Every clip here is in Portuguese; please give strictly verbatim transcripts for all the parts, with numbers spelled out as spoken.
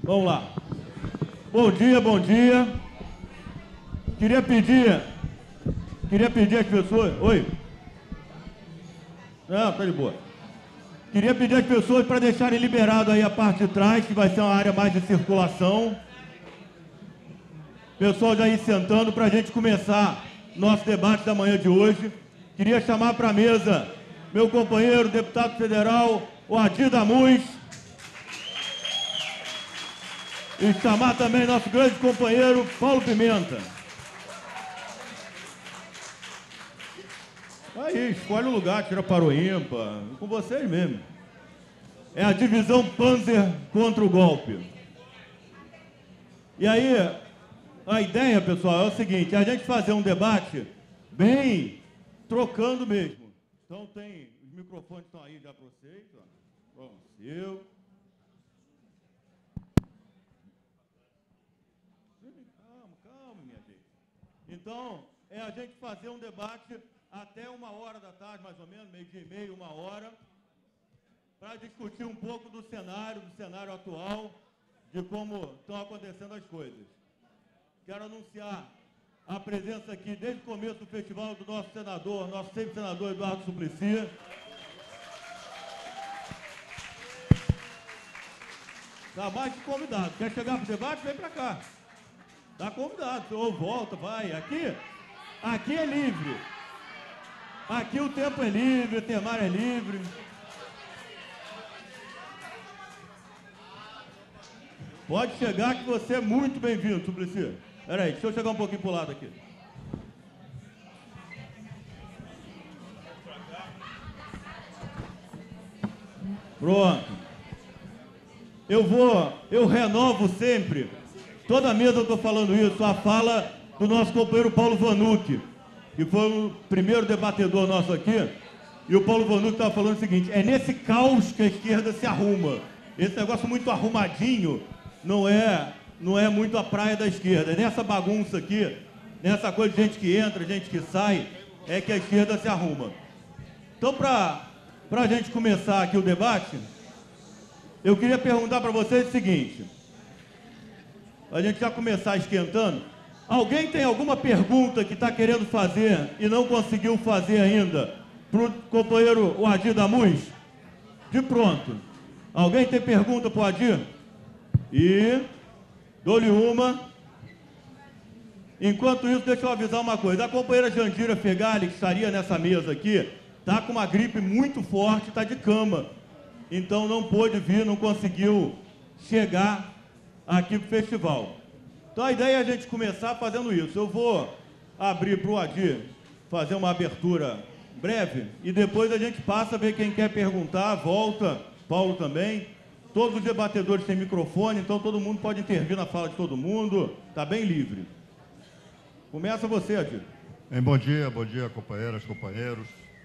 Vamos lá. Bom dia, bom dia. Queria pedir, queria pedir às pessoas... Oi? Não, tá de boa. Queria pedir às pessoas para deixarem liberado aí a parte de trás, que vai ser uma área mais de circulação. Pessoal já ir sentando para a gente começar nosso debate da manhã de hoje. Queria chamar para a mesa meu companheiro, deputado federal, o Adir Damus. E chamar também nosso grande companheiro, Paulo Pimenta. Aí, escolhe o lugar, tira para o ímpar, com vocês mesmo. É a divisão Panzer contra o golpe. E aí, a ideia, pessoal, é o seguinte, é a gente fazer um debate bem trocando mesmo. Então tem, os microfones estão aí já para vocês, ó. Bom, seu. Calma, calma, minha gente. Então, é a gente fazer um debate até uma hora da tarde, mais ou menos, meio-dia e meio, uma hora, para discutir um pouco do cenário, do cenário atual, de como estão acontecendo as coisas. Quero anunciar a presença aqui, desde o começo do festival, do nosso senador, nosso sempre senador Eduardo Suplicy. Está mais que convidado. Quer chegar para o debate? Vem para cá. Está convidado. Ou volta, vai. Aqui, aqui é livre. Aqui o tempo é livre, o temário é livre. Pode chegar que você é muito bem-vindo, Suplicy. Espera aí, deixa eu chegar um pouquinho para o lado aqui. Pronto. Eu vou, eu renovo sempre, toda mesa eu estou falando isso, a fala do nosso companheiro Paulo Vanucchi, que foi o primeiro debatedor nosso aqui, e o Paulo Vanucchi estava falando o seguinte, é nesse caos que a esquerda se arruma. Esse negócio muito arrumadinho não é, não é muito a praia da esquerda. É nessa bagunça aqui, nessa coisa de gente que entra, gente que sai, é que a esquerda se arruma. Então, para a gente começar aqui o debate, eu queria perguntar para vocês o seguinte, a gente já começar esquentando, alguém tem alguma pergunta que está querendo fazer e não conseguiu fazer ainda para o companheiro Adir Damus? De pronto. Alguém tem pergunta para o Adir? E dou-lhe uma. Enquanto isso, deixa eu avisar uma coisa. A companheira Jandira Fegali, que estaria nessa mesa aqui, está com uma gripe muito forte, está de cama. Então não pôde vir, não conseguiu chegar aqui para o festival. Então a ideia é a gente começar fazendo isso. Eu vou abrir para o Adir fazer uma abertura breve e depois a gente passa a ver quem quer perguntar, volta, Paulo também. Todos os debatedores têm microfone, então todo mundo pode intervir na fala de todo mundo, está bem livre. Começa você, Adir. Bem, bom dia, bom dia, companheiras, companheiros.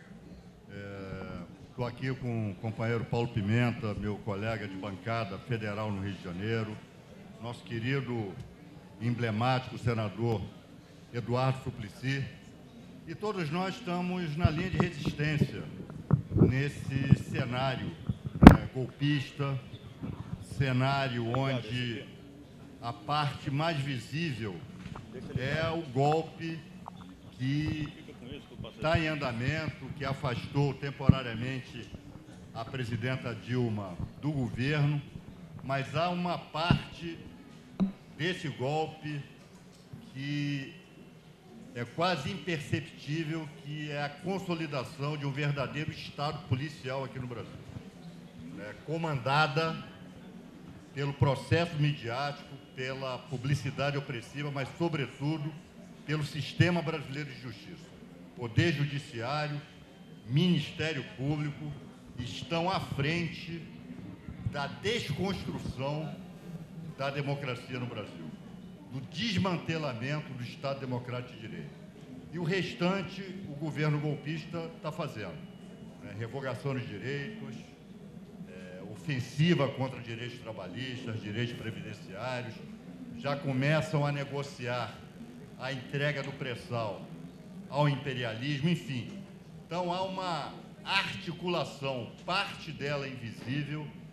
Estou é, aqui com o companheiro Paulo Pimenta, meu colega de bancada federal no Rio de Janeiro, nosso querido, emblemático senador Eduardo Suplicy, e todos nós estamos na linha de resistência nesse cenário né, golpista, cenário onde a parte mais visível é o golpe que está em andamento, que afastou temporariamente a presidenta Dilma do governo, mas há uma parte desse golpe que é quase imperceptível, que é a consolidação de um verdadeiro Estado policial aqui no Brasil, né, comandada pelo processo midiático, pela publicidade opressiva, mas, sobretudo, pelo sistema brasileiro de justiça. Poder Judiciário, Ministério Público estão à frente da desconstrução da democracia no Brasil, do desmantelamento do Estado Democrático de Direito. E o restante, o governo golpista está fazendo. Né? Revogação de direitos, é, ofensiva contra direitos trabalhistas, direitos previdenciários, já começam a negociar a entrega do pré-sal ao imperialismo, enfim. Então há uma articulação, parte dela invisível, que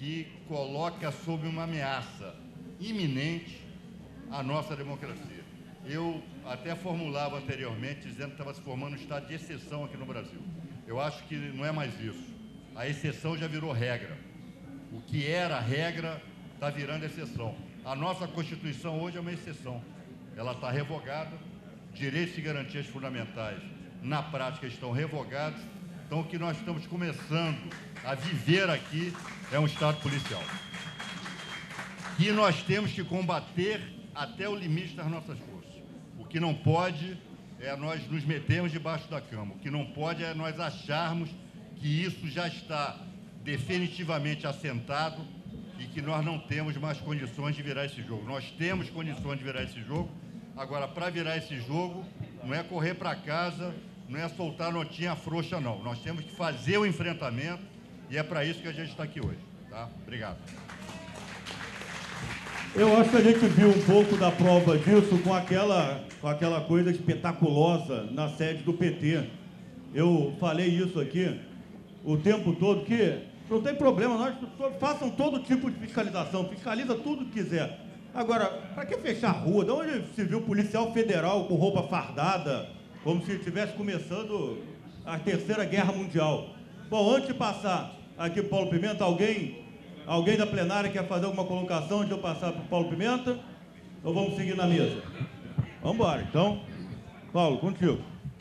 que coloca sob uma ameaça iminente a nossa democracia. Eu até formulava anteriormente, dizendo que estava se formando um estado de exceção aqui no Brasil. Eu acho que não é mais isso. A exceção já virou regra. O que era regra está virando exceção. A nossa Constituição hoje é uma exceção. Ela está revogada, direitos e garantias fundamentais, na prática, estão revogados. Então, o que nós estamos começando a viver aqui é um Estado policial. E nós temos que combater até o limite das nossas forças. O que não pode é nós nos metermos debaixo da cama. O que não pode é nós acharmos que isso já está definitivamente assentado e que nós não temos mais condições de virar esse jogo. Nós temos condições de virar esse jogo. Agora, para virar esse jogo, não é correr para casa, não é soltar notinha frouxa, não. Nós temos que fazer o enfrentamento e é para isso que a gente está aqui hoje. Tá? Obrigado. Eu acho que a gente viu um pouco da prova disso com aquela, com aquela coisa espetaculosa na sede do P T. Eu falei isso aqui o tempo todo, que não tem problema, nós façam todo tipo de fiscalização, fiscaliza tudo que quiser. Agora, para que fechar a rua? De onde se viu policial federal com roupa fardada, como se estivesse começando a Terceira Guerra Mundial? Bom, antes de passar aqui para o Paulo Pimenta, alguém, alguém da plenária quer fazer alguma colocação antes de eu passar para o Paulo Pimenta? Ou vamos seguir na mesa? Vamos embora, então. Paulo, contigo.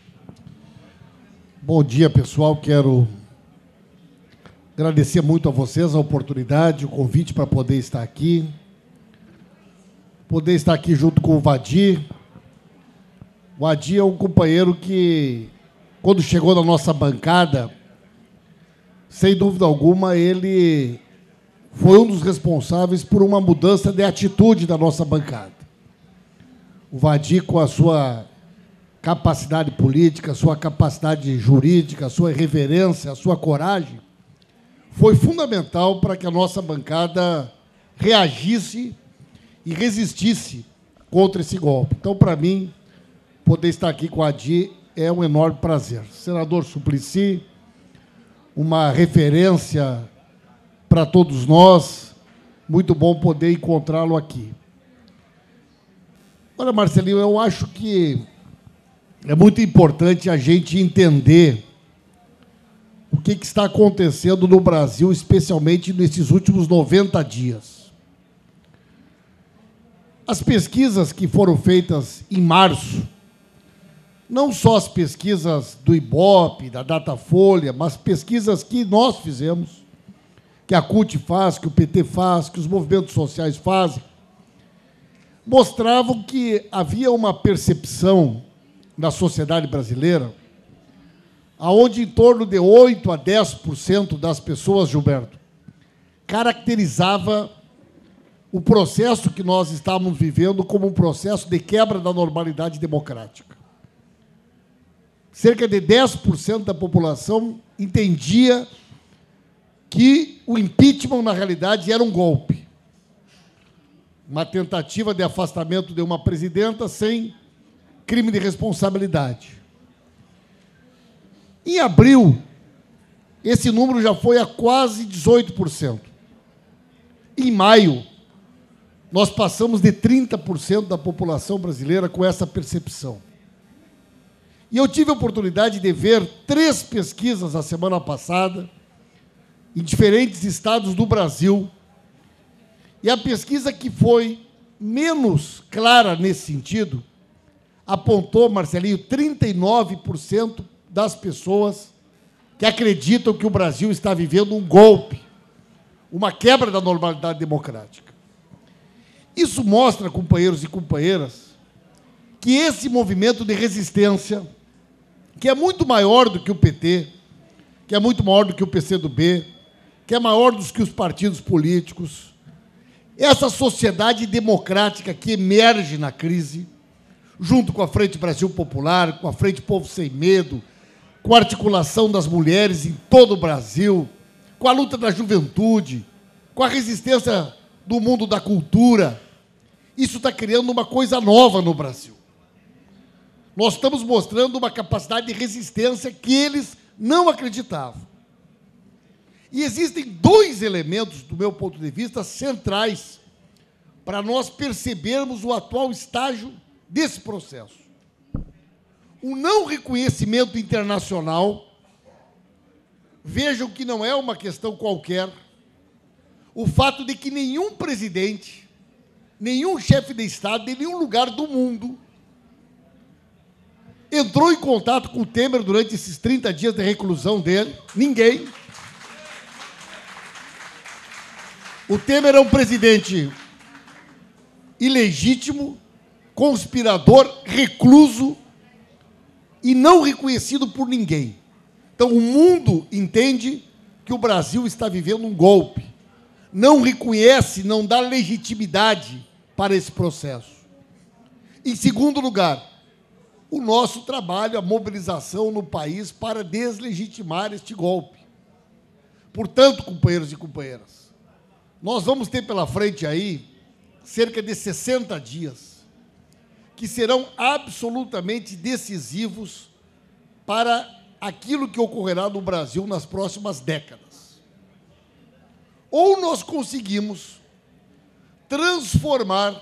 Bom dia, pessoal. Quero agradecer muito a vocês a oportunidade, o convite para poder estar aqui. Poder estar aqui junto com o Vadir. O Vadir é um companheiro que, quando chegou na nossa bancada, sem dúvida alguma, ele foi um dos responsáveis por uma mudança de atitude da nossa bancada. O Vadir, com a sua capacidade política, a sua capacidade jurídica, a sua irreverência, a sua coragem, foi fundamental para que a nossa bancada reagisse e resistisse contra esse golpe. Então, para mim, poder estar aqui com a Adi é um enorme prazer. Senador Suplicy, uma referência para todos nós, muito bom poder encontrá-lo aqui. Olha, Marcelinho, eu acho que é muito importante a gente entender o que, que está acontecendo no Brasil, especialmente nesses últimos noventa dias. As pesquisas que foram feitas em março, não só as pesquisas do Ibope, da Datafolha, mas pesquisas que nós fizemos, que a C U T faz, que o P T faz, que os movimentos sociais fazem, mostravam que havia uma percepção na sociedade brasileira aonde em torno de oito a dez por cento das pessoas, Gilberto, caracterizava o processo que nós estávamos vivendo como um processo de quebra da normalidade democrática. Cerca de dez por cento da população entendia que o impeachment, na realidade, era um golpe. Uma tentativa de afastamento de uma presidenta sem crime de responsabilidade. Em abril, esse número já foi a quase dezoito por cento. Em maio, nós passamos de trinta por cento da população brasileira com essa percepção. E eu tive a oportunidade de ver três pesquisas a semana passada, em diferentes estados do Brasil, e a pesquisa que foi menos clara nesse sentido apontou, Marcelinho, trinta e nove por cento das pessoas que acreditam que o Brasil está vivendo um golpe, uma quebra da normalidade democrática. Isso mostra, companheiros e companheiras, que esse movimento de resistência, que é muito maior do que o P T, que é muito maior do que o P C do B, que é maior do que os partidos políticos, essa sociedade democrática que emerge na crise, junto com a Frente Brasil Popular, com a Frente Povo Sem Medo, com a articulação das mulheres em todo o Brasil, com a luta da juventude, com a resistência do mundo da cultura, isso está criando uma coisa nova no Brasil. Nós estamos mostrando uma capacidade de resistência que eles não acreditavam. E existem dois elementos, do meu ponto de vista, centrais para nós percebermos o atual estágio desse processo. O não reconhecimento internacional, vejam que não é uma questão qualquer, o fato de que nenhum presidente, nenhum chefe de Estado, de nenhum lugar do mundo, entrou em contato com o Temer durante esses trinta dias de reclusão dele, ninguém. O Temer é um presidente ilegítimo, conspirador, recluso e não reconhecido por ninguém. Então, o mundo entende que o Brasil está vivendo um golpe. Não reconhece, não dá legitimidade para esse processo. Em segundo lugar, o nosso trabalho, a mobilização no país para deslegitimar este golpe. Portanto, companheiros e companheiras, nós vamos ter pela frente aí cerca de sessenta dias que serão absolutamente decisivos para aquilo que ocorrerá no Brasil nas próximas décadas. Ou nós conseguimos transformar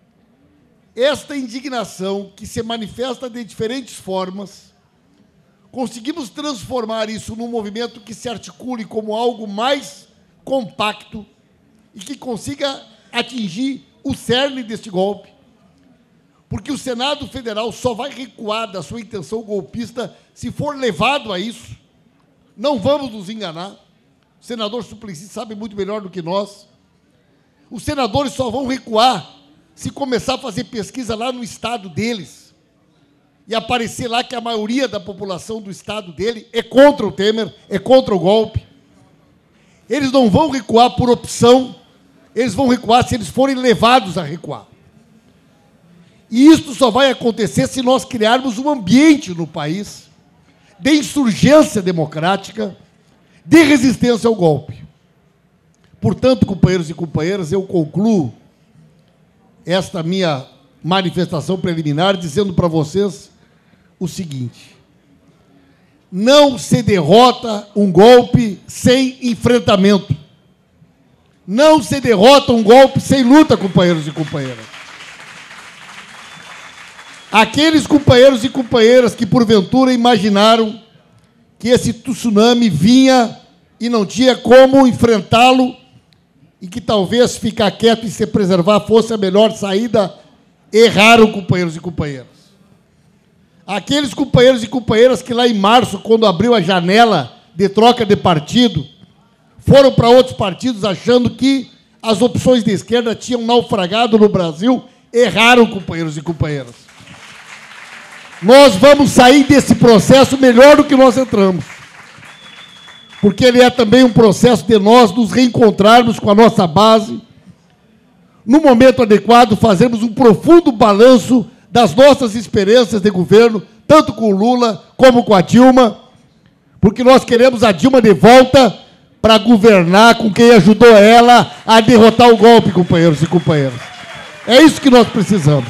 esta indignação, que se manifesta de diferentes formas, conseguimos transformar isso num movimento que se articule como algo mais compacto e que consiga atingir o cerne deste golpe, porque o Senado Federal só vai recuar da sua intenção golpista se for levado a isso. Não vamos nos enganar. O senador Suplicy sabe muito melhor do que nós. Os senadores só vão recuar se começar a fazer pesquisa lá no estado deles e aparecer lá que a maioria da população do estado dele é contra o Temer, é contra o golpe. Eles não vão recuar por opção, eles vão recuar se eles forem levados a recuar. E isso só vai acontecer se nós criarmos um ambiente no país de insurgência democrática, de resistência ao golpe. Portanto, companheiros e companheiras, eu concluo esta minha manifestação preliminar dizendo para vocês o seguinte: não se derrota um golpe sem enfrentamento. Não se derrota um golpe sem luta, companheiros e companheiras. Aqueles companheiros e companheiras que, porventura, imaginaram que esse tsunami vinha e não tinha como enfrentá-lo e que talvez ficar quieto e se preservar fosse a melhor saída, erraram, companheiros e companheiras. Aqueles companheiros e companheiras que lá em março, quando abriu a janela de troca de partido, foram para outros partidos achando que as opções de esquerda tinham naufragado no Brasil, erraram, companheiros e companheiras. Nós vamos sair desse processo melhor do que nós entramos, porque ele é também um processo de nós nos reencontrarmos com a nossa base, no momento adequado, fazermos um profundo balanço das nossas experiências de governo, tanto com o Lula como com a Dilma, porque nós queremos a Dilma de volta para governar com quem ajudou ela a derrotar o golpe, companheiros e companheiras. É isso que nós precisamos.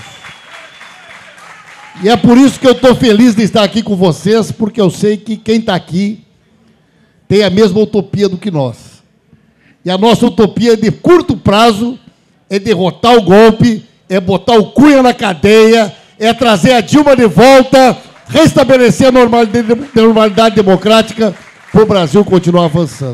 E é por isso que eu estou feliz de estar aqui com vocês, porque eu sei que quem está aqui tem a mesma utopia do que nós. E a nossa utopia de curto prazo é derrotar o golpe, é botar o Cunha na cadeia, é trazer a Dilma de volta, restabelecer a normalidade, normalidade democrática para o Brasil continuar avançando.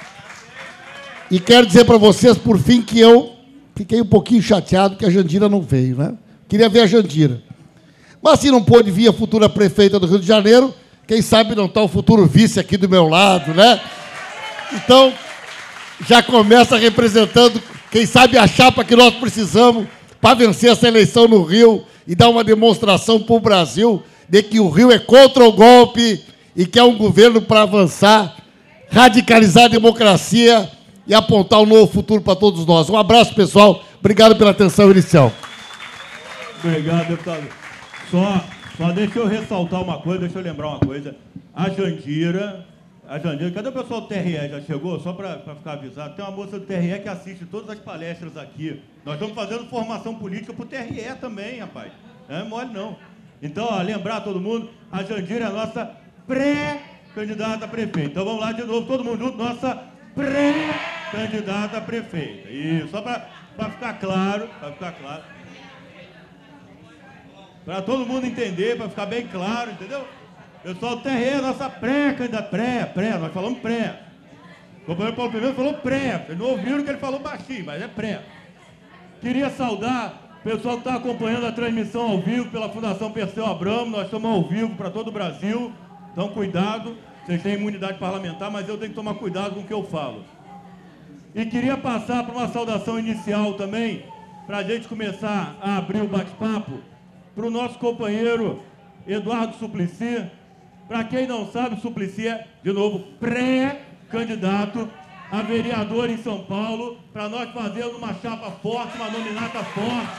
E quero dizer para vocês, por fim, que eu fiquei um pouquinho chateado que a Jandira não veio, né? Queria ver a Jandira. Mas se não pôde vir a futura prefeita do Rio de Janeiro, quem sabe não está o futuro vice aqui do meu lado, né? Então, já começa representando, quem sabe, a chapa que nós precisamos para vencer essa eleição no Rio e dar uma demonstração para o Brasil de que o Rio é contra o golpe e que é um governo para avançar, radicalizar a democracia e apontar um novo futuro para todos nós. Um abraço, pessoal. Obrigado pela atenção inicial. Obrigado, deputado. Só, só deixa eu ressaltar uma coisa, deixa eu lembrar uma coisa. A Jandira, a Jandira, cadê o pessoal do T R E? Já chegou? Só para ficar avisado. Tem uma moça do T R E que assiste todas as palestras aqui. Nós estamos fazendo formação política para o T R E também, rapaz. Não é mole, não. Então, ó, lembrar todo mundo, a Jandira é a nossa pré-candidata a prefeito. Então, vamos lá de novo, todo mundo junto, nossa pré-candidata a prefeita. Isso, só para ficar claro, para ficar claro. Para todo mundo entender, para ficar bem claro, entendeu? Pessoal, T R E é a nossa pré-candidata, pré, pré, nós falamos pré. O companheiro Paulo Pimenta falou pré, vocês não ouviram que ele falou baixinho, mas é pré. Queria saudar o pessoal que está acompanhando a transmissão ao vivo pela Fundação Perseu Abramo, nós estamos ao vivo para todo o Brasil, então cuidado, vocês têm imunidade parlamentar, mas eu tenho que tomar cuidado com o que eu falo. E queria passar para uma saudação inicial também, para a gente começar a abrir o bate-papo, para o nosso companheiro Eduardo Suplicy. Para quem não sabe, Suplicy é, de novo, pré-candidato a vereador em São Paulo, para nós fazermos uma chapa forte, uma nominata forte.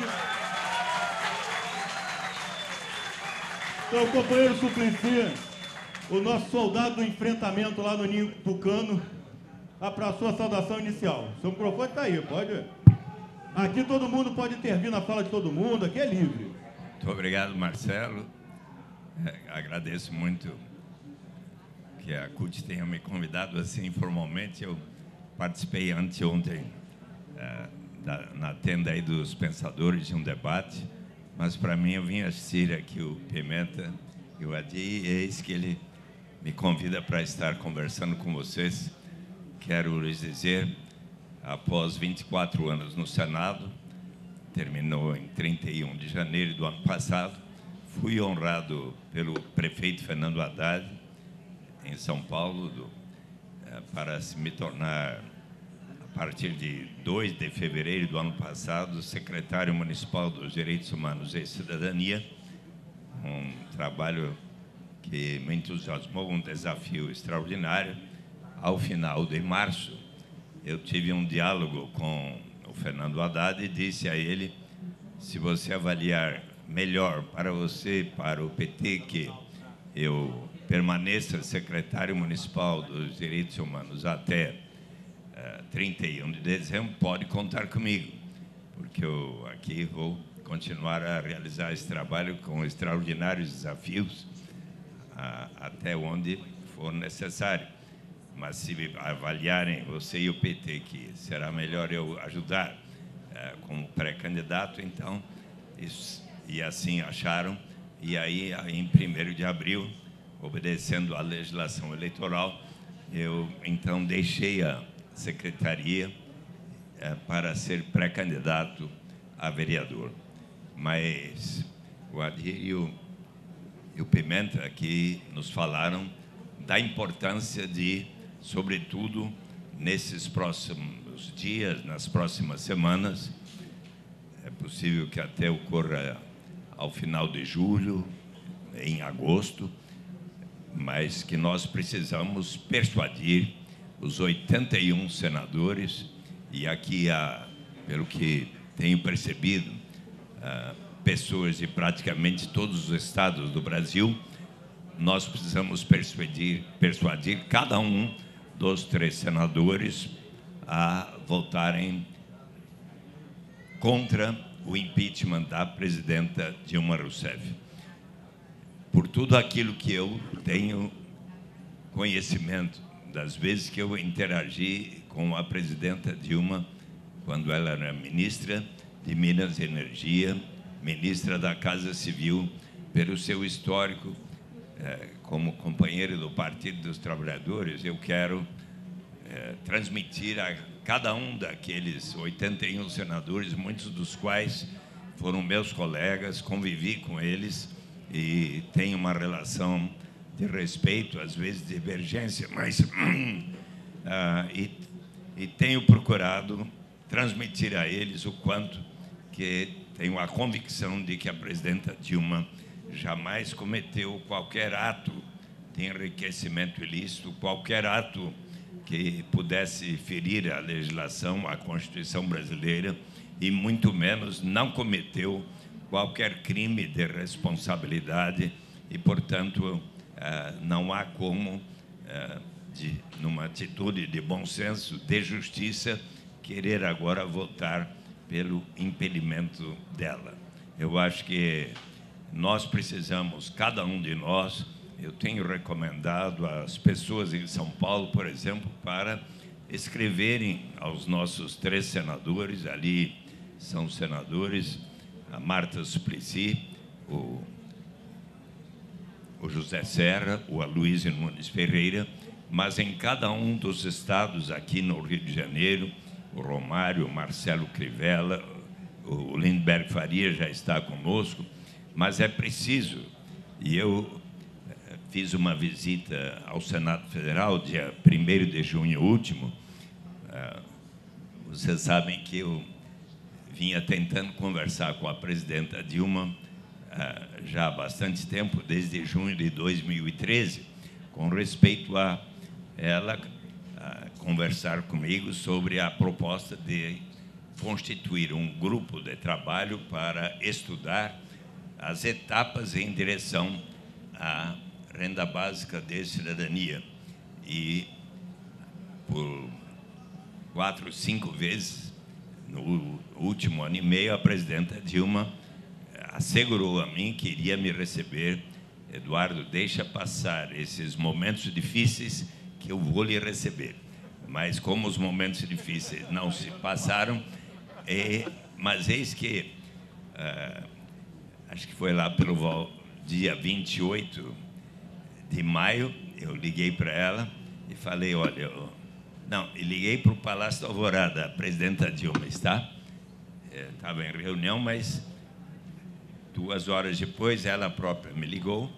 Então, companheiro Suplicy, o nosso soldado do enfrentamento lá no Ninho Tucano, para a sua saudação inicial. O seu microfone está aí, pode. Aqui todo mundo pode intervir na fala de todo mundo, aqui é livre. Muito obrigado, Marcelo. É, agradeço muito que a C U T tenha me convidado assim informalmente. Eu participei anteontem é, da, na tenda aí dos pensadores de um debate, mas para mim eu vim assistir aqui o Pimenta e o Adi, e eis que ele me convida para estar conversando com vocês. Quero lhes dizer, após vinte e quatro anos no Senado, terminou em trinta e um de janeiro do ano passado, fui honrado pelo prefeito Fernando Haddad, em São Paulo, do, é, para se me tornar, a partir de dois de fevereiro do ano passado, secretário municipal dos Direitos Humanos e Cidadania, um trabalho que me entusiasmou, um desafio extraordinário. Ao final de março, eu tive um diálogo com o Fernando Haddad e disse a ele, se você avaliar melhor para você, para o P T, que eu permaneça secretário municipal dos Direitos Humanos até uh, trinta e um de dezembro, pode contar comigo, porque eu aqui vou continuar a realizar esse trabalho com extraordinários desafios uh, até onde for necessário. Mas se avaliarem você e o P T que será melhor eu ajudar uh, como pré-candidato, então, isso, e assim acharam, e aí, em primeiro de abril, obedecendo à legislação eleitoral, eu, então, deixei a secretaria uh, para ser pré-candidato a vereador. Mas o Adir e o, e o Pimenta aqui nos falaram da importância de, sobretudo, nesses próximos dias, nas próximas semanas, é possível que até ocorra ao final de julho, em agosto, mas que nós precisamos persuadir os oitenta e um senadores, e aqui há, pelo que tenho percebido, pessoas de praticamente todos os estados do Brasil. Nós precisamos persuadir, persuadir cada um dos três senadores a votarem contra o impeachment da presidenta Dilma Rousseff. Por tudo aquilo que eu tenho conhecimento, das vezes que eu interagi com a presidenta Dilma, quando ela era ministra de Minas e Energia, ministra da Casa Civil, pelo seu histórico eh, como companheiro do Partido dos Trabalhadores, eu quero eh, transmitir a cada um daqueles oitenta e um senadores, muitos dos quais foram meus colegas, convivi com eles e tenho uma relação de respeito, às vezes de divergência, mas ah, e, e tenho procurado transmitir a eles o quanto que tenho a convicção de que a presidenta Dilma jamais cometeu qualquer ato de enriquecimento ilícito, qualquer ato que pudesse ferir a legislação, a Constituição brasileira, e muito menos não cometeu qualquer crime de responsabilidade e, portanto, não há como, de, numa atitude de bom senso, de justiça, querer agora votar pelo impedimento dela. Eu acho que nós precisamos, cada um de nós, eu tenho recomendado às pessoas em São Paulo, por exemplo, para escreverem aos nossos três senadores, ali são os senadores, a Marta Suplicy, o, o José Serra, o Aloysio Nunes Ferreira, mas em cada um dos estados, aqui no Rio de Janeiro, o Romário, o Marcelo Crivella, o Lindbergh Faria já está conosco, mas é preciso, e eu fiz uma visita ao Senado Federal, dia primeiro de junho último. Vocês sabem que eu vinha tentando conversar com a presidenta Dilma já há bastante tempo, desde junho de dois mil e treze, com respeito a ela a conversar comigo sobre a proposta de constituir um grupo de trabalho para estudar as etapas em direção à renda básica de cidadania. E por quatro, cinco vezes, no último ano e meio, a presidenta Dilma assegurou a mim que iria me receber. Eduardo, deixa passar esses momentos difíceis que eu vou lhe receber. Mas como os momentos difíceis não se passaram, é, mas eis que, uh, acho que foi lá pelo dia vinte e oito de maio, eu liguei para ela e falei, olha, eu, não, e liguei para o Palácio da Alvorada, a presidenta Dilma está, estava em reunião, mas duas horas depois ela própria me ligou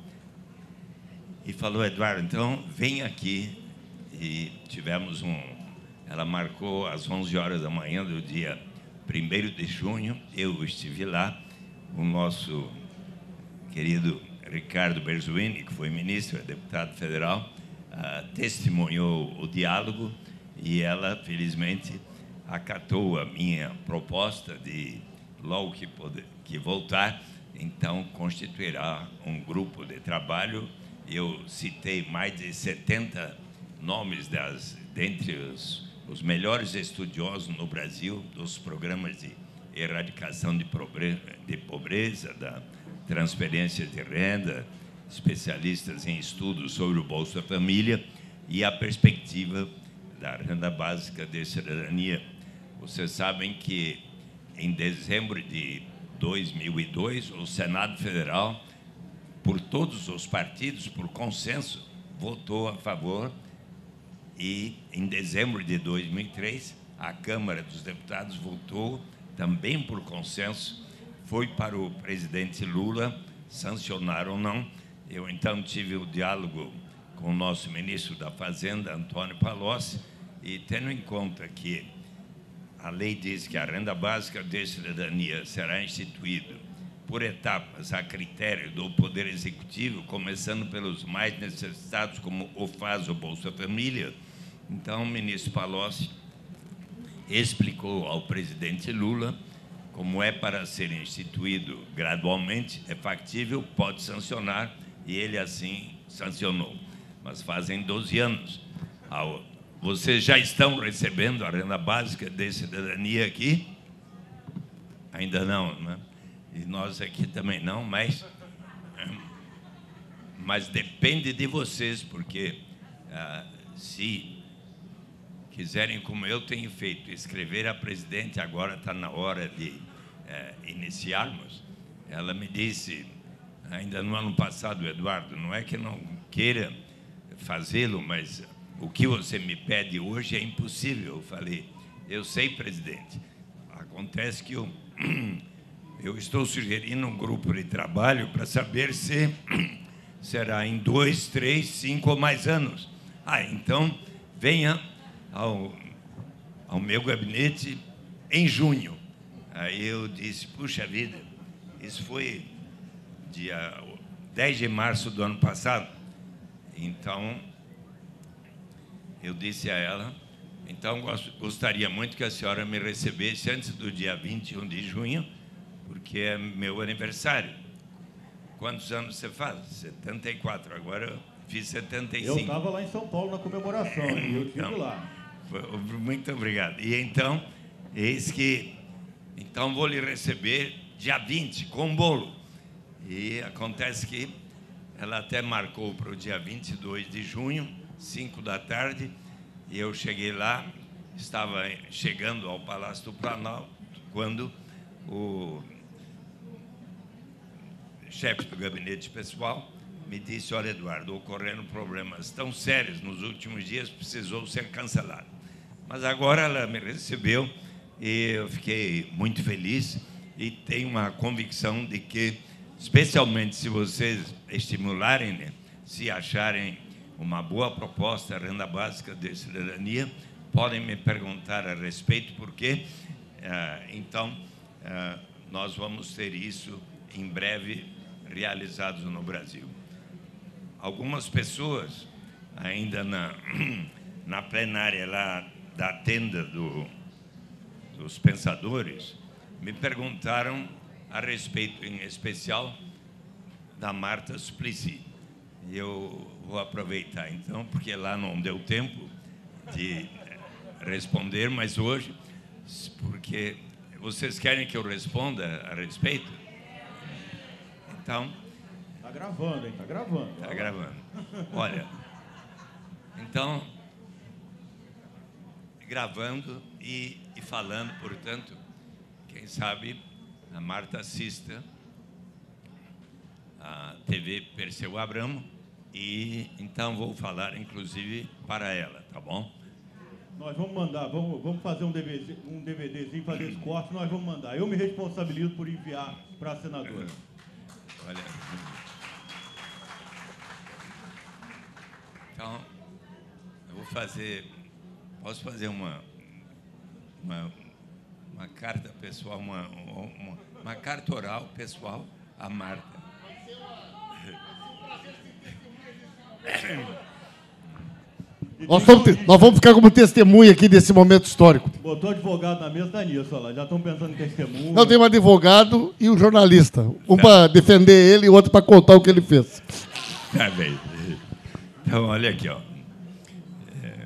e falou, Eduardo, então vem aqui. E tivemos um, ela marcou às onze horas da manhã do dia primeiro de junho, eu estive lá, o nosso querido Ricardo Berzuini, que foi ministro, deputado federal, uh, testemunhou o diálogo e ela, felizmente, acatou a minha proposta de, logo que, poder, que voltar, então constituirá um grupo de trabalho. Eu citei mais de setenta nomes das, dentre os, os melhores estudiosos no Brasil dos programas de erradicação de pobreza, de pobreza, da transferência de renda, especialistas em estudos sobre o Bolsa Família e a perspectiva da renda básica de cidadania. Vocês sabem que em dezembro de dois mil e dois, o Senado Federal, por todos os partidos, por consenso, votou a favor. E, em dezembro de dois mil e três, a Câmara dos Deputados votou, também por consenso, foi para o presidente Lula sancionar ou não. Eu, então, tive o diálogo com o nosso ministro da Fazenda, Antônio Palocci, e tendo em conta que a lei diz que a renda básica de cidadania será instituída por etapas a critério do Poder Executivo, começando pelos mais necessitados, como o faz o Bolsa Família. Então, o ministro Palocci explicou ao presidente Lula como é para ser instituído gradualmente, é factível, pode sancionar, e ele assim sancionou. Mas fazem doze anos. Vocês já estão recebendo a renda básica de cidadania aqui? Ainda não, né? E nós aqui também não, mas, mas depende de vocês, porque ah, se quiserem, como eu tenho feito, escrever a presidente, agora está na hora de eh, iniciarmos. Ela me disse, ainda no ano passado, Eduardo, não é que não queira fazê-lo, mas o que você me pede hoje é impossível. Eu falei, eu sei, presidente, acontece que eu, eu estou sugerindo um grupo de trabalho para saber se será em dois, três, cinco ou mais anos. Ah, então venha Ao, ao meu gabinete em junho. Aí eu disse, puxa vida, isso foi dia dez de março do ano passado. Então, eu disse a ela, então gostaria muito que a senhora me recebesse antes do dia vinte e um de junho, porque é meu aniversário. Quantos anos você faz? setenta e quatro, agora eu fiz setenta e cinco. Eu estava lá em São Paulo na comemoração, e eu estive então, lá. Muito obrigado. E então, eis que, então vou lhe receber dia vinte, com bolo. E acontece que ela até marcou para o dia vinte e dois de junho, cinco da tarde, e eu cheguei lá, estava chegando ao Palácio do Planalto quando o chefe do gabinete pessoal me disse: olha, Eduardo, ocorreram problemas tão sérios nos últimos dias, precisou ser cancelado. Mas agora ela me recebeu e eu fiquei muito feliz e tenho uma convicção de que, especialmente se vocês estimularem, né, se acharem uma boa proposta, renda básica de cidadania, podem me perguntar a respeito, porque ah, então ah, nós vamos ter isso em breve realizados no Brasil. Algumas pessoas, ainda na, na plenária lá da tenda do, dos pensadores, me perguntaram a respeito, em especial, da Marta Suplicy. E eu vou aproveitar, então, porque lá não deu tempo de responder, mas hoje, porque vocês querem que eu responda a respeito? Então... Está gravando, hein? Está gravando. Está gravando. Olha, então, gravando e, e falando, portanto, quem sabe a Marta assista a T V Perseu Abramo e então vou falar, inclusive, para ela, tá bom? Nós vamos mandar, vamos, vamos fazer um, DVD, um DVDzinho, fazer esse corte, nós vamos mandar. Eu me responsabilizo por enviar para a senadora. Olha. Então, eu vou fazer, posso fazer uma, uma, uma carta pessoal, uma, uma, uma carta oral pessoal à Marta. Nós vamos, ter, nós vamos ficar como testemunha aqui desse momento histórico. Botou advogado na mesa, tá nisso, olha lá. Já estão pensando em testemunha. Não, tem um advogado e um jornalista. Um para defender ele e outro para contar o que ele fez. Tá bem. Então, olha aqui, ó. É...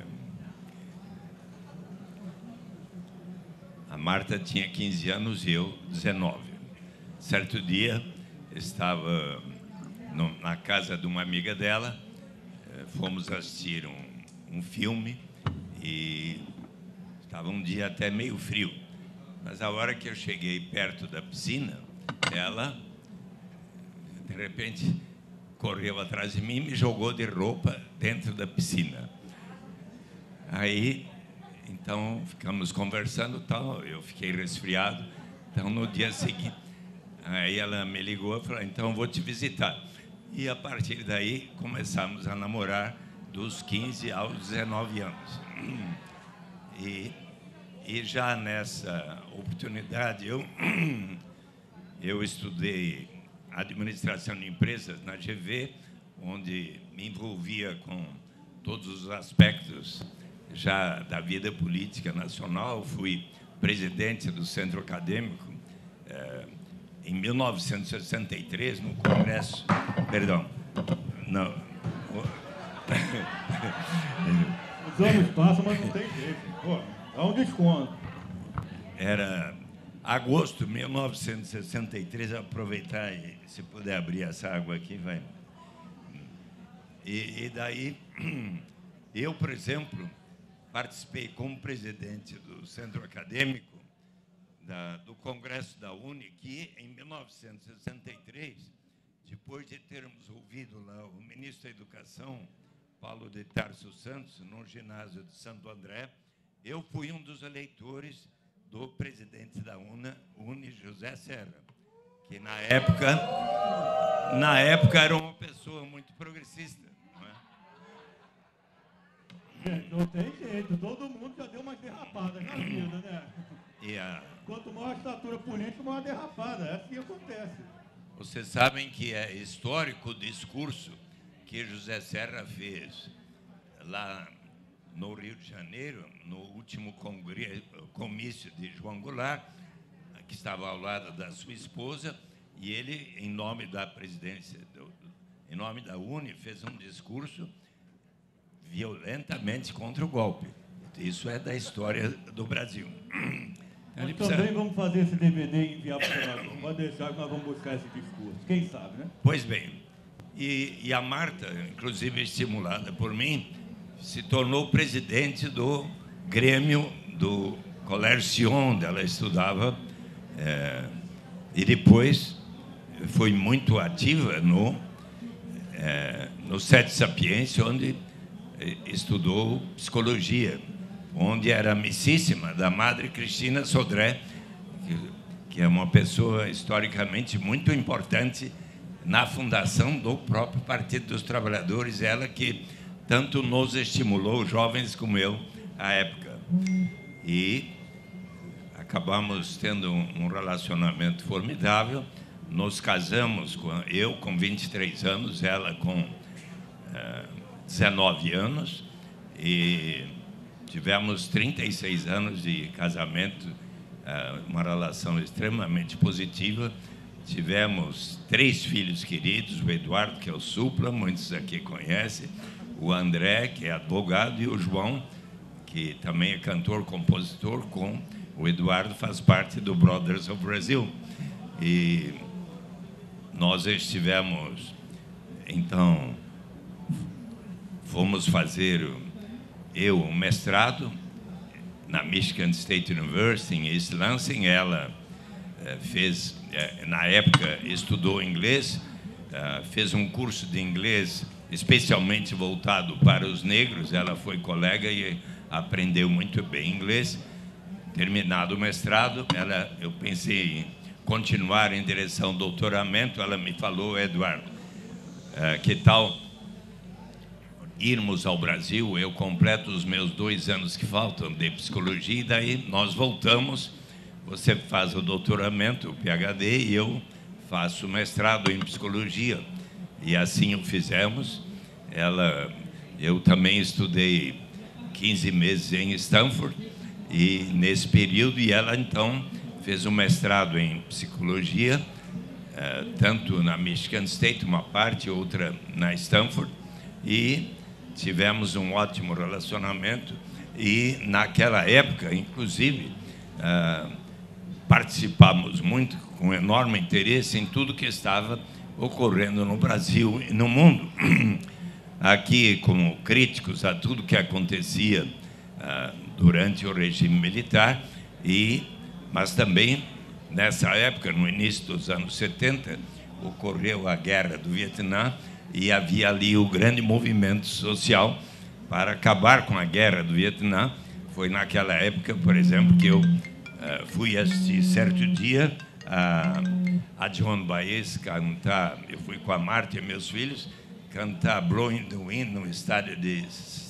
A Marta tinha quinze anos e eu dezenove. Certo dia, estava no, na casa de uma amiga dela, fomos assistir um, um filme e estava um dia até meio frio. Mas a hora que eu cheguei perto da piscina, ela, de repente, correu atrás de mim e me jogou de roupa dentro da piscina. Aí, então, ficamos conversando e tal, eu fiquei resfriado. Então, no dia seguinte, aí ela me ligou e falou: então, vou te visitar. E, a partir daí, começamos a namorar dos quinze aos dezenove anos. E, e já nessa oportunidade, eu, eu estudei administração de empresas na G V, onde me envolvia com todos os aspectos já da vida política nacional. Fui presidente do Centro Acadêmico eh, em mil novecentos e sessenta e três, no Congresso... Perdão. Não. Os anos passam, mas não tem jeito. Pô, dá um desconto. Era agosto de mil novecentos e sessenta e três, aproveitar e, se puder abrir essa água aqui, vai. E, e daí, eu, por exemplo, participei como presidente do Centro Acadêmico da, do Congresso da UNE, que em mil novecentos e sessenta e três, depois de termos ouvido lá o ministro da Educação, Paulo de Tarso Santos, no ginásio de Santo André, eu fui um dos eleitores do presidente da UNA, UNE, José Serra, que na época, na época era uma pessoa muito progressista. Não é? Não tem jeito, todo mundo já deu umas derrapadas na vida, né? E a... Quanto maior a estatura política, maior a derrapada. É assim que acontece. Vocês sabem que é histórico o discurso que José Serra fez lá no Rio de Janeiro, no último congresso, comício de João Goulart, que estava ao lado da sua esposa, e ele, em nome da presidência, do, em nome da UNE, fez um discurso violentamente contra o golpe. Isso é da história do Brasil. Nós Ele também precisa... vamos fazer esse D V D e enviar para o senador. Pode deixar que nós vamos buscar esse discurso. Quem sabe, né? Pois bem. E, e a Marta, inclusive estimulada por mim, se tornou presidente do Grêmio do Colégio Sion, onde ela estudava, é, e depois foi muito ativa no, é, no Sete Sapiência, onde estudou psicologia, onde era amicíssima da Madre Cristina Sodré, que, que é uma pessoa historicamente muito importante na fundação do próprio Partido dos Trabalhadores, ela que tanto nos estimulou, jovens como eu, à época. E acabamos tendo um relacionamento formidável, nos casamos, com, eu com vinte e três anos, ela com uh, dezenove anos, e tivemos trinta e seis anos de casamento, uh, uma relação extremamente positiva. Tivemos três filhos queridos, o Eduardo, que é o Supla, muitos aqui conhecem, o André, que é advogado, e o João, que também é cantor, compositor, com o Eduardo, faz parte do Brothers of Brazil. E nós estivemos, então, fomos fazer, eu, um mestrado na Michigan State University, em East Lansing. Ela eh, fez, eh, na época, estudou inglês, eh, fez um curso de inglês especialmente voltado para os negros. Ela foi colega e aprendeu muito bem inglês. Terminado o mestrado, ela, eu pensei em continuar em direção ao doutoramento. Ela me falou: Eduardo, uh, que tal irmos ao Brasil? Eu completo os meus dois anos que faltam de psicologia, e daí nós voltamos. Você faz o doutoramento, o P H D, e eu faço o mestrado em psicologia. E assim o fizemos. Ela, eu também estudei quinze meses em Stanford, e nesse período, e ela então fez um mestrado em psicologia, eh, tanto na Michigan State, uma parte, outra na Stanford, e tivemos um ótimo relacionamento. E naquela época, inclusive, eh, participamos muito, com enorme interesse, em tudo que estava ocorrendo no Brasil e no mundo. Aqui, como críticos a tudo que acontecia uh, durante o regime militar, e, mas também, nessa época, no início dos anos setenta, ocorreu a Guerra do Vietnã, e havia ali o grande movimento social para acabar com a Guerra do Vietnã. Foi naquela época, por exemplo, que eu uh, fui assistir certo dia a, a Joan Baez cantar. Eu fui com a Marta e meus filhos cantar Blowing the Wind no estádio de,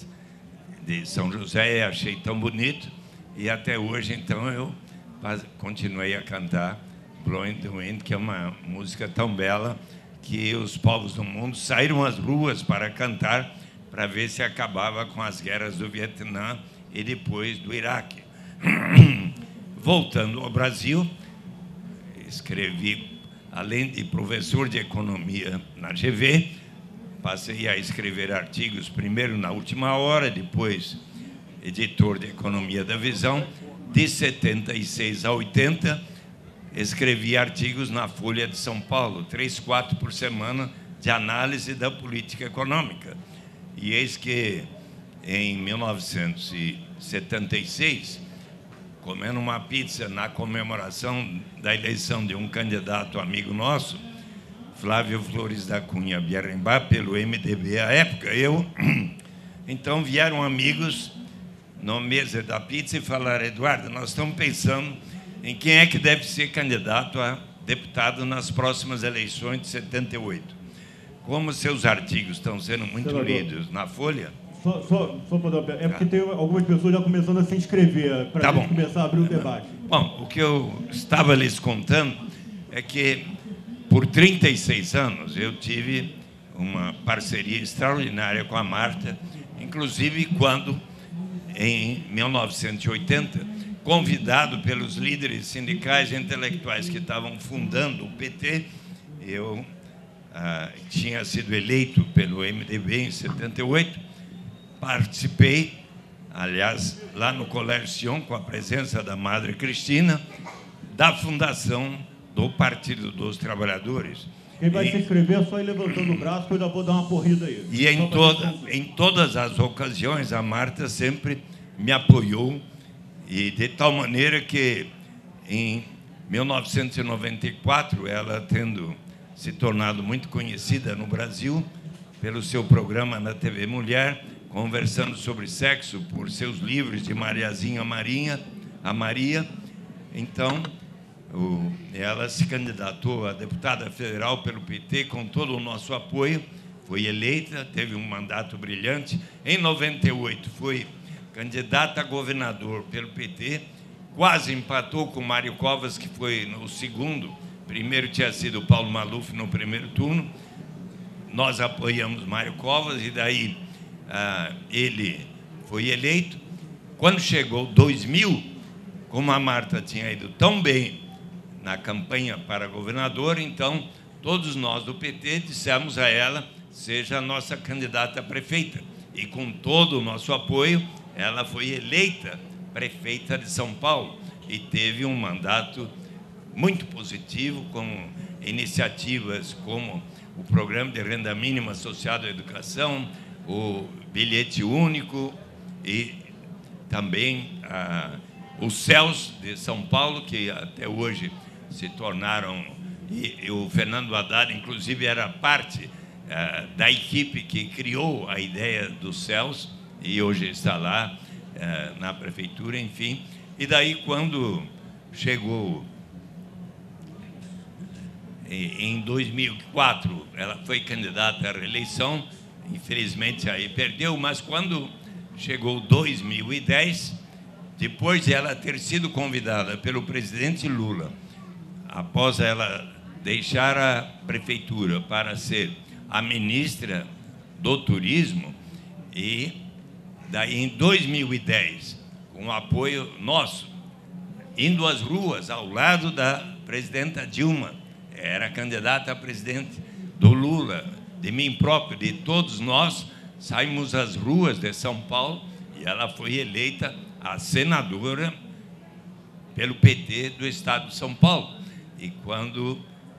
de São José. E achei tão bonito, e até hoje, então, eu continuei a cantar Blowing the Wind, que é uma música tão bela que os povos do mundo saíram às ruas para cantar, para ver se acabava com as guerras do Vietnã e depois do Iraque. Voltando ao Brasil, escrevi, além de professor de economia na G V, passei a escrever artigos, primeiro na Última Hora, depois editor de Economia da Visão. De setenta e seis a oitenta, escrevi artigos na Folha de São Paulo, três, quatro por semana, de análise da política econômica. E eis que, em mil novecentos e setenta e seis, comendo uma pizza na comemoração da eleição de um candidato amigo nosso, Flávio Flores da Cunha Bierrembá, pelo M D B à época, eu, então vieram amigos na mesa da pizza e falaram: Eduardo, nós estamos pensando em quem é que deve ser candidato a deputado nas próximas eleições de setenta e oito. Como seus artigos estão sendo muito Senador, lidos na Folha... Só, só, só para dar, é porque tem algumas pessoas já começando a se inscrever, para tá a gente começar a abrir o debate. Bom, o que eu estava lhes contando é que, por trinta e seis anos, eu tive uma parceria extraordinária com a Marta, inclusive quando, em mil novecentos e oitenta, convidado pelos líderes sindicais e intelectuais que estavam fundando o P T, eu ah, tinha sido eleito pelo M D B em setenta e oito, participei, aliás, lá no Colégio Sion, com a presença da Madre Cristina, da fundação do Partido dos Trabalhadores. Quem vai e, se inscrever é só ir levantando o braço, que eu já vou dar uma corrida aí. E em, toda, em todas as ocasiões, a Marta sempre me apoiou E de tal maneira que, em mil novecentos e noventa e quatro, ela tendo se tornado muito conhecida no Brasil pelo seu programa na T V Mulher, conversando sobre sexo, por seus livros de Mariazinha Marinha, a Maria. Então, o, ela se candidatou a deputada federal pelo P T com todo o nosso apoio, foi eleita, teve um mandato brilhante. Em noventa e oito, foi candidata a governador pelo P T, quase empatou com Mário Covas, que foi no segundo. Primeiro tinha sido o Paulo Maluf no primeiro turno. Nós apoiamos Mário Covas e daí ah, ele foi eleito. Quando chegou dois mil, como a Marta tinha ido tão bem na campanha para governador, então todos nós do P T dissemos a ela: seja a nossa candidata a prefeita. E com todo o nosso apoio, ela foi eleita prefeita de São Paulo e teve um mandato muito positivo, com iniciativas como o Programa de Renda Mínima Associado à Educação, o Bilhete Único e também ah, os céus de São Paulo, que até hoje se tornaram... E, e o Fernando Haddad, inclusive, era parte ah, da equipe que criou a ideia dos céus e hoje está lá ah, na prefeitura, enfim. E daí, quando chegou... Em dois mil e quatro, ela foi candidata à reeleição, infelizmente aí perdeu, mas quando chegou dois mil e dez, depois de ela ter sido convidada pelo presidente Lula, após ela deixar a prefeitura para ser a ministra do turismo, e daí em dois mil e dez, com o apoio nosso, indo às ruas ao lado da presidenta Dilma, era candidata a presidente do Lula, de mim próprio, de todos nós, saímos às ruas de São Paulo e ela foi eleita a senadora pelo P T do estado de São Paulo. E quando...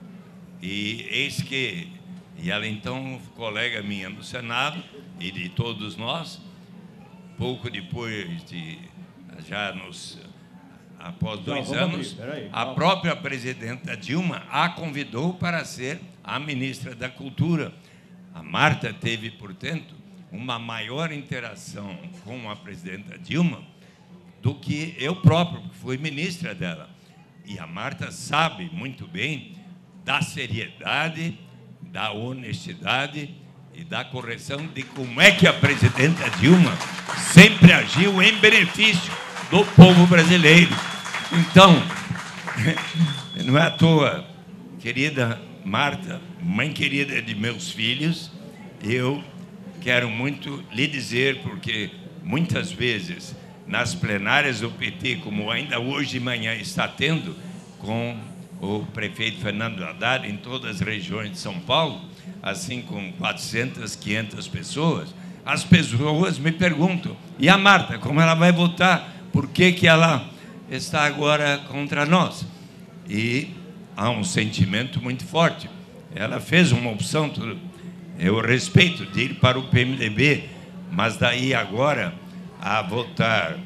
E eis que... E ela, então, colega minha no Senado e de todos nós, pouco depois de... já nos... após dois anos, a própria presidenta Dilma a convidou para ser a ministra da Cultura. A Marta teve, portanto, uma maior interação com a presidenta Dilma do que eu próprio, que fui ministra dela. E a Marta sabe muito bem da seriedade, da honestidade e da correção de como é que a presidenta Dilma sempre agiu em benefício do povo brasileiro. Então, não é à toa, querida Marta, mãe querida de meus filhos, eu quero muito lhe dizer, porque muitas vezes nas plenárias do P T, como ainda hoje de manhã está tendo, com o prefeito Fernando Haddad em todas as regiões de São Paulo, assim com quatrocentas, quinhentas pessoas, as pessoas me perguntam: e a Marta, como ela vai votar? Por que que ela está agora contra nós? E há um sentimento muito forte. Ela fez uma opção, eu respeito, de ir para o P M D B, mas daí agora a votar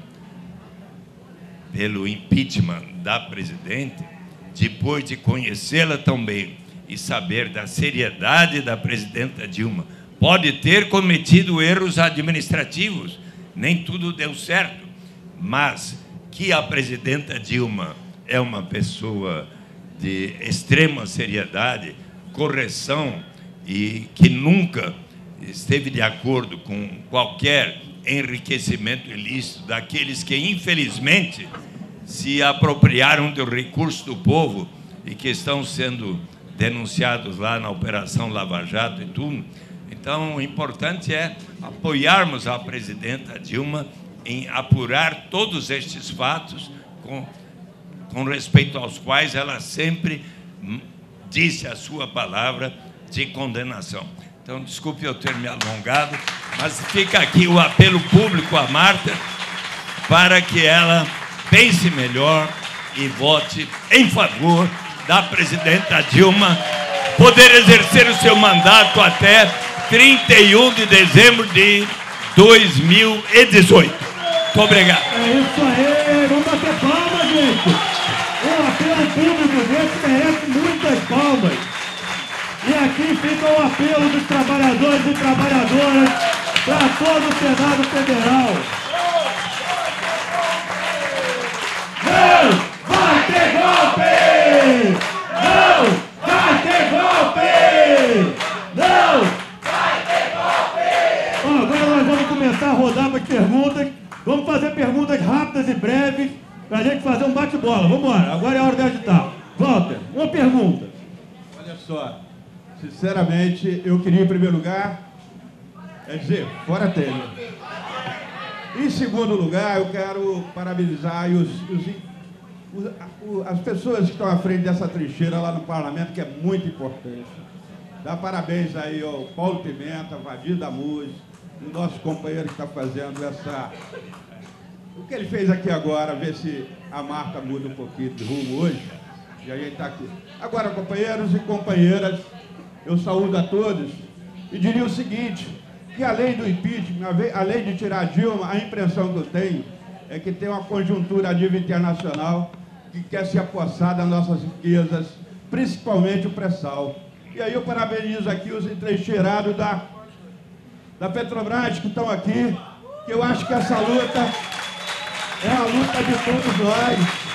pelo impeachment da presidente, depois de conhecê-la tão bem e saber da seriedade da presidenta Dilma, pode ter cometido erros administrativos, nem tudo deu certo, mas que a presidenta Dilma é uma pessoa de extrema seriedade, correção, e que nunca esteve de acordo com qualquer enriquecimento ilícito daqueles que, infelizmente, se apropriaram do recurso do povo e que estão sendo denunciados lá na Operação Lava Jato e tudo. Então, o importante é apoiarmos a presidenta Dilma em apurar todos estes fatos com, com respeito aos quais ela sempre disse a sua palavra de condenação. Então, desculpe eu ter me alongado, mas fica aqui o apelo público à Marta para que ela pense melhor e vote em favor da presidenta Dilma poder exercer o seu mandato até trinta e um de dezembro de dois mil e dezoito. Muito obrigado. É isso aí, vamos bater palmas, gente. Um apelo público desse merece muitas palmas. E aqui fica o apelo dos trabalhadores e trabalhadoras para todo o Senado Federal. Não vai ter golpe! Não vai ter golpe! Não vai ter golpe! Ó, agora nós vamos começar a rodar as perguntas. Vamos fazer perguntas rápidas e breves para a gente fazer um bate-bola. Vamos embora, agora é a hora de agitar. Walter, uma pergunta. Olha só, sinceramente, eu queria em primeiro lugar, é dizer, fora Temer. Em segundo lugar, eu quero parabenizar os, os, os, as pessoas que estão à frente dessa trincheira lá no parlamento, que é muito importante. Dá parabéns aí ao Paulo Pimenta, Vadir Damuz, o nosso companheiro que está fazendo essa... O que ele fez aqui agora, ver se a marca muda um pouquinho de rumo hoje, e a gente está aqui. Agora, companheiros e companheiras, eu saúdo a todos e diria o seguinte, que além do impeachment, além de tirar a Dilma, a impressão que eu tenho é que tem uma conjuntura a nível internacional que quer se apossar das nossas riquezas, principalmente o pré-sal. E aí eu parabenizo aqui os entrincheirados da, da Petrobras que estão aqui, que eu acho que essa luta é a luta de todos nós.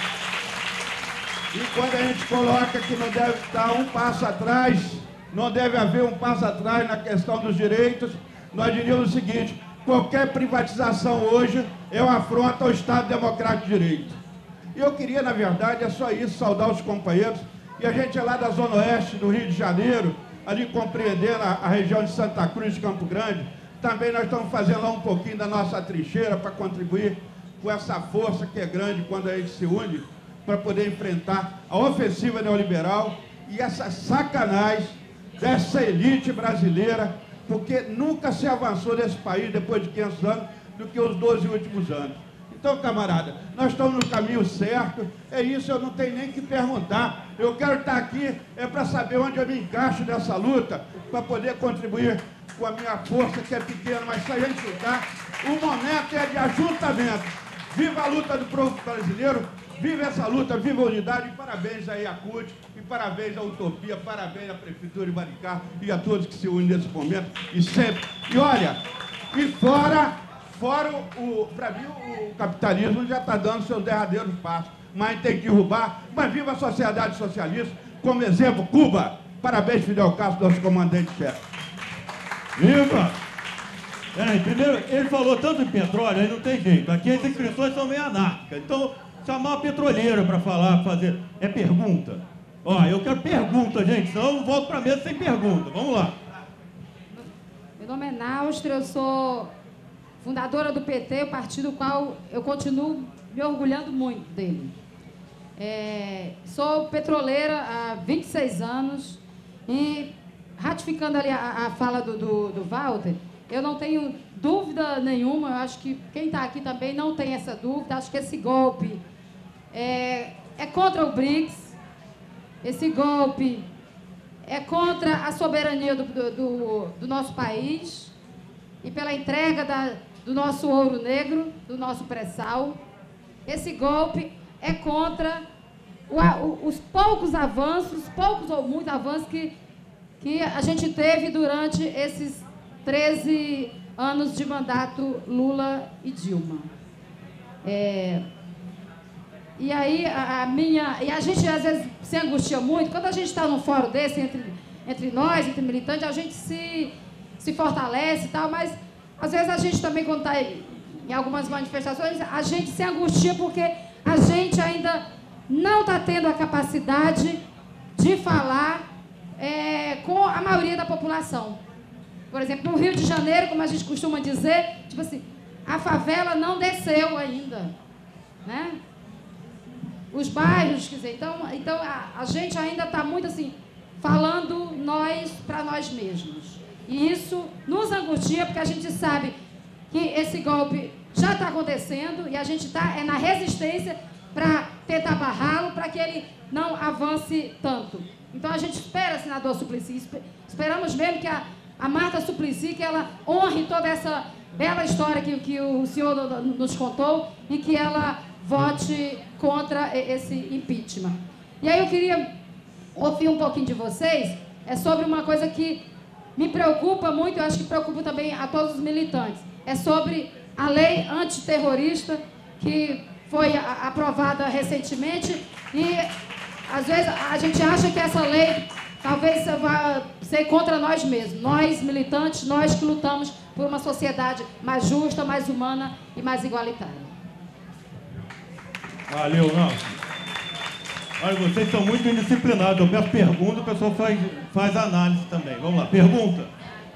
E quando a gente coloca que não deve estar um passo atrás, não deve haver um passo atrás na questão dos direitos, nós diríamos o seguinte, qualquer privatização hoje é uma afronta ao Estado Democrático de Direito. E eu queria, na verdade, é só isso, saudar os companheiros, e a gente é lá da Zona Oeste do Rio de Janeiro, ali compreendendo a, a região de Santa Cruz, Campo Grande, também nós estamos fazendo lá um pouquinho da nossa trincheira para contribuir com essa força que é grande quando a gente se une para poder enfrentar a ofensiva neoliberal e essa sacanagem dessa elite brasileira, porque nunca se avançou nesse país, depois de quinhentos anos, do que os doze últimos anos. Então, camarada, nós estamos no caminho certo, é isso, eu não tenho nem que perguntar. Eu quero estar aqui é para saber onde eu me encaixo nessa luta, para poder contribuir com a minha força, que é pequena, mas se a gente lutar, o momento é de ajuntamento. Viva a luta do povo brasileiro, viva essa luta, viva a unidade, e parabéns aí à C U T, e parabéns à Utopia, parabéns à Prefeitura de Maricá e a todos que se unem nesse momento, e sempre. E olha, e fora, fora o, o para mim, o, o capitalismo já está dando seus derradeiros passos, mas tem que derrubar, mas viva a sociedade socialista, como exemplo, Cuba. Parabéns, Fidel Castro, nosso comandante-chefe. Viva! É, primeiro, ele falou tanto em petróleo, aí não tem jeito. Aqui as inscrições são meio anárquicas. Então, chamar uma petroleira para falar, fazer... É pergunta. Ó, eu quero pergunta, gente, senão eu não volto para a mesa sem pergunta. Vamos lá. Meu nome é Náustria, eu sou fundadora do P T, o partido qual eu continuo me orgulhando muito dele. É, sou petroleira há vinte e seis anos e, ratificando ali a, a fala do, do, do Walter, eu não tenho dúvida nenhuma, eu acho que quem está aqui também não tem essa dúvida, acho que esse golpe é, é contra o BRICS, esse golpe é contra a soberania do, do, do nosso país e pela entrega da, do nosso ouro negro, do nosso pré-sal. Esse golpe é contra o, o, os poucos avanços, poucos ou muitos avanços que, que a gente teve durante esses treze anos de mandato Lula e Dilma. É, e aí a, a minha... E a gente às vezes se angustia muito, quando a gente está num fórum desse, entre, entre nós, entre militantes, a gente se, se fortalece e tal, mas às vezes a gente também, quando está em, em algumas manifestações, a gente se angustia porque a gente ainda não está tendo a capacidade de falar é, com a maioria da população. Por exemplo, no Rio de Janeiro, como a gente costuma dizer, tipo assim, a favela não desceu ainda, né? Os bairros, quer dizer, então, então a, a gente ainda está muito assim, falando nós para nós mesmos. E isso nos angustia, porque a gente sabe que esse golpe já está acontecendo e a gente está é na resistência para tentar barrá-lo, para que ele não avance tanto. Então a gente espera, senador Suplicy, esperamos mesmo que a A Marta Suplicy, que ela honre toda essa bela história que, que o senhor nos contou e que ela vote contra esse impeachment. E aí eu queria ouvir um pouquinho de vocês, é sobre uma coisa que me preocupa muito, eu acho que preocupa também a todos os militantes, é sobre a lei antiterrorista que foi a, aprovada recentemente e, às vezes, a gente acha que essa lei talvez vá ser contra nós mesmos, nós militantes, nós que lutamos por uma sociedade mais justa, mais humana e mais igualitária. Valeu, não. Olha, vocês são muito indisciplinados. Eu peço pergunta, o pessoal faz, faz análise também. Vamos lá, pergunta.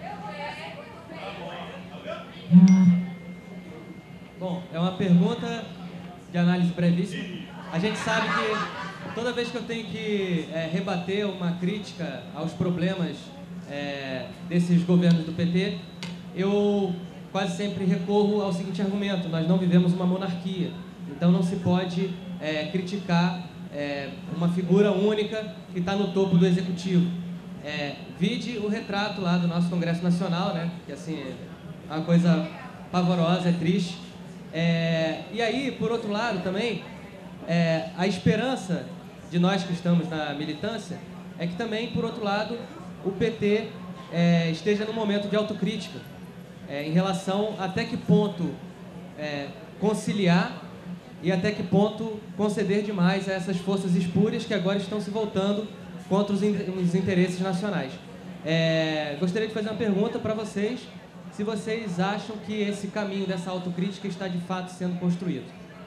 Bom, é uma pergunta de análise brevíssima. A gente sabe que toda vez que eu tenho que é, rebater uma crítica aos problemas é, desses governos do P T, eu quase sempre recorro ao seguinte argumento: nós não vivemos uma monarquia, então não se pode é, criticar é, uma figura única que está no topo do executivo. É, vide o retrato lá do nosso Congresso Nacional, né, que assim, é uma coisa pavorosa, é triste. É, e aí, por outro lado também, é, a esperança de nós que estamos na militância é que também, por outro lado, o P T é, esteja num momento de autocrítica é, em relação até que ponto é, conciliar e até que ponto conceder demais a essas forças espúrias que agora estão se voltando contra os, in os interesses nacionais. É, gostaria de fazer uma pergunta para vocês, se vocês acham que esse caminho dessa autocrítica está de fato sendo construído.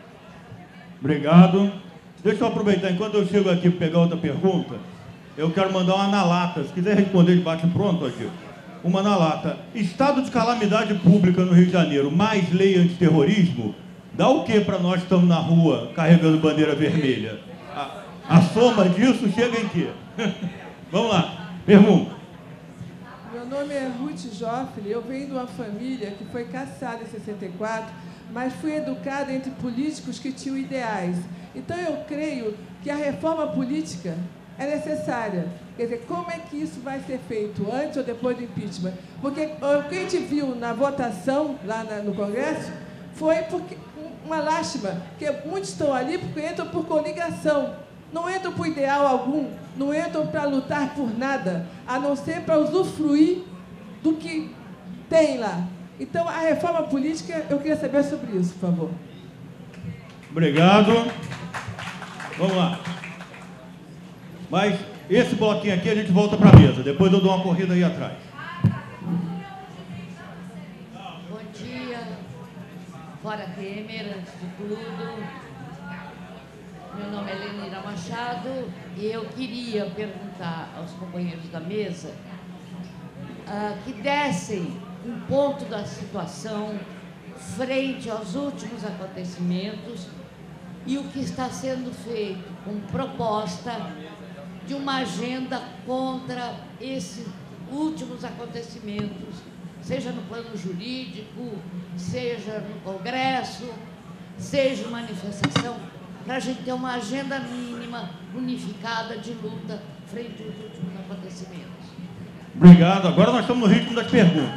Obrigado. Deixa eu aproveitar, enquanto eu chego aqui para pegar outra pergunta, eu quero mandar uma na lata. Se quiser responder de bate pronto aqui. Uma na lata. Estado de calamidade pública no Rio de Janeiro, mais lei antiterrorismo, dá o que para nós que estamos na rua carregando bandeira vermelha? A, a soma disso chega em quê? Vamos lá, pergunta. Meu nome é Ruth Joffre, eu venho de uma família que foi caçada em sessenta e quatro, mas fui educada entre políticos que tinham ideais. Então eu creio que a reforma política é necessária. Quer dizer, como é que isso vai ser feito, antes ou depois do impeachment? Porque o que a gente viu na votação lá na, no Congresso foi porque, uma lástima, que muitos estão ali porque entram por coligação, não entram por ideal algum, não entram para lutar por nada, a não ser para usufruir do que tem lá. Então, a reforma política, eu queria saber sobre isso, por favor. Obrigado. Vamos lá. Mas esse bloquinho aqui a gente volta para a mesa, depois eu dou uma corrida aí atrás. Bom dia. Fora Temer, antes de tudo. Meu nome é Lenira Machado e eu queria perguntar aos companheiros da mesa uh, que dessem um ponto da situação frente aos últimos acontecimentos e o que está sendo feito com proposta de uma agenda contra esses últimos acontecimentos, seja no plano jurídico, seja no Congresso, seja manifestação, para a gente ter uma agenda mínima, unificada de luta frente aos últimos acontecimentos. Obrigado. Agora nós estamos no ritmo das perguntas.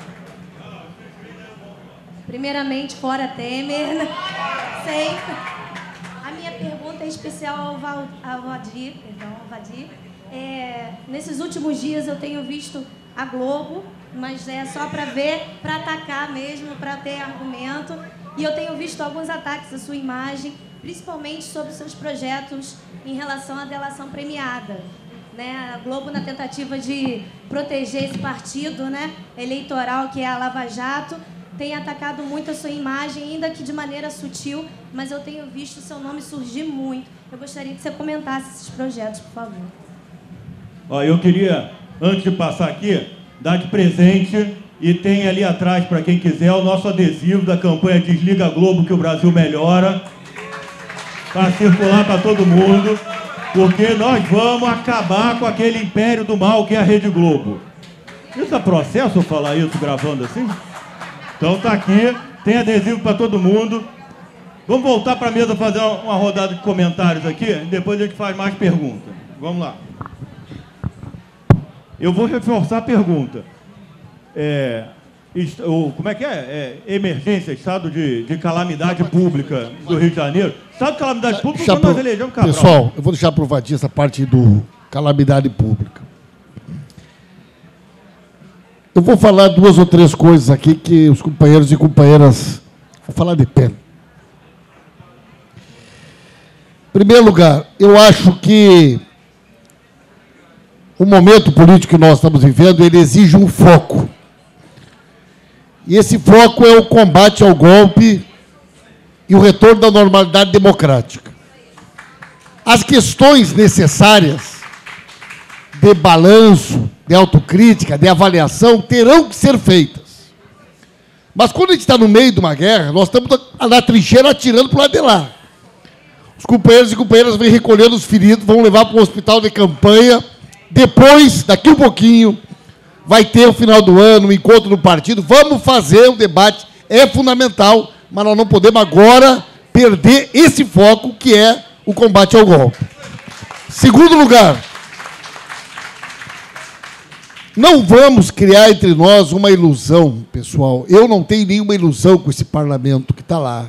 Primeiramente, fora Temer. Sempre. A minha pergunta é especial ao, Val, ao Vadir. Perdão, ao Vadir. É, nesses últimos dias eu tenho visto a Globo, mas é só para ver, para atacar mesmo, para ter argumento. E eu tenho visto alguns ataques à sua imagem, principalmente sobre seus projetos em relação à delação premiada. Né? A Globo, na tentativa de proteger esse partido, né, eleitoral, que é a Lava Jato, tem atacado muito a sua imagem, ainda que de maneira sutil, mas eu tenho visto o seu nome surgir muito. Eu gostaria que você comentasse esses projetos, por favor. Ó, eu queria, antes de passar aqui, dar de presente, e tem ali atrás, para quem quiser, o nosso adesivo da campanha Desliga Globo, que o Brasil melhora, para circular para todo mundo, porque nós vamos acabar com aquele império do mal que é a Rede Globo. Isso é processo eu falar isso gravando assim? Então tá aqui, tem adesivo para todo mundo. Vamos voltar para a mesa fazer uma rodada de comentários aqui, e depois a gente faz mais perguntas. Vamos lá. Eu vou reforçar a pergunta. É, o, como é que é? é emergência, estado de, de calamidade pública do Rio de Janeiro. Estado de calamidade pública quando nós elegemos Cabral. Pessoal, eu vou deixar para o Vadir essa parte do calamidade pública. Eu vou falar duas ou três coisas aqui que os companheiros e companheiras... Vou falar de pé. Em primeiro lugar, eu acho que o momento político que nós estamos vivendo, ele exige um foco. E esse foco é o combate ao golpe e o retorno da normalidade democrática. As questões necessárias de balanço, de autocrítica, de avaliação, terão que ser feitas. Mas quando a gente está no meio de uma guerra, nós estamos na trincheira atirando para o lado de lá. Os companheiros e companheiras vêm recolhendo os feridos, vão levar para o hospital de campanha. Depois, daqui um pouquinho, vai ter o final do ano, um encontro no partido. Vamos fazer o debate, é fundamental, mas nós não podemos agora perder esse foco, que é o combate ao golpe. Segundo lugar, não vamos criar entre nós uma ilusão, pessoal. Eu não tenho nenhuma ilusão com esse parlamento que está lá.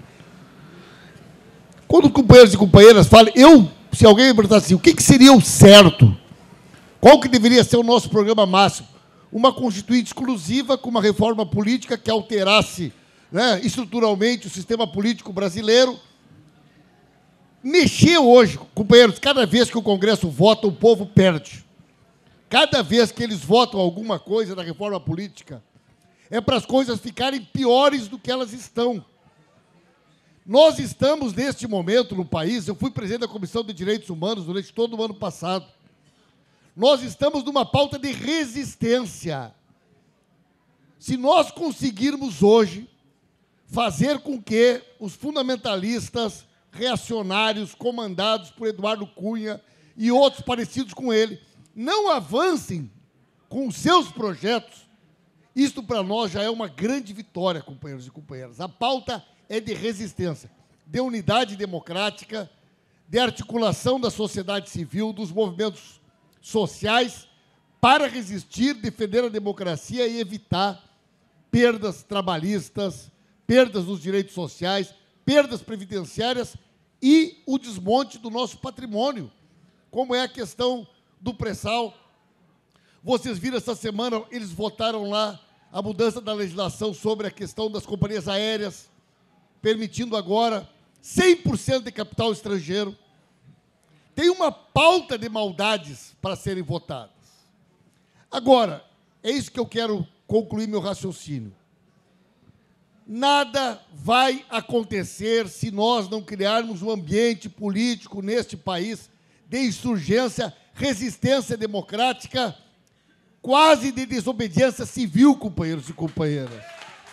Quando companheiros e companheiras falam, eu, se alguém me perguntar assim, o que, que seria o certo? Qual que deveria ser o nosso programa máximo? Uma constituinte exclusiva com uma reforma política que alterasse, né, estruturalmente o sistema político brasileiro. Mexer hoje, companheiros, cada vez que o Congresso vota, o povo perde. Cada vez que eles votam alguma coisa da reforma política, é para as coisas ficarem piores do que elas estão. Nós estamos, neste momento, no país, eu fui presidente da Comissão de Direitos Humanos durante todo o ano passado, nós estamos numa pauta de resistência. Se nós conseguirmos hoje fazer com que os fundamentalistas, reacionários, comandados por Eduardo Cunha e outros parecidos com ele, não avancem com os seus projetos, isto para nós já é uma grande vitória, companheiros e companheiras. A pauta é de resistência, de unidade democrática, de articulação da sociedade civil, dos movimentos sociais, para resistir, defender a democracia e evitar perdas trabalhistas, perdas dos direitos sociais, perdas previdenciárias e o desmonte do nosso patrimônio, como é a questão do pré-sal. Vocês viram essa semana, eles votaram lá a mudança da legislação sobre a questão das companhias aéreas, permitindo agora cem por cento de capital estrangeiro. Tem uma pauta de maldades para serem votadas. Agora, é isso que eu quero concluir meu raciocínio. Nada vai acontecer se nós não criarmos um ambiente político neste país de insurgência, resistência democrática, quase de desobediência civil, companheiros e companheiras.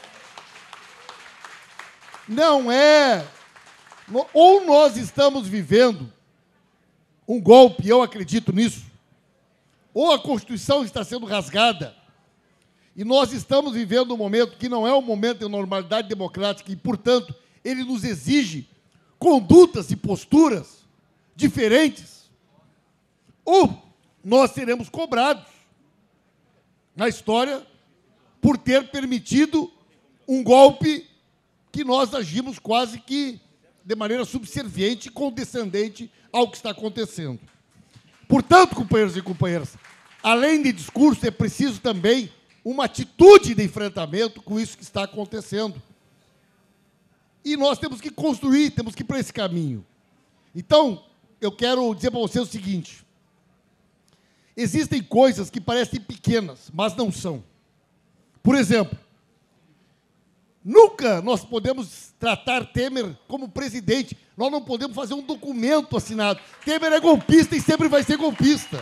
Não é... Ou nós estamos vivendo um golpe, eu acredito nisso, ou a Constituição está sendo rasgada, e nós estamos vivendo um momento que não é um momento de normalidade democrática, e, portanto, ele nos exige condutas e posturas diferentes, ou nós seremos cobrados na história por ter permitido um golpe que nós agimos quase que de maneira subserviente e condescendente ao que está acontecendo. Portanto, companheiros e companheiras, além de discurso, é preciso também uma atitude de enfrentamento com isso que está acontecendo. E nós temos que construir, temos que ir para esse caminho. Então, eu quero dizer para você o seguinte: existem coisas que parecem pequenas, mas não são. Por exemplo, nunca nós podemos tratar Temer como presidente. Nós não podemos fazer um documento assinado. Temer é golpista e sempre vai ser golpista.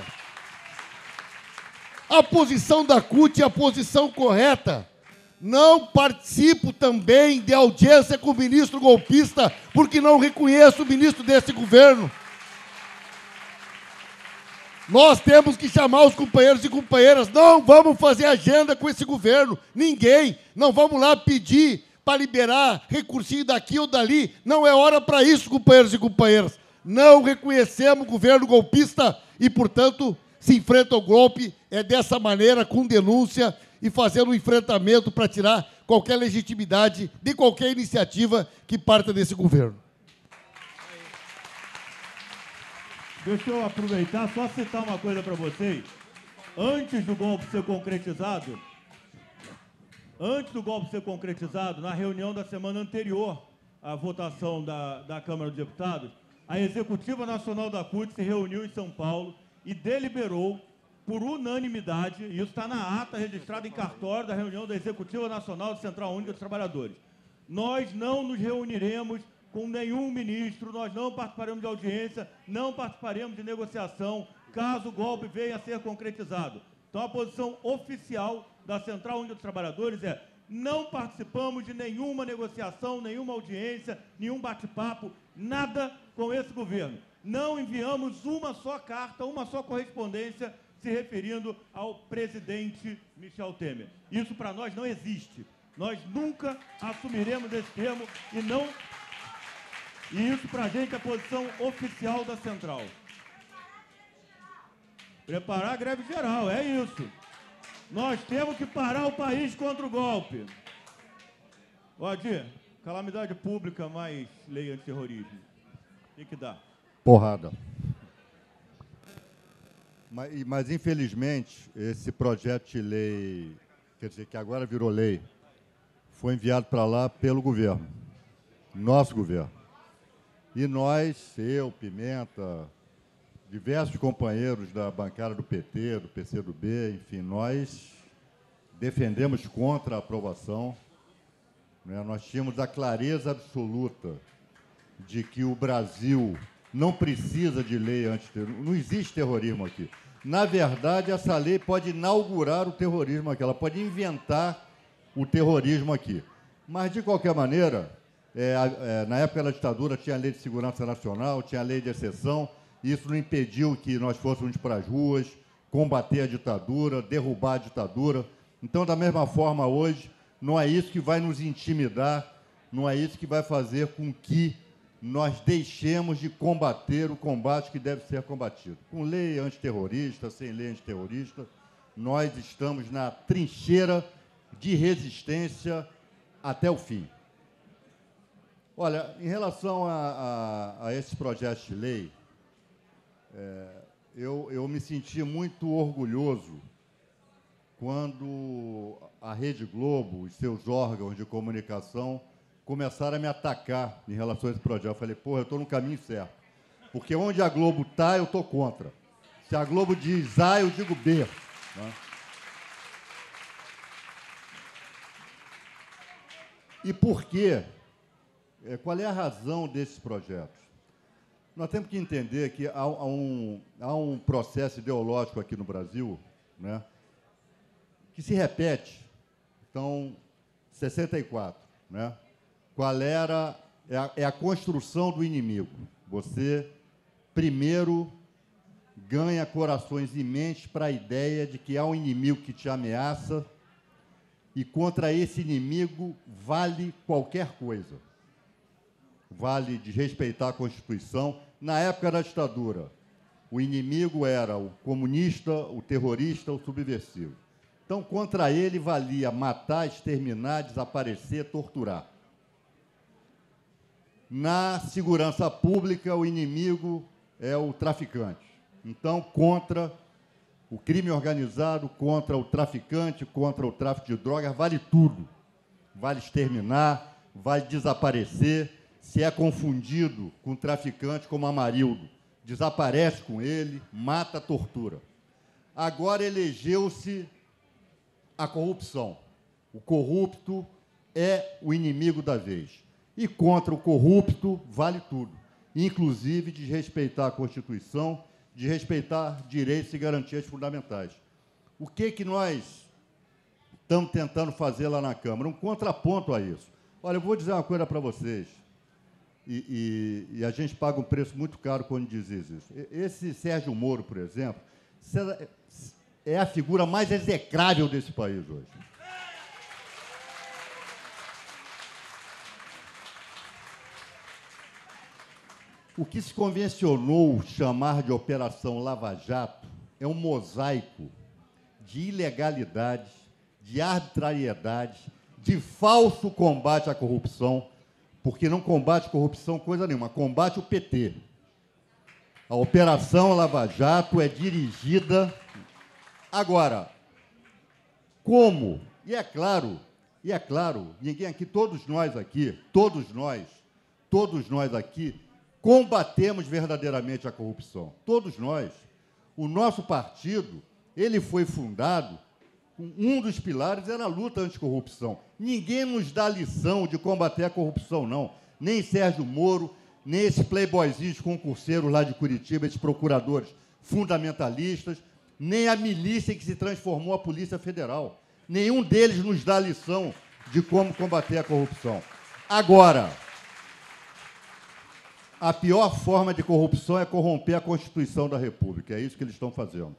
A posição da C U T é a posição correta. Não participo também de audiência com o ministro golpista, porque não reconheço o ministro desse governo. Nós temos que chamar os companheiros e companheiras. Não vamos fazer agenda com esse governo. Ninguém. Não vamos lá pedir para liberar recursinho daqui ou dali. Não é hora para isso, companheiros e companheiras. Não reconhecemos o governo golpista e, portanto, se enfrenta o golpe é dessa maneira, com denúncia e fazendo um enfrentamento para tirar qualquer legitimidade de qualquer iniciativa que parta desse governo. Deixa eu aproveitar, só citar uma coisa para vocês. Antes do golpe ser concretizado, antes do golpe ser concretizado, na reunião da semana anterior à votação da, da Câmara dos Deputados, a Executiva Nacional da C U T se reuniu em São Paulo e deliberou por unanimidade, e isso está na ata registrada em cartório da reunião da Executiva Nacional da Central Única dos Trabalhadores. Nós não nos reuniremos com nenhum ministro, nós não participaremos de audiência, não participaremos de negociação, caso o golpe venha a ser concretizado. Então, a posição oficial da Central Única dos Trabalhadores é: não participamos de nenhuma negociação, nenhuma audiência, nenhum bate-papo, nada com esse governo. Não enviamos uma só carta, uma só correspondência se referindo ao presidente Michel Temer. Isso para nós não existe. Nós nunca assumiremos esse termo e não... E isso para a gente é a posição oficial da Central. Preparar a greve geral, é isso. Nós temos que parar o país contra o golpe. Adir, calamidade pública mais lei antiterrorismo. O que que dá? Porrada. Mas, mas, infelizmente, esse projeto de lei, quer dizer, que agora virou lei, foi enviado para lá pelo governo, nosso governo. E nós, eu, Pimenta, diversos companheiros da bancada do P T, do P C do B, enfim, nós defendemos contra a aprovação. Né? Nós tínhamos a clareza absoluta de que o Brasil não precisa de lei antiterrorismo. Não existe terrorismo aqui. Na verdade, essa lei pode inaugurar o terrorismo aqui, ela pode inventar o terrorismo aqui. Mas, de qualquer maneira, é, é, na época da ditadura tinha a Lei de Segurança Nacional, tinha a Lei de Exceção, e isso não impediu que nós fôssemos para as ruas, combater a ditadura, derrubar a ditadura. Então, da mesma forma, hoje, não é isso que vai nos intimidar, não é isso que vai fazer com que nós deixemos de combater o combate que deve ser combatido. Com lei antiterrorista, sem lei antiterrorista, nós estamos na trincheira de resistência até o fim. Olha, em relação a, a, a esses projetos de lei, é, eu, eu me senti muito orgulhoso quando a Rede Globo, os seus órgãos de comunicação, começaram a me atacar em relação a esse projeto. Eu falei, porra, eu estou no caminho certo. Porque onde a Globo está, eu estou contra. Se a Globo diz A, eu digo B. Né? E por quê? Qual é a razão desses projetos? Nós temos que entender que há, há, um, há um processo ideológico aqui no Brasil, né, que se repete. Então, sessenta e quatro, né? Qual era... É a, é a construção do inimigo. Você, primeiro, ganha corações e mentes para a ideia de que há um inimigo que te ameaça e contra esse inimigo vale qualquer coisa. Vale desrespeitar a Constituição. Na época da ditadura, o inimigo era o comunista, o terrorista, o subversivo. Então, contra ele valia matar, exterminar, desaparecer, torturar. Na segurança pública, o inimigo é o traficante. Então, contra o crime organizado, contra o traficante, contra o tráfico de drogas, vale tudo. Vale exterminar, vale desaparecer. Se é confundido com o traficante, como Amarildo, desaparece com ele, mata, tortura. Agora elegeu-se a corrupção. O corrupto é o inimigo da vez. E contra o corrupto vale tudo, inclusive desrespeitar a Constituição, desrespeitar direitos e garantias fundamentais. O que, que nós estamos tentando fazer lá na Câmara? Um contraponto a isso. Olha, eu vou dizer uma coisa para vocês, e, e, e a gente paga um preço muito caro quando diz isso. Esse Sérgio Moro, por exemplo, é a figura mais execrável desse país hoje. O que se convencionou chamar de Operação Lava Jato é um mosaico de ilegalidades, de arbitrariedades, de falso combate à corrupção, porque não combate corrupção coisa nenhuma, combate o P T. A Operação Lava Jato é dirigida... Agora, como? E é claro, e é claro, ninguém aqui, todos nós aqui, todos nós, todos nós aqui, combatemos verdadeiramente a corrupção. Todos nós. O nosso partido, ele foi fundado, um dos pilares era a luta anticorrupção. Ninguém nos dá lição de combater a corrupção, não. Nem Sérgio Moro, nem esses playboyzinhos concurseiros lá de Curitiba, esses procuradores fundamentalistas, nem a milícia que se transformou a Polícia Federal. Nenhum deles nos dá lição de como combater a corrupção. Agora, a pior forma de corrupção é corromper a Constituição da República. É isso que eles estão fazendo.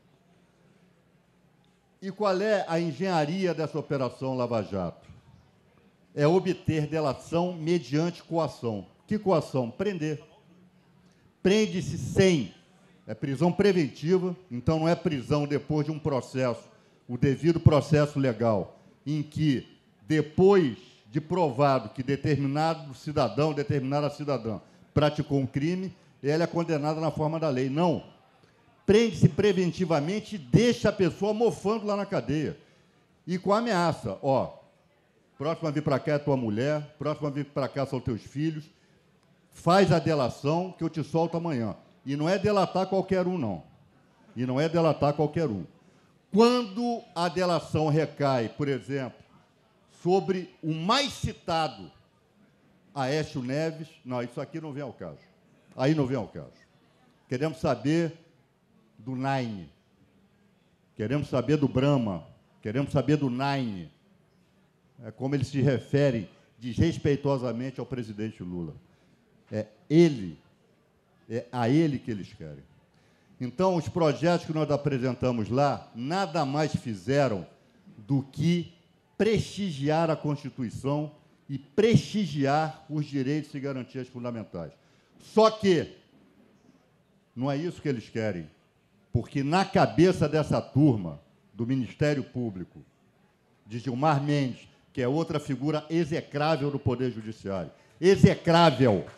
E qual é a engenharia dessa Operação Lava Jato? É obter delação mediante coação. Que coação? Prender. Prende-se sem. É prisão preventiva, então não é prisão depois de um processo, o devido processo legal, em que, depois de provado que determinado cidadão, determinada cidadã praticou um crime, ela é condenada na forma da lei. Não. Prende-se preventivamente e deixa a pessoa mofando lá na cadeia. E com a ameaça, ó, próxima a vir para cá é tua mulher, próxima a vir para cá são teus filhos, faz a delação que eu te solto amanhã. E não é delatar qualquer um, não. E não é delatar qualquer um. Quando a delação recai, por exemplo, sobre o mais citado, Aécio Neves, não, isso aqui não vem ao caso. Aí não vem ao caso. Queremos saber do Nine. Queremos saber do Brahma. Queremos saber do Nine. É como eles se referem desrespeitosamente ao presidente Lula. É ele, é a ele que eles querem. Então, os projetos que nós apresentamos lá nada mais fizeram do que prestigiar a Constituição e prestigiar os direitos e garantias fundamentais. Só que não é isso que eles querem, porque na cabeça dessa turma do Ministério Público, de Gilmar Mendes, que é outra figura execrável do Poder Judiciário, execrável,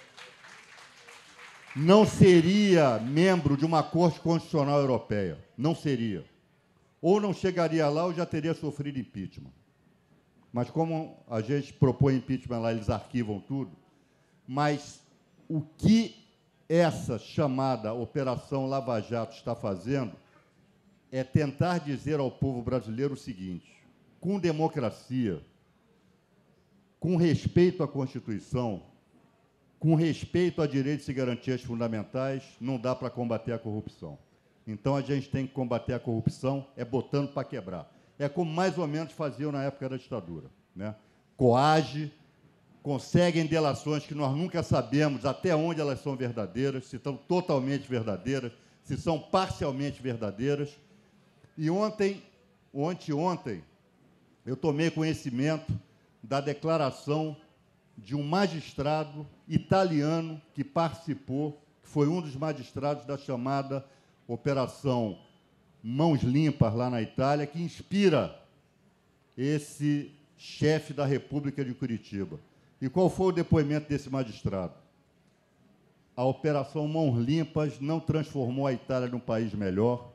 não seria membro de uma Corte Constitucional Europeia. Não seria. Ou não chegaria lá ou já teria sofrido impeachment. Mas como a gente propõe impeachment lá, eles arquivam tudo. Mas o que essa chamada Operação Lava Jato está fazendo é tentar dizer ao povo brasileiro o seguinte: com democracia, com respeito à Constituição, com respeito a direitos e garantias fundamentais, não dá para combater a corrupção. Então, a gente tem que combater a corrupção é botando para quebrar. É como mais ou menos faziam na época da ditadura, né? Coage, conseguem delações que nós nunca sabemos até onde elas são verdadeiras, se estão totalmente verdadeiras, se são parcialmente verdadeiras. E ontem, ontem, ontem, eu tomei conhecimento da declaração de um magistrado italiano que participou, que foi um dos magistrados da chamada Operação Mãos Limpas, lá na Itália, que inspira esse chefe da República de Curitiba. E qual foi o depoimento desse magistrado? A Operação Mãos Limpas não transformou a Itália num país melhor.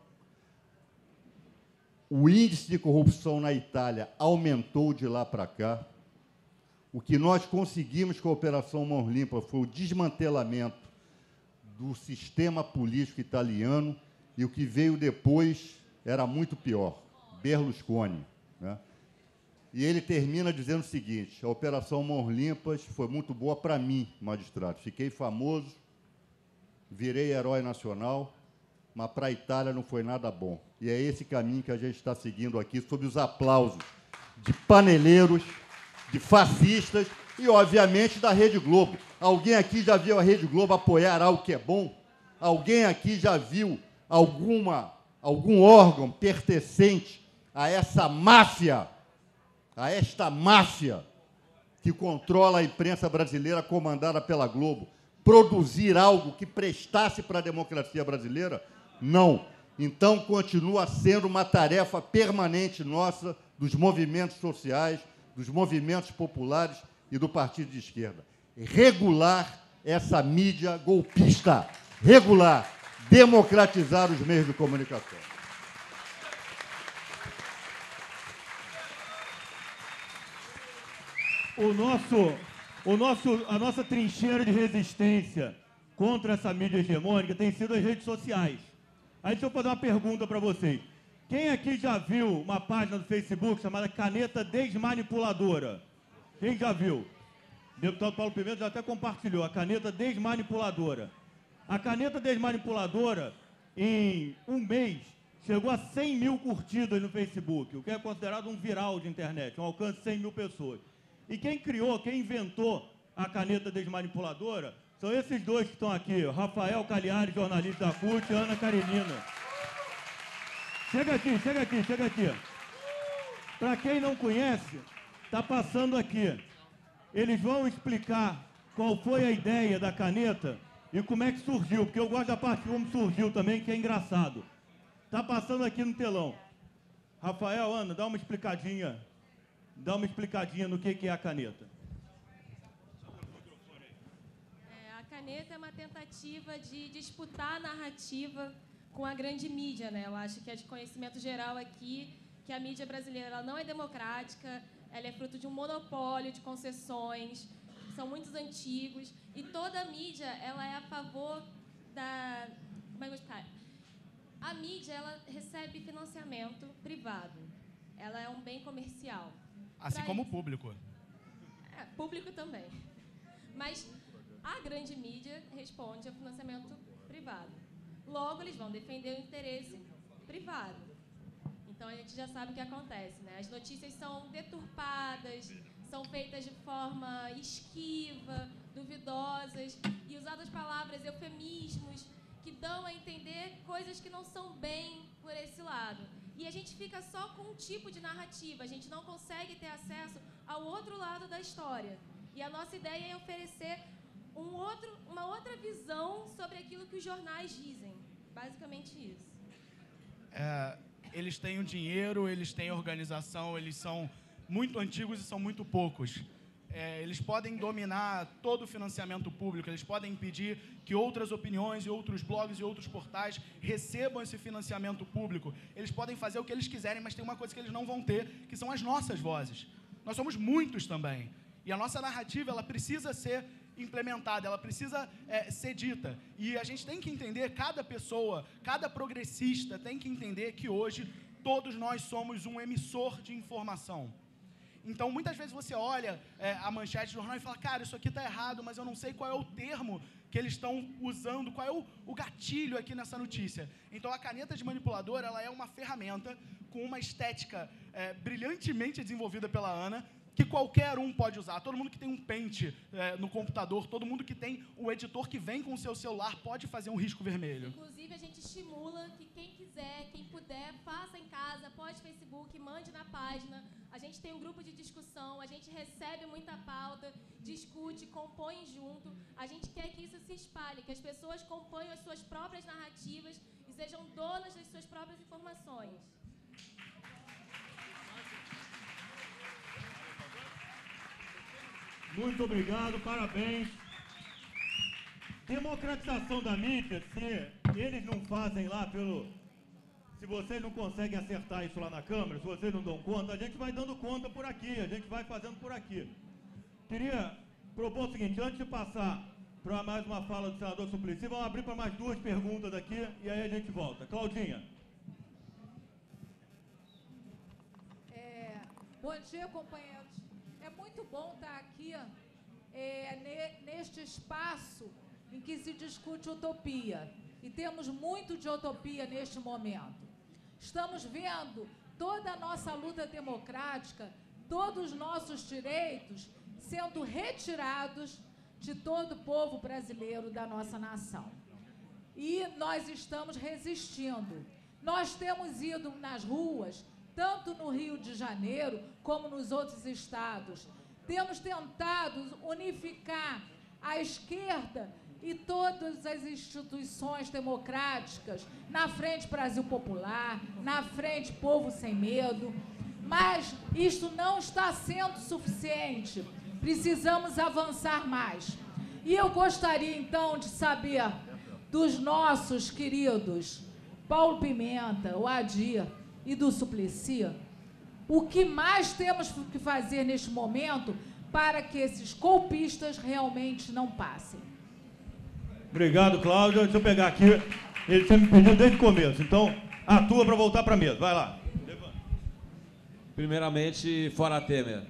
O índice de corrupção na Itália aumentou de lá para cá. O que nós conseguimos com a Operação Mãos Limpas foi o desmantelamento do sistema político italiano, e o que veio depois era muito pior, Berlusconi, né? E ele termina dizendo o seguinte: a Operação Mãos Limpas foi muito boa para mim, magistrado. Fiquei famoso, virei herói nacional, mas para a Itália não foi nada bom. E é esse caminho que a gente está seguindo aqui, sob os aplausos de paneleiros, de fascistas e, obviamente, da Rede Globo. Alguém aqui já viu a Rede Globo apoiar algo que é bom? Alguém aqui já viu alguma, algum órgão pertencente a essa máfia, a esta máfia que controla a imprensa brasileira comandada pela Globo, produzir algo que prestasse para a democracia brasileira? Não. Então, continua sendo uma tarefa permanente nossa, dos movimentos sociais, dos movimentos populares e do partido de esquerda. Regular essa mídia golpista. Regular. Democratizar os meios de comunicação. O nosso, o nosso, a nossa trincheira de resistência contra essa mídia hegemônica tem sido as redes sociais. Aí deixa eu fazer uma pergunta para vocês. Quem aqui já viu uma página do Facebook chamada Caneta Desmanipuladora? Quem já viu? O deputado Paulo Pimenta já até compartilhou, a Caneta Desmanipuladora. A Caneta Desmanipuladora, em um mês, chegou a cem mil curtidas no Facebook, o que é considerado um viral de internet, um alcance de cem mil pessoas. E quem criou, quem inventou a Caneta Desmanipuladora, são esses dois que estão aqui, Rafael Cagliari, jornalista da C U T, e Ana Karenina. Chega aqui, chega aqui, chega aqui. Para quem não conhece, está passando aqui. Eles vão explicar qual foi a ideia da caneta e como é que surgiu, porque eu gosto da parte como surgiu também, que é engraçado. Está passando aqui no telão. Rafael, Ana, dá uma explicadinha, dá uma explicadinha no que, que é a caneta. É, a caneta é uma tentativa de disputar a narrativa com a grande mídia, né? Eu acho que é de conhecimento geral aqui que a mídia brasileira ela não é democrática, ela é fruto de um monopólio de concessões, que são muito antigos, e toda a mídia ela é a favor da... Como é que eu vou explicar? A mídia ela recebe financiamento privado, ela é um bem comercial. Assim pra como o isso... público. É, público também. Mas a grande mídia responde ao financiamento privado. Logo, eles vão defender o interesse privado. Então, a gente já sabe o que acontece, né? As notícias são deturpadas, são feitas de forma esquiva, duvidosas, e usadas palavras, eufemismos, que dão a entender coisas que não são bem por esse lado. E a gente fica só com um tipo de narrativa, a gente não consegue ter acesso ao outro lado da história. E a nossa ideia é oferecer um outro, uma outra visão sobre aquilo que os jornais dizem. Basicamente isso. É, eles têm o dinheiro, eles têm a organização, eles são muito antigos e são muito poucos. É, eles podem dominar todo o financiamento público, eles podem impedir que outras opiniões e outros blogs e outros portais recebam esse financiamento público. Eles podem fazer o que eles quiserem, mas tem uma coisa que eles não vão ter, que são as nossas vozes. Nós somos muitos também. E a nossa narrativa ela precisa ser implementada, ela precisa é, ser dita. E a gente tem que entender, cada pessoa, cada progressista tem que entender que hoje todos nós somos um emissor de informação. Então, muitas vezes você olha é, a manchete do jornal e fala, cara, isso aqui está errado, mas eu não sei qual é o termo que eles estão usando, qual é o, o gatilho aqui nessa notícia. Então, a caneta desmanipuladora ela é uma ferramenta com uma estética é, brilhantemente desenvolvida pela Ana, que qualquer um pode usar. Todo mundo que tem um pente é, no computador, todo mundo que tem o editor que vem com o seu celular pode fazer um risco vermelho. Inclusive, a gente estimula que quem quiser, quem puder, faça em casa, poste Facebook, mande na página. A gente tem um grupo de discussão, a gente recebe muita pauta, discute, compõe junto. A gente quer que isso se espalhe, que as pessoas componham as suas próprias narrativas e sejam donas das suas próprias informações. Muito obrigado, parabéns. Democratização da mídia, se eles não fazem lá pelo... Se vocês não conseguem acertar isso lá na Câmara, se vocês não dão conta, a gente vai dando conta por aqui, a gente vai fazendo por aqui. Queria propor o seguinte, antes de passar para mais uma fala do senador Suplicy, vamos abrir para mais duas perguntas aqui e aí a gente volta. Claudinha. É, bom dia, companheiros. É muito bom estar aqui é, neste espaço em que se discute utopia. E temos muito de utopia neste momento. Estamos vendo toda a nossa luta democrática, todos os nossos direitos sendo retirados de todo o povo brasileiro da nossa nação. E nós estamos resistindo. Nós temos ido nas ruas, tanto no Rio de Janeiro como nos outros estados. Temos tentado unificar a esquerda e todas as instituições democráticas, na Frente Brasil Popular, na Frente Povo Sem Medo, mas isto não está sendo suficiente. Precisamos avançar mais. E eu gostaria, então, de saber dos nossos queridos Paulo Pimenta, o Adir e do Suplicy, o que mais temos que fazer neste momento para que esses golpistas realmente não passem. Obrigado, Cláudia. Deixa eu pegar aqui. Ele tinha me pedido desde o começo, então atua para voltar para a mesa. Vai lá. Primeiramente, fora Temer.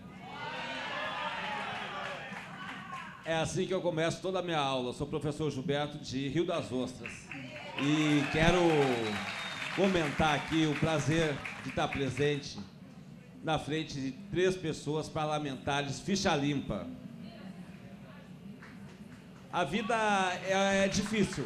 É assim que eu começo toda a minha aula. Sou o professor Gilberto de Rio das Ostras. E quero comentar aqui o prazer de estar presente na frente de três pessoas parlamentares ficha limpa. A vida é, é difícil.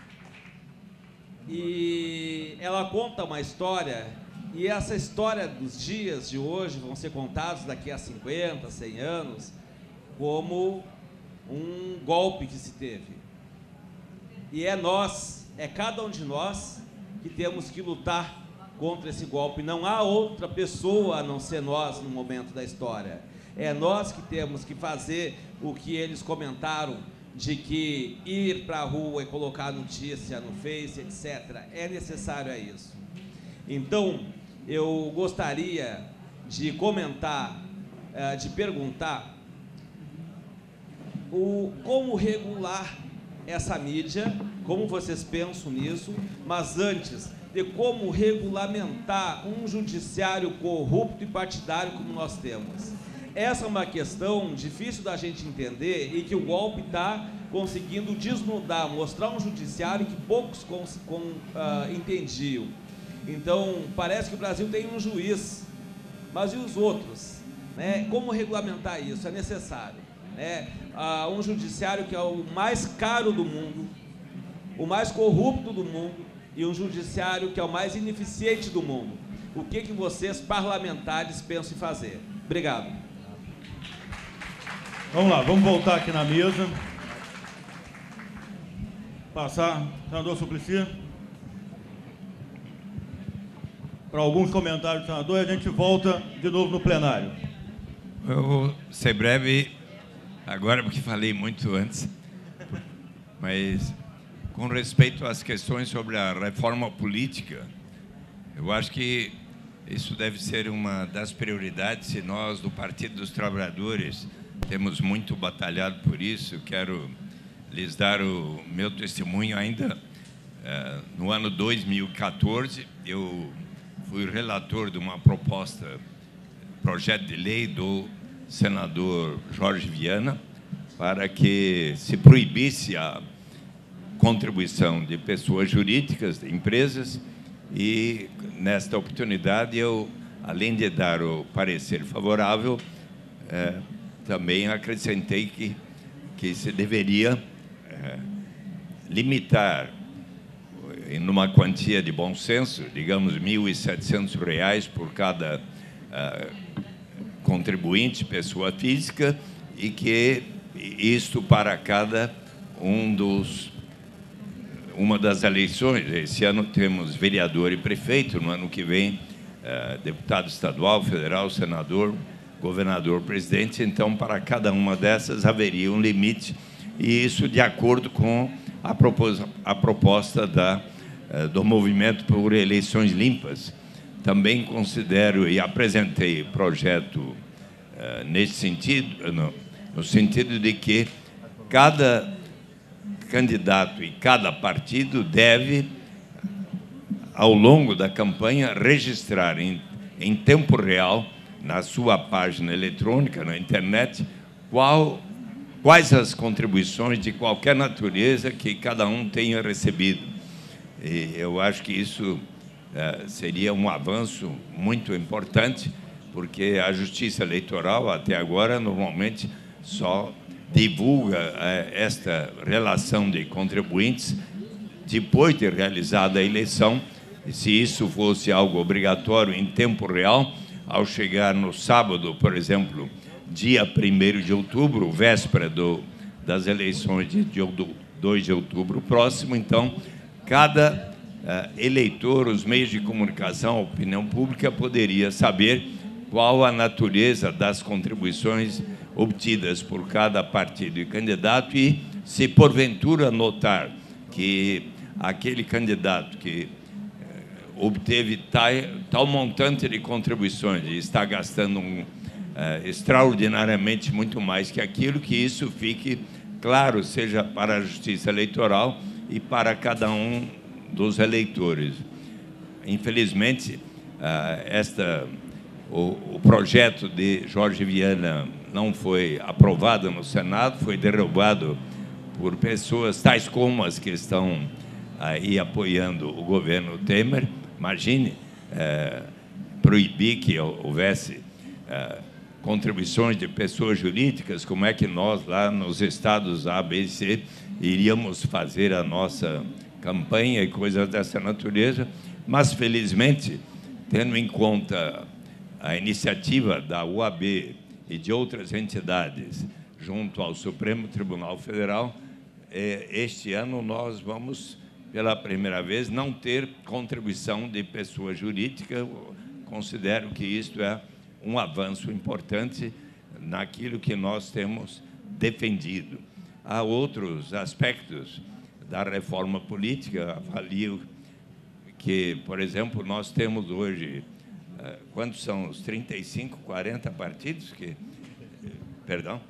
E ela conta uma história, e essa história dos dias de hoje vão ser contados daqui a cinquenta, cem anos, como um golpe que se teve. E é nós, é cada um de nós que temos que lutar contra esse golpe. Não há outra pessoa a não ser nós no momento da história. É nós que temos que fazer o que eles comentaram, de que ir para a rua e colocar notícia no Face, etcétera, é necessário a isso. Então, eu gostaria de comentar, de perguntar o, como regular essa mídia, como vocês pensam nisso, mas antes de como regulamentar um judiciário corrupto e partidário como nós temos. Essa é uma questão difícil da gente entender e que o golpe está conseguindo desnudar, mostrar um judiciário que poucos com, com, uh, entendiam. Então, parece que o Brasil tem um juiz, mas e os outros? Né? Como regulamentar isso? É necessário. Né? Uh, um judiciário que é o mais caro do mundo, o mais corrupto do mundo, e um judiciário que é o mais ineficiente do mundo. O que, que vocês, parlamentares, pensam em fazer? Obrigado. Vamos lá, vamos voltar aqui na mesa. Passar, senador Suplicy. Para alguns comentários do senador, e a gente volta de novo no plenário. Eu vou ser breve agora, porque falei muito antes, mas com respeito às questões sobre a reforma política, eu acho que isso deve ser uma das prioridades, e nós, do Partido dos Trabalhadores, temos muito batalhado por isso. Quero lhes dar o meu testemunho ainda. Uh, no ano dois mil e quatorze, eu fui relator de uma proposta, projeto de lei do senador Jorge Viana, para que se proibisse a contribuição de pessoas jurídicas, de empresas, e, nesta oportunidade, eu, além de dar o parecer favorável, eh, também acrescentei que, que se deveria eh, limitar, em uma quantia de bom senso, digamos, mil e setecentos reais por cada eh, contribuinte, pessoa física, e que isto para cada um dos uma das eleições. Esse ano temos vereador e prefeito, no ano que vem eh, deputado estadual, federal, senador, governador, presidente. Então, para cada uma dessas haveria um limite, e isso de acordo com a proposta, a proposta da, eh, do Movimento por Eleições Limpas. Também considero e apresentei projeto eh, nesse sentido, no, no sentido de que cada candidato e cada partido deve, ao longo da campanha, registrar em, em tempo real, na sua página eletrônica, na internet, qual, quais as contribuições de qualquer natureza que cada um tenha recebido. E eu acho que isso eh, seria um avanço muito importante, porque a Justiça Eleitoral, até agora, normalmente só divulga eh, esta relação de contribuintes depois de realizada a eleição. E se isso fosse algo obrigatório em tempo real, ao chegar no sábado, por exemplo, dia primeiro de outubro, véspera do, das eleições de, de, dois de outubro próximo. Então, cada uh, eleitor, os meios de comunicação, a opinião pública, poderia saber qual a natureza das contribuições obtidas por cada partido e candidato e, se porventura notar que aquele candidato que uh, obteve tal, tal montante de contribuições e está gastando um, uh, extraordinariamente muito mais que aquilo, que isso fique claro, seja para a Justiça Eleitoral e para cada um dos eleitores. Infelizmente, uh, esta, o, o projeto de Jorge Viana não foi aprovado no Senado, foi derrubado por pessoas tais como as que estão aí apoiando o governo Temer. Imagine uh, proibir que houvesse uh, contribuições de pessoas jurídicas. Como é que nós, lá nos estados A, B e C, iríamos fazer a nossa campanha e coisas dessa natureza? Mas, felizmente, tendo em conta a iniciativa da U A B e de outras entidades junto ao Supremo Tribunal Federal, este ano nós vamos, pela primeira vez, não ter contribuição de pessoa jurídica. Eu considero que isto é um avanço importante naquilo que nós temos defendido. Há outros aspectos da reforma política. Avalio que, por exemplo, nós temos hoje, quantos são os trinta e cinco, quarenta partidos? Que, perdão?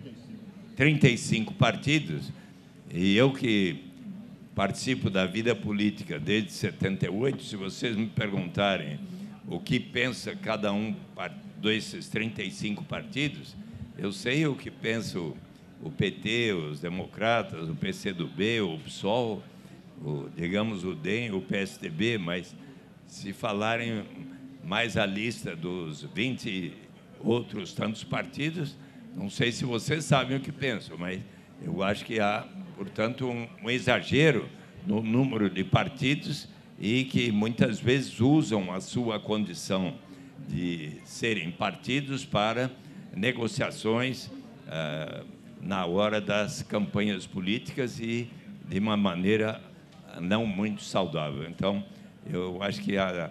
trinta e cinco partidos. E eu que participo da vida política desde setenta e oito, se vocês me perguntarem o que pensa cada um desses trinta e cinco partidos, eu sei o que penso o P T, os democratas, o P C do B, o PSOL, o, digamos, o D E M, o P S D B, mas se falarem mais a lista dos vinte outros tantos partidos, não sei se vocês sabem o que penso, mas eu acho que há, portanto, um, um exagero no número de partidos e que muitas vezes usam a sua condição de serem partidos para negociações ah, na hora das campanhas políticas e de uma maneira não muito saudável. Então, eu acho que há,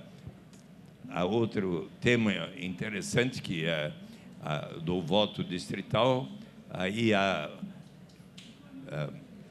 há outro tema interessante, que é a, do voto distrital. Aí há, há,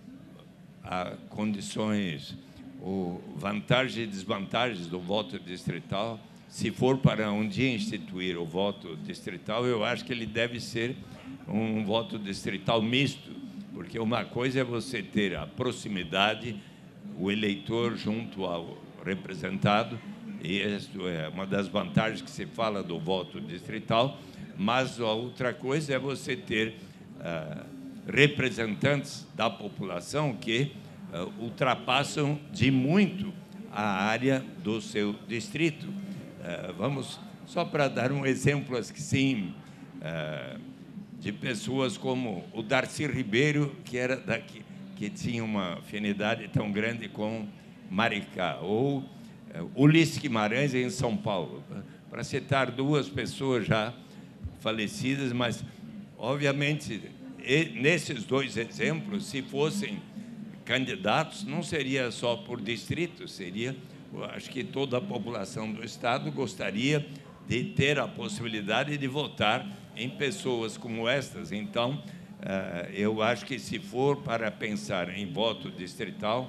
há condições, ou vantagens e desvantagens do voto distrital. Se for para um dia instituir o voto distrital, eu acho que ele deve ser um voto distrital misto, porque uma coisa é você ter a proximidade, o eleitor junto ao representado, e isso é uma das vantagens que se fala do voto distrital, mas a outra coisa é você ter uh, representantes da população que uh, ultrapassam de muito a área do seu distrito. Uh, vamos, só para dar um exemplo assim, uh, de pessoas como o Darcy Ribeiro, que era daqui, que tinha uma afinidade tão grande com Maricá, ou uh, Ulisses Guimarães em São Paulo, para citar duas pessoas já falecidas, mas, obviamente, e, nesses dois exemplos, se fossem candidatos, não seria só por distrito, seria, acho que toda a população do Estado gostaria de ter a possibilidade de votar em pessoas como estas. Então, eu acho que, se for para pensar em voto distrital,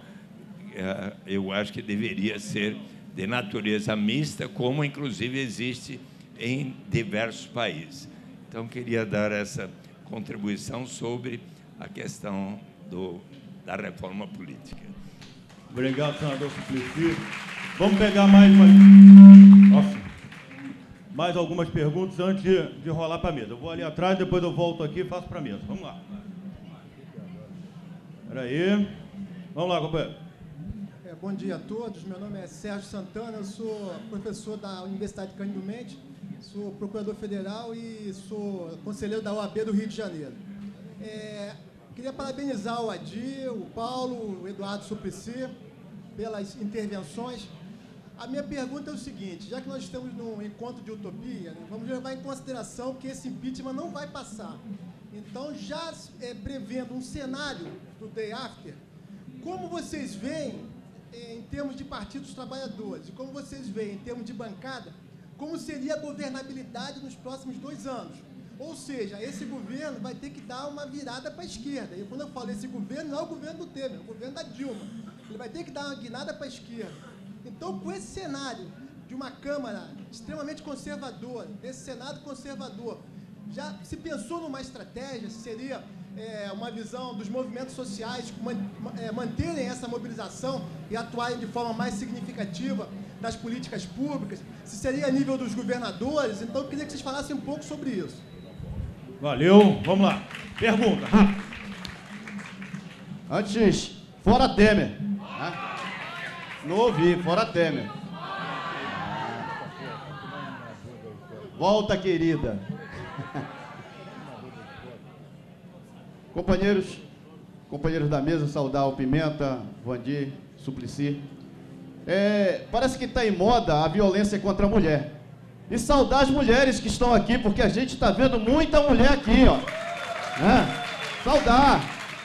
eu acho que deveria ser de natureza mista, como, inclusive, existe em diversos países. Então, queria dar essa contribuição sobre a questão do, da reforma política. Obrigado, senador Suplicy. Vamos pegar mais uma... Nossa. Mais algumas perguntas antes de, de rolar para a mesa. Eu vou ali atrás, depois eu volto aqui e faço para a mesa. Vamos lá. Espera aí. Vamos lá, companheiro. É, bom dia a todos. Meu nome é Sérgio Santana, eu sou professor da Universidade de Cândido Mendes, sou procurador federal e sou conselheiro da O A B do Rio de Janeiro. É, queria parabenizar o Adir, o Paulo, o Eduardo Suplicy pelas intervenções. A minha pergunta é o seguinte: já que nós estamos num encontro de utopia, né, vamos levar em consideração que esse impeachment não vai passar. Então, já é, prevendo um cenário do day after, como vocês veem, em termos de Partido dos Trabalhadores, e como vocês veem em termos de bancada, como seria a governabilidade nos próximos dois anos? Ou seja, esse governo vai ter que dar uma virada para a esquerda. E quando eu falo esse governo, não é o governo do Temer, é o governo da Dilma. Ele vai ter que dar uma guinada para a esquerda. Então, com esse cenário de uma Câmara extremamente conservadora, desse Senado conservador, já se pensou numa estratégia, se seria é, uma visão dos movimentos sociais man, é, manterem essa mobilização e atuarem de forma mais significativa das políticas públicas, se seria a nível dos governadores? Então, eu queria que vocês falassem um pouco sobre isso. Valeu, vamos lá. Pergunta, rápido. Antes, fora Temer. Né? Não ouvi, fora Temer. Volta, querida. Companheiros, companheiros da mesa, saudar o Pimenta, Vandir, Suplicy. É, parece que está em moda a violência contra a mulher. E saudar as mulheres que estão aqui, porque a gente está vendo muita mulher aqui, ó. É, saudar.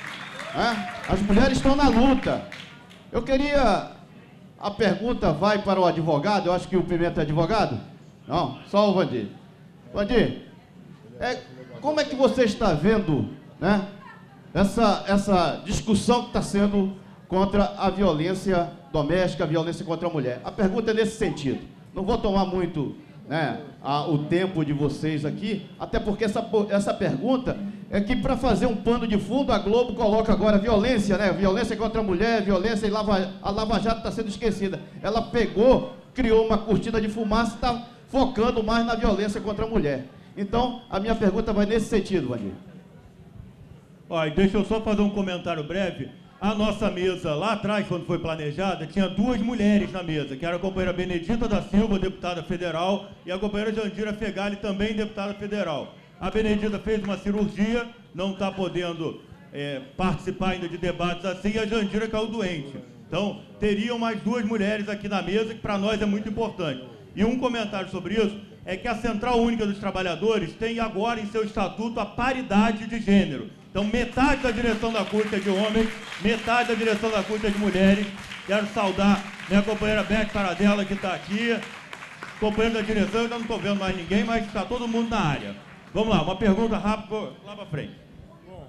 É, as mulheres estão na luta. Eu queria... A pergunta vai para o advogado, eu acho que o Pimenta é advogado. Não, só o Vandir. Vandir, é, como é que você está vendo, né, essa, essa discussão que está sendo contra a violência doméstica, a violência contra a mulher? A pergunta é nesse sentido. Não vou tomar muito, né, a, o tempo de vocês aqui, até porque essa, essa pergunta é que, para fazer um pano de fundo, a Globo coloca agora violência, né, violência contra a mulher, violência e lava, a Lava Jato está sendo esquecida. Ela pegou, criou uma cortina de fumaça e está focando mais na violência contra a mulher. Então, a minha pergunta vai nesse sentido, Vandir. Olha, deixa eu só fazer um comentário breve. A nossa mesa, lá atrás, quando foi planejada, tinha duas mulheres na mesa, que era a companheira Benedita da Silva, deputada federal, e a companheira Jandira Fegali, também deputada federal. A Benedita fez uma cirurgia, não está podendo é, participar ainda de debates assim, e a Jandira caiu doente. Então, teriam mais duas mulheres aqui na mesa, que para nós é muito importante. E um comentário sobre isso é que a Central Única dos Trabalhadores tem agora em seu estatuto a paridade de gênero. Então, metade da direção da C U T é de homens, metade da direção da C U T é de mulheres. Quero saudar minha companheira Beth Paradella, que está aqui. Companheiro da direção, eu ainda não estou vendo mais ninguém, mas está todo mundo na área. Vamos lá, uma pergunta rápida lá para frente. Bom,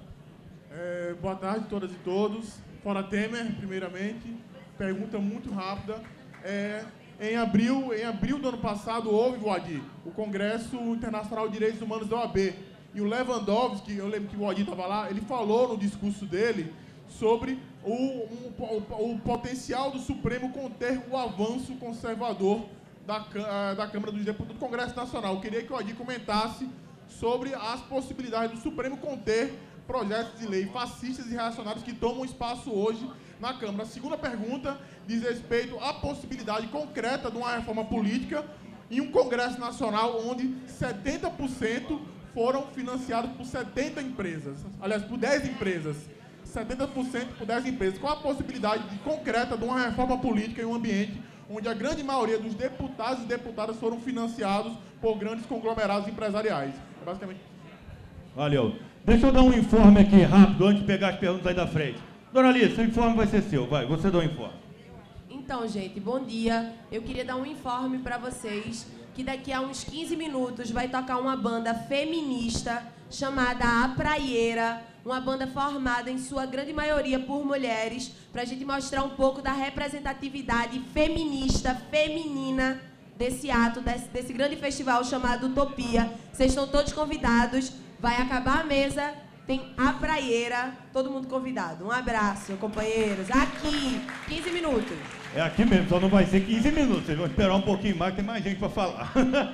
é, boa tarde a todas e todos. Fora Temer, primeiramente. Pergunta muito rápida. É, em, abril, em abril do ano passado, houve, Voadir, o Congresso Internacional de Direitos Humanos da O A B. E o Lewandowski, eu lembro que o Voadir estava lá, ele falou no discurso dele sobre o, um, o, o potencial do Supremo conter o avanço conservador da, da Câmara dos Deputados do Congresso Nacional. Eu queria que o Voadir comentasse sobre as possibilidades do Supremo conter projetos de lei fascistas e reacionários que tomam espaço hoje na Câmara. A segunda pergunta diz respeito à possibilidade concreta de uma reforma política em um Congresso Nacional onde setenta por cento foram financiados por setenta empresas, aliás, por dez empresas. setenta por cento por dez empresas. Qual a possibilidade de, concreta de uma reforma política em um ambiente onde a grande maioria dos deputados e deputadas foram financiados por grandes conglomerados empresariais? É basicamente. Valeu. Deixa eu dar um informe aqui rápido, antes de pegar as perguntas aí da frente. Dona Alice, o informe vai ser seu. Vai, você dá um informe. Então, gente, bom dia. Eu queria dar um informe para vocês que daqui a uns quinze minutos vai tocar uma banda feminista chamada A Praieira, uma banda formada em sua grande maioria por mulheres, para a gente mostrar um pouco da representatividade feminista, feminina, desse ato, desse, desse grande festival chamado Utopia. Vocês estão todos convidados, vai acabar a mesa, tem A Praieira, todo mundo convidado. Um abraço, companheiros. Aqui, quinze minutos. É aqui mesmo, só não vai ser quinze minutos. Vocês vão esperar um pouquinho mais, tem mais gente para falar.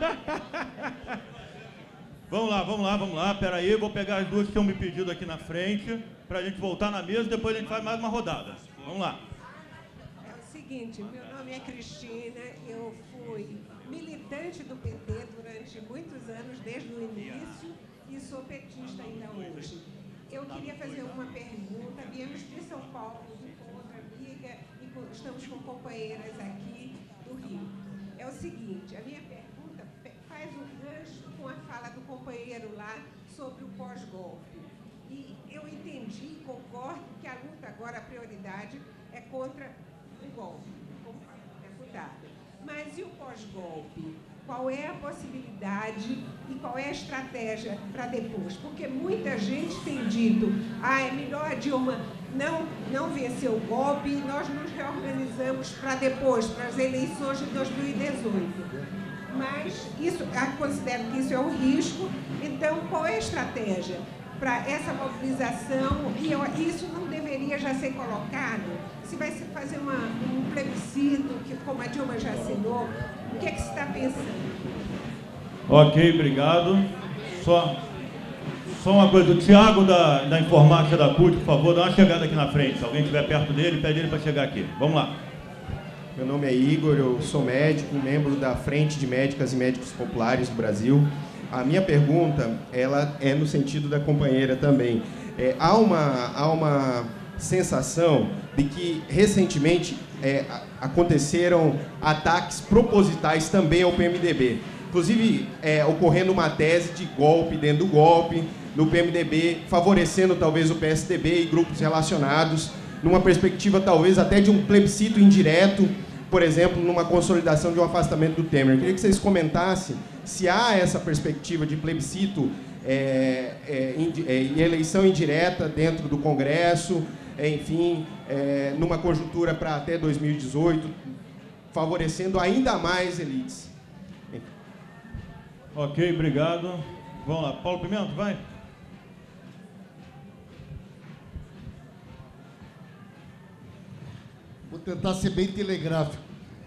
Vamos lá, vamos lá, vamos lá. Pera aí, eu vou pegar as duas que estão me pedindo aqui na frente, para a gente voltar na mesa e depois a gente faz mais uma rodada. Vamos lá. É o seguinte, meu nome é Cristina, eu fui militante do P T durante muitos anos, desde o início, e sou petista ainda hoje. Eu queria fazer uma pergunta. Viemos de São Paulo com outra amiga e com, estamos com companheiras aqui do Rio. É o seguinte, a minha pergunta faz um gancho com a fala do companheiro lá sobre o pós-golpe. E eu entendi e concordo que a luta agora, a prioridade, é contra o golpe, como deputada. Mas e o pós-golpe? Qual é a possibilidade e qual é a estratégia para depois? Porque muita gente tem dito, ah, é melhor a Dilma não, não vencer o golpe e nós nos reorganizamos para depois, para as eleições de dois mil e dezoito. Mas isso, eu considero que isso é um risco. Então, qual é a estratégia para essa mobilização? E eu, isso não deveria já ser colocado? Se vai se fazer uma, um plebiscito, que, como a Dilma já assinou, o que é que se está pensando? Ok, obrigado. Só, só uma coisa, o Tiago da, da Informática da C U T, por favor, dá uma chegada aqui na frente. Se alguém estiver perto dele, pede ele para chegar aqui. Vamos lá. Meu nome é Igor, eu sou médico, membro da Frente de Médicas e Médicos Populares do Brasil. A minha pergunta, ela é no sentido da companheira também. É, há, uma, há uma sensação de que, recentemente, é, aconteceram ataques propositais também ao P M D B. Inclusive, é, ocorrendo uma tese de golpe dentro do golpe, no P M D B, favorecendo talvez o P S D B e grupos relacionados, numa perspectiva talvez até de um plebiscito indireto, por exemplo, numa consolidação de um afastamento do Temer. Eu queria que vocês comentassem se há essa perspectiva de plebiscito é, é, e eleição indireta dentro do Congresso, é, enfim, é, numa conjuntura para até dois mil e dezoito, favorecendo ainda mais elites. Ok, obrigado. Vamos lá, Paulo Pimenta, vai. Vou tentar ser bem telegráfico.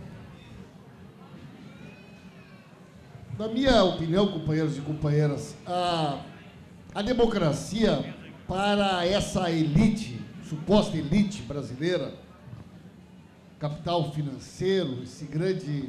Na minha opinião, companheiros e companheiras, a, a democracia para essa elite, suposta elite brasileira, capital financeiro, esse grande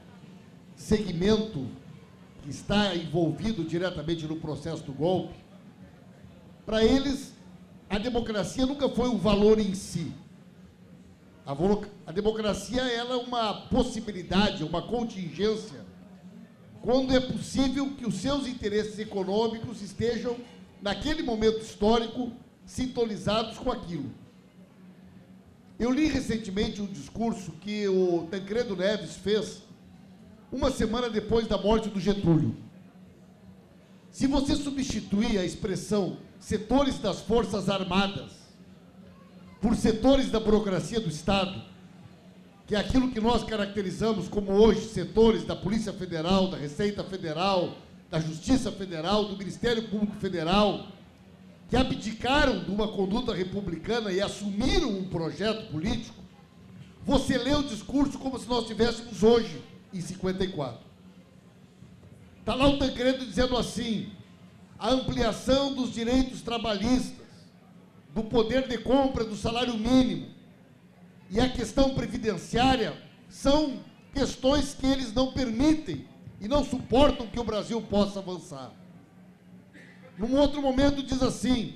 segmento que está envolvido diretamente no processo do golpe, para eles, a democracia nunca foi um valor em si. A, a democracia ela é uma possibilidade, uma contingência, quando é possível que os seus interesses econômicos estejam, naquele momento histórico, sintonizados com aquilo. Eu li recentemente um discurso que o Tancredo Neves fez uma semana depois da morte do Getúlio. Se você substituir a expressão setores das Forças Armadas por setores da burocracia do Estado, que é aquilo que nós caracterizamos como hoje setores da Polícia Federal, da Receita Federal, da Justiça Federal, do Ministério Público Federal, que abdicaram de uma conduta republicana e assumiram um projeto político, você lê o discurso como se nós estivéssemos hoje, em cinquenta e quatro. Está lá o Tancredo dizendo assim, a ampliação dos direitos trabalhistas, do poder de compra do salário mínimo e a questão previdenciária são questões que eles não permitem e não suportam que o Brasil possa avançar. Num outro momento diz assim,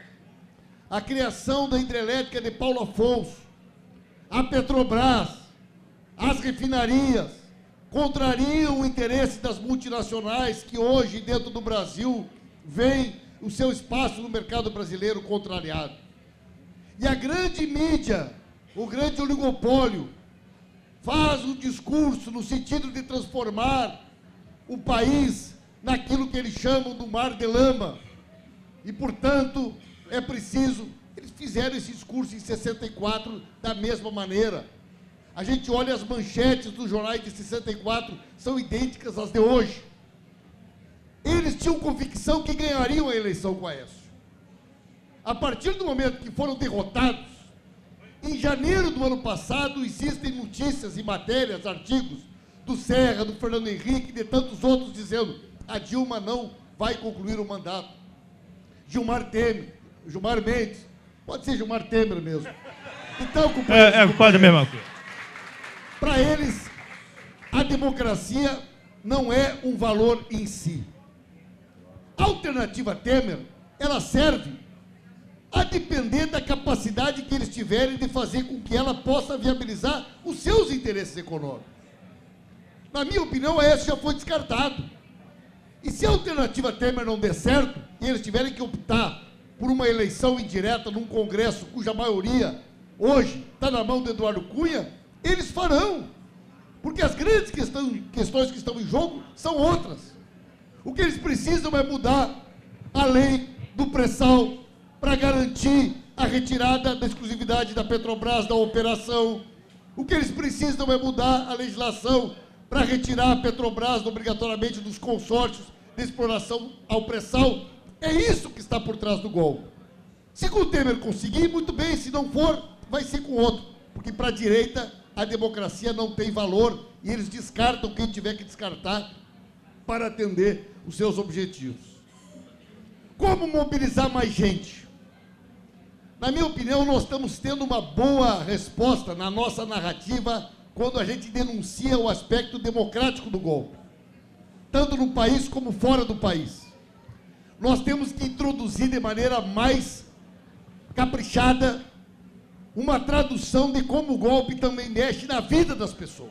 a criação da hidrelétrica de Paulo Afonso, a Petrobras, as refinarias, contrariam o interesse das multinacionais que hoje, dentro do Brasil, veem o seu espaço no mercado brasileiro contrariado. E a grande mídia, o grande oligopólio, faz um discurso no sentido de transformar o país naquilo que eles chamam do mar de lama. E, portanto, é preciso... Eles fizeram esse discurso em sessenta e quatro da mesma maneira. A gente olha as manchetes dos jornais de sessenta e quatro, são idênticas às de hoje. Eles tinham convicção que ganhariam a eleição com a Aécio. A partir do momento que foram derrotados, em janeiro do ano passado, existem notícias e matérias, artigos do Serra, do Fernando Henrique e de tantos outros dizendo a Dilma não vai concluir o mandato. Gilmar Temer, Gilmar Mendes, pode ser Gilmar Temer mesmo. Então, é, é quase a mesma coisa. Para eles, a democracia não é um valor em si. A alternativa Temer, ela serve a depender da capacidade que eles tiverem de fazer com que ela possa viabilizar os seus interesses econômicos. Na minha opinião, esse já foi descartado. E se a alternativa Temer não der certo, e eles tiverem que optar por uma eleição indireta num Congresso cuja maioria hoje está na mão do Eduardo Cunha, eles farão. Porque as grandes questão, questões que estão em jogo são outras. O que eles precisam é mudar a lei do pré-sal para garantir a retirada da exclusividade da Petrobras da operação. O que eles precisam é mudar a legislação para retirar a Petrobras obrigatoriamente dos consórcios de exploração ao pré-sal. É isso que está por trás do golpe. Se com o Temer conseguir, muito bem. Se não for, vai ser com outro. Porque para a direita a democracia não tem valor e eles descartam quem tiver que descartar para atender os seus objetivos. Como mobilizar mais gente? Na minha opinião, nós estamos tendo uma boa resposta na nossa narrativa quando a gente denuncia o aspecto democrático do golpe, tanto no país como fora do país. Nós temos que introduzir de maneira mais caprichada uma tradução de como o golpe também mexe na vida das pessoas.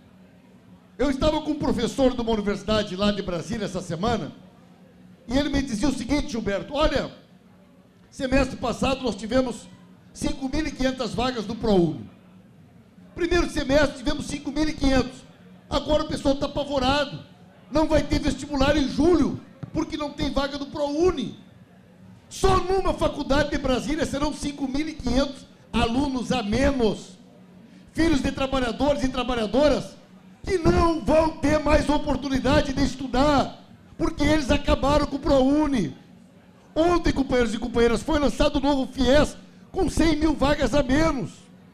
Eu estava com um professor de uma universidade lá de Brasília essa semana, e ele me dizia o seguinte: Gilberto, olha, semestre passado nós tivemos cinco mil e quinhentas vagas do ProUni. Primeiro semestre tivemos cinco mil e quinhentos. Agora o pessoal está apavorado. Não vai ter vestibular em julho, porque não tem vaga do ProUni. Só numa faculdade de Brasília serão cinco mil e quinhentos alunos a menos, filhos de trabalhadores e trabalhadoras, que não vão ter mais oportunidade de estudar, porque eles acabaram com o ProUni. Ontem, companheiros e companheiras, foi lançado o novo FIES com cem mil vagas a menos.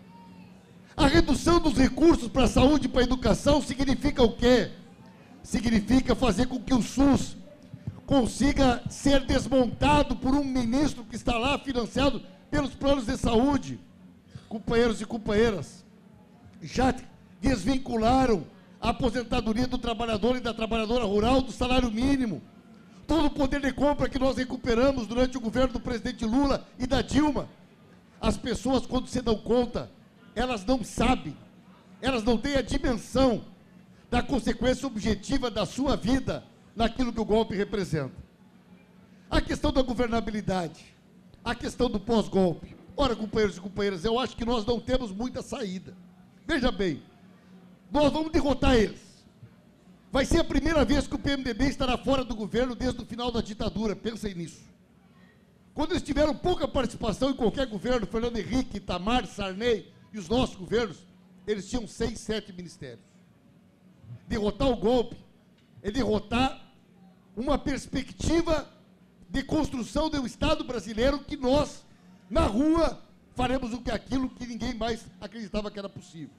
A redução dos recursos para a saúde e para a educação significa o quê? Significa fazer com que o SUS consiga ser desmontado por um ministro que está lá financiado pelos planos de saúde. Companheiros e companheiras, já desvincularam a aposentadoria do trabalhador e da trabalhadora rural do salário mínimo. Todo o poder de compra que nós recuperamos durante o governo do presidente Lula e da Dilma. As pessoas, quando se dão conta, elas não sabem, elas não têm a dimensão da consequência objetiva da sua vida naquilo que o golpe representa. A questão da governabilidade, a questão do pós-golpe. Ora, companheiros e companheiras, eu acho que nós não temos muita saída. Veja bem, nós vamos derrotar eles. Vai ser a primeira vez que o P M D B estará fora do governo desde o final da ditadura, pensem nisso. Quando eles tiveram pouca participação em qualquer governo, Fernando Henrique, Itamar, Sarney e os nossos governos, eles tinham seis, sete ministérios. Derrotar o golpe é derrotar uma perspectiva de construção do Estado brasileiro que nós, na rua, faremos o que aquilo que ninguém mais acreditava que era possível.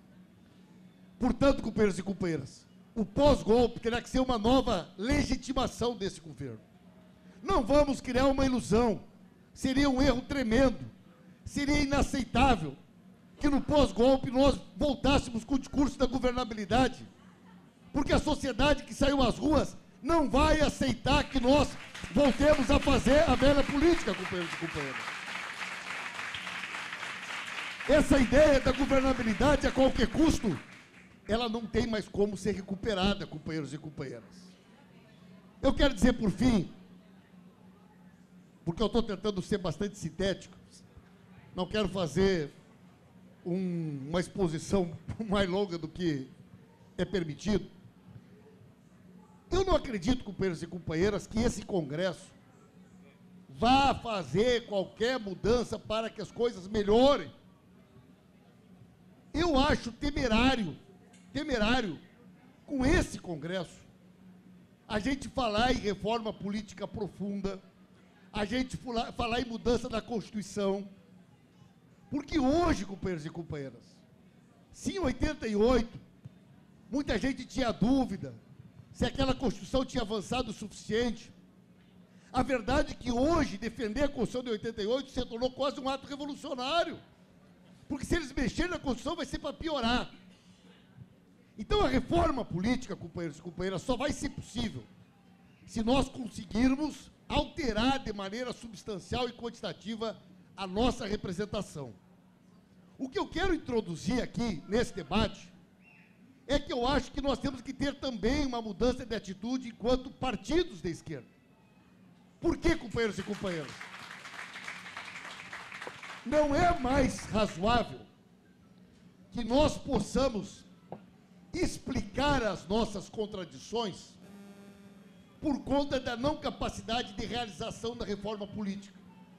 Portanto, companheiros e companheiras, o pós-golpe terá que ser uma nova legitimação desse governo. Não vamos criar uma ilusão. Seria um erro tremendo. Seria inaceitável que no pós-golpe nós voltássemos com o discurso da governabilidade, porque a sociedade que saiu às ruas não vai aceitar que nós voltemos a fazer a velha política, companheiros e companheiras. Essa ideia da governabilidade a qualquer custo, ela não tem mais como ser recuperada, companheiros e companheiras. Eu quero dizer, por fim, porque eu estou tentando ser bastante sintético, não quero fazer um, uma exposição mais longa do que é permitido. Eu não acredito, companheiros e companheiras, que esse Congresso vá fazer qualquer mudança para que as coisas melhorem. Eu acho temerário, temerário, com esse Congresso, a gente falar em reforma política profunda, a gente falar em mudança da Constituição, porque hoje, companheiros e companheiras, se em oitenta e oito, muita gente tinha dúvida se aquela Constituição tinha avançado o suficiente, a verdade é que hoje defender a Constituição de oitenta e oito se tornou quase um ato revolucionário, porque se eles mexerem na Constituição vai ser para piorar. Então a reforma política, companheiros e companheiras, só vai ser possível se nós conseguirmos alterar de maneira substancial e quantitativa a nossa representação. O que eu quero introduzir aqui nesse debate é que eu acho que nós temos que ter também uma mudança de atitude enquanto partidos da esquerda. Por quê, companheiros e companheiras? não é mais razoável que nós possamos explicar as nossas contradições por conta da não capacidade de realização da reforma política.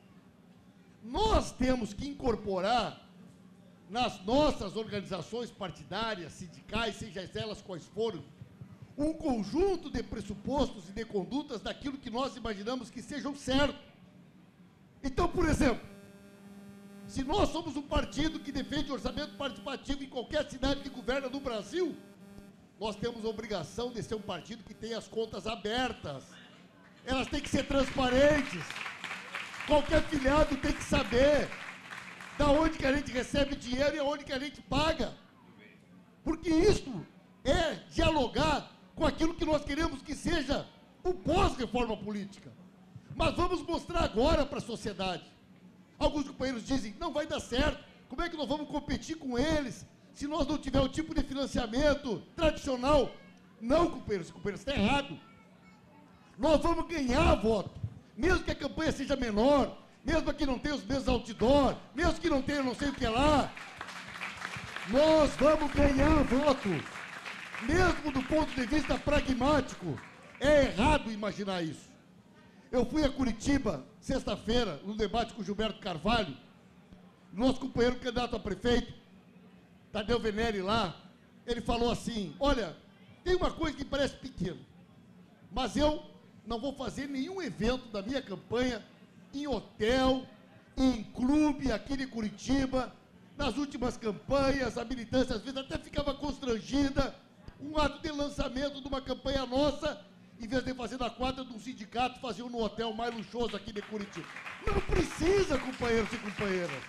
Nós temos que incorporar nas nossas organizações partidárias, sindicais, seja elas quais forem, um conjunto de pressupostos e de condutas daquilo que nós imaginamos que sejam certos. Então, por exemplo, se nós somos um partido que defende orçamento participativo em qualquer cidade que governa no Brasil, nós temos a obrigação de ser um partido que tem as contas abertas. Elas têm que ser transparentes. Qualquer filiado tem que saber da onde que a gente recebe dinheiro e aonde que a gente paga. Porque isso é dialogar com aquilo que nós queremos que seja o pós-reforma política. Mas vamos mostrar agora para a sociedade. Alguns companheiros dizem, não vai dar certo, como é que nós vamos competir com eles se nós não tivermos o tipo de financiamento tradicional? Não, companheiros e companheiras, está errado. Nós vamos ganhar voto, mesmo que a campanha seja menor, mesmo que não tenha os mesmos outdoor, mesmo que não tenha não sei o que lá. Nós vamos ganhar voto, mesmo do ponto de vista pragmático. É errado imaginar isso. Eu fui a Curitiba, sexta-feira, no debate com o Gilberto Carvalho, nosso companheiro candidato a prefeito, Tadeu Venere lá, ele falou assim, olha, tem uma coisa que parece pequena, mas eu não vou fazer nenhum evento da minha campanha em hotel, em clube aqui de Curitiba. Nas últimas campanhas, a militância às vezes até ficava constrangida, um ato de lançamento de uma campanha nossa, em vez de fazer na quadra de um sindicato, faziam no hotel mais luxuoso aqui de Curitiba. Não precisa, companheiros e companheiras.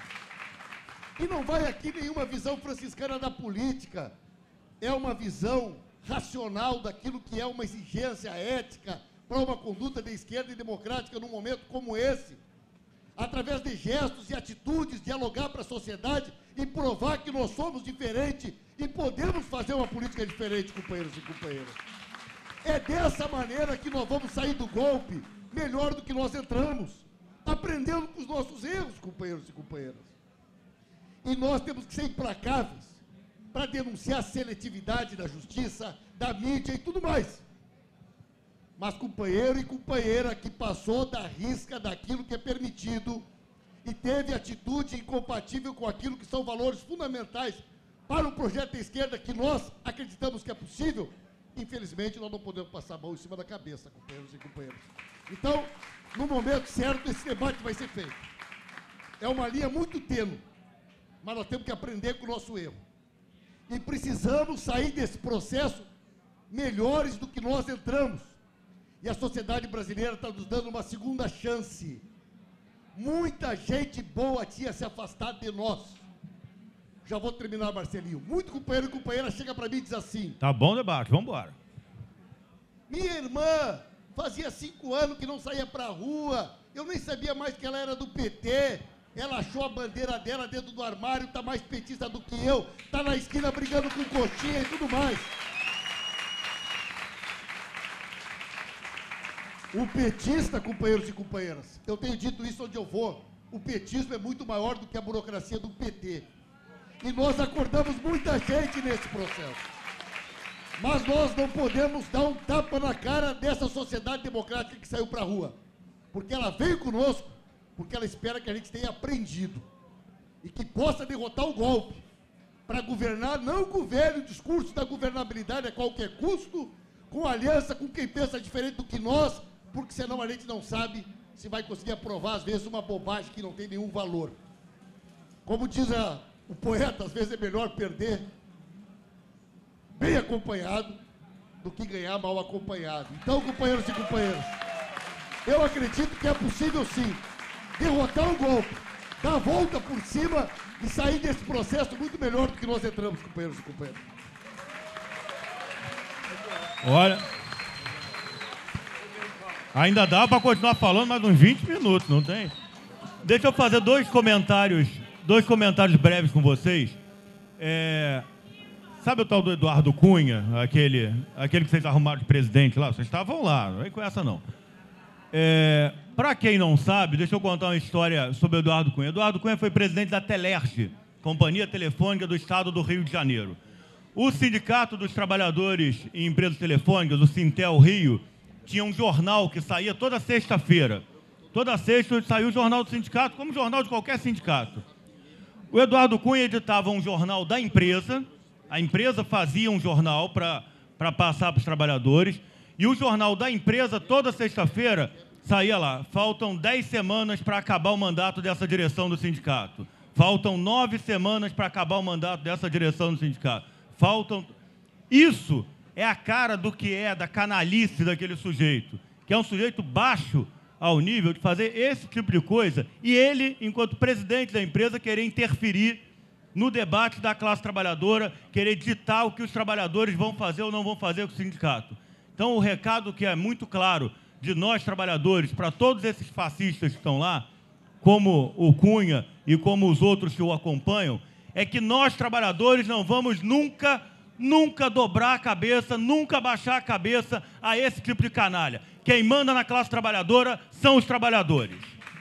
E não vai aqui nenhuma visão franciscana da política. É uma visão racional daquilo que é uma exigência ética para uma conduta de esquerda e democrática num momento como esse. Através de gestos e atitudes, dialogar para a sociedade e provar que nós somos diferentes e podemos fazer uma política diferente, companheiros e companheiras. É dessa maneira que nós vamos sair do golpe melhor do que nós entramos, aprendendo com os nossos erros, companheiros e companheiras. E nós temos que ser implacáveis para denunciar a seletividade da justiça, da mídia e tudo mais. Mas companheiro e companheira que passou da risca daquilo que é permitido e teve atitude incompatível com aquilo que são valores fundamentais para o projeto da esquerda que nós acreditamos que é possível, infelizmente nós não podemos passar a mão em cima da cabeça, companheiros e companheiras. Então, no momento certo, esse debate vai ser feito. É uma linha muito tênue, mas nós temos que aprender com o nosso erro. E precisamos sair desse processo melhores do que nós entramos. E a sociedade brasileira está nos dando uma segunda chance. Muita gente boa tinha se afastado de nós. Já vou terminar, Marcelinho. Muito companheiro e companheira chega para mim e diz assim... Tá bom o debate, vamos embora. Minha irmã fazia cinco anos que não saía para a rua. Eu nem sabia mais que ela era do P T. Ela achou a bandeira dela dentro do armário, está mais petista do que eu. Está na esquina brigando com coxinha e tudo mais. O petista, companheiros e companheiras, eu tenho dito isso onde eu vou, o petismo é muito maior do que a burocracia do P T. E nós acordamos muita gente nesse processo. Mas nós não podemos dar um tapa na cara dessa sociedade democrática que saiu para a rua. Porque ela veio conosco, porque ela espera que a gente tenha aprendido. E que possa derrotar o golpe. Para governar, não governe o discurso da governabilidade a qualquer custo, com aliança com quem pensa diferente do que nós, porque senão a gente não sabe se vai conseguir aprovar, às vezes, uma bobagem que não tem nenhum valor. Como diz a, o poeta, às vezes é melhor perder bem acompanhado do que ganhar mal acompanhado. Então, companheiros e companheiras, eu acredito que é possível, sim, derrotar o golpe, dar a volta por cima e sair desse processo muito melhor do que nós entramos, companheiros e companheiras. Olha... Ainda dá para continuar falando mais uns vinte minutos, não tem? Deixa eu fazer dois comentários, dois comentários breves com vocês. É, sabe o tal do Eduardo Cunha, aquele, aquele que vocês arrumaram de presidente lá? Vocês estavam lá, não vem com essa não. É, para quem não sabe, deixa eu contar uma história sobre o Eduardo Cunha. Eduardo Cunha foi presidente da Telerge, Companhia Telefônica do Estado do Rio de Janeiro. O Sindicato dos Trabalhadores em Empresas Telefônicas, o Sintel Rio, tinha um jornal que saía toda sexta-feira. Toda sexta saiu o jornal do sindicato, como o jornal de qualquer sindicato. O Eduardo Cunha editava um jornal da empresa, a empresa fazia um jornal para para passar para os trabalhadores, e o jornal da empresa, toda sexta-feira, saía lá: faltam dez semanas para acabar o mandato dessa direção do sindicato. Faltam nove semanas para acabar o mandato dessa direção do sindicato. Faltam... Isso é a cara do que é, da canalice daquele sujeito, que é um sujeito baixo ao nível de fazer esse tipo de coisa, e ele, enquanto presidente da empresa, querer interferir no debate da classe trabalhadora, querer ditar o que os trabalhadores vão fazer ou não vão fazer com o sindicato. Então, o recado que é muito claro de nós, trabalhadores, para todos esses fascistas que estão lá, como o Cunha e como os outros que o acompanham, é que nós, trabalhadores, não vamos nunca, nunca dobrar a cabeça, nunca baixar a cabeça a esse tipo de canalha. Quem manda na classe trabalhadora são os trabalhadores.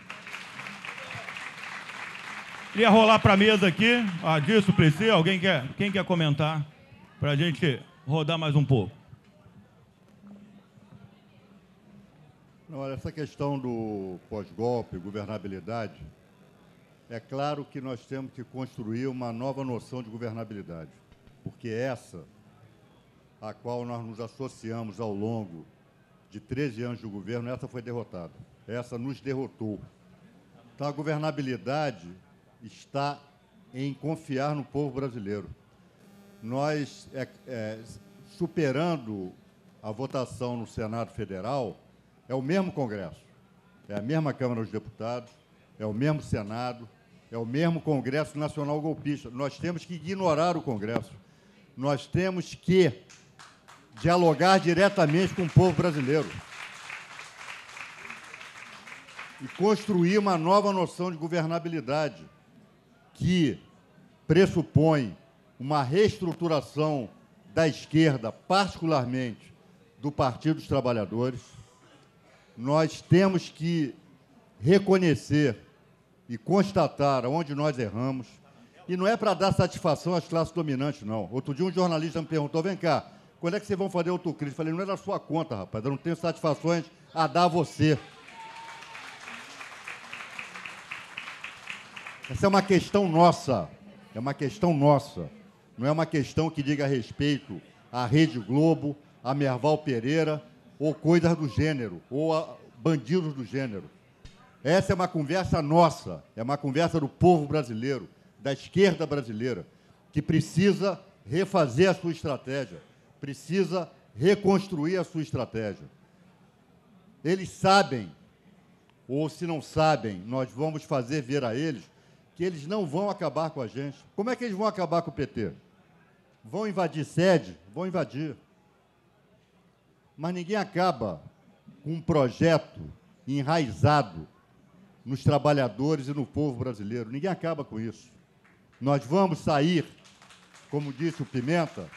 Queria rolar para a mesa aqui. Ah, disso, Plessis, alguém quer, quem quer comentar? Para a gente rodar mais um pouco. Não, olha, essa questão do pós-golpe, governabilidade, é claro que nós temos que construir uma nova noção de governabilidade, porque essa, a qual nós nos associamos ao longo de treze anos de governo, essa foi derrotada. Essa nos derrotou. Então, a governabilidade está em confiar no povo brasileiro. Nós, é, é, superando a votação no Senado Federal, é o mesmo Congresso, é a mesma Câmara dos Deputados, é o mesmo Senado, é o mesmo Congresso Nacional Golpista. Nós temos que ignorar o Congresso. Nós temos que dialogar diretamente com o povo brasileiro e construir uma nova noção de governabilidade que pressupõe uma reestruturação da esquerda, particularmente do Partido dos Trabalhadores. Nós temos que reconhecer e constatar onde nós erramos, e não é para dar satisfação às classes dominantes, não. Outro dia um jornalista me perguntou: vem cá, quando é que vocês vão fazer autocrítica? Eu falei: não é da sua conta, rapaz, eu não tenho satisfações a dar a você. Essa é uma questão nossa, é uma questão nossa, não é uma questão que diga respeito à Rede Globo, a Merval Pereira, ou coisas do gênero, ou a bandidos do gênero. Essa é uma conversa nossa, é uma conversa do povo brasileiro, da esquerda brasileira, que precisa refazer a sua estratégia, precisa reconstruir a sua estratégia. Eles sabem, ou se não sabem, nós vamos fazer ver a eles que eles não vão acabar com a gente. Como é que eles vão acabar com o P T? Vão invadir sede? Vão invadir. Mas ninguém acaba com um projeto enraizado nos trabalhadores e no povo brasileiro. Ninguém acaba com isso. Nós vamos sair, como disse o Pimenta,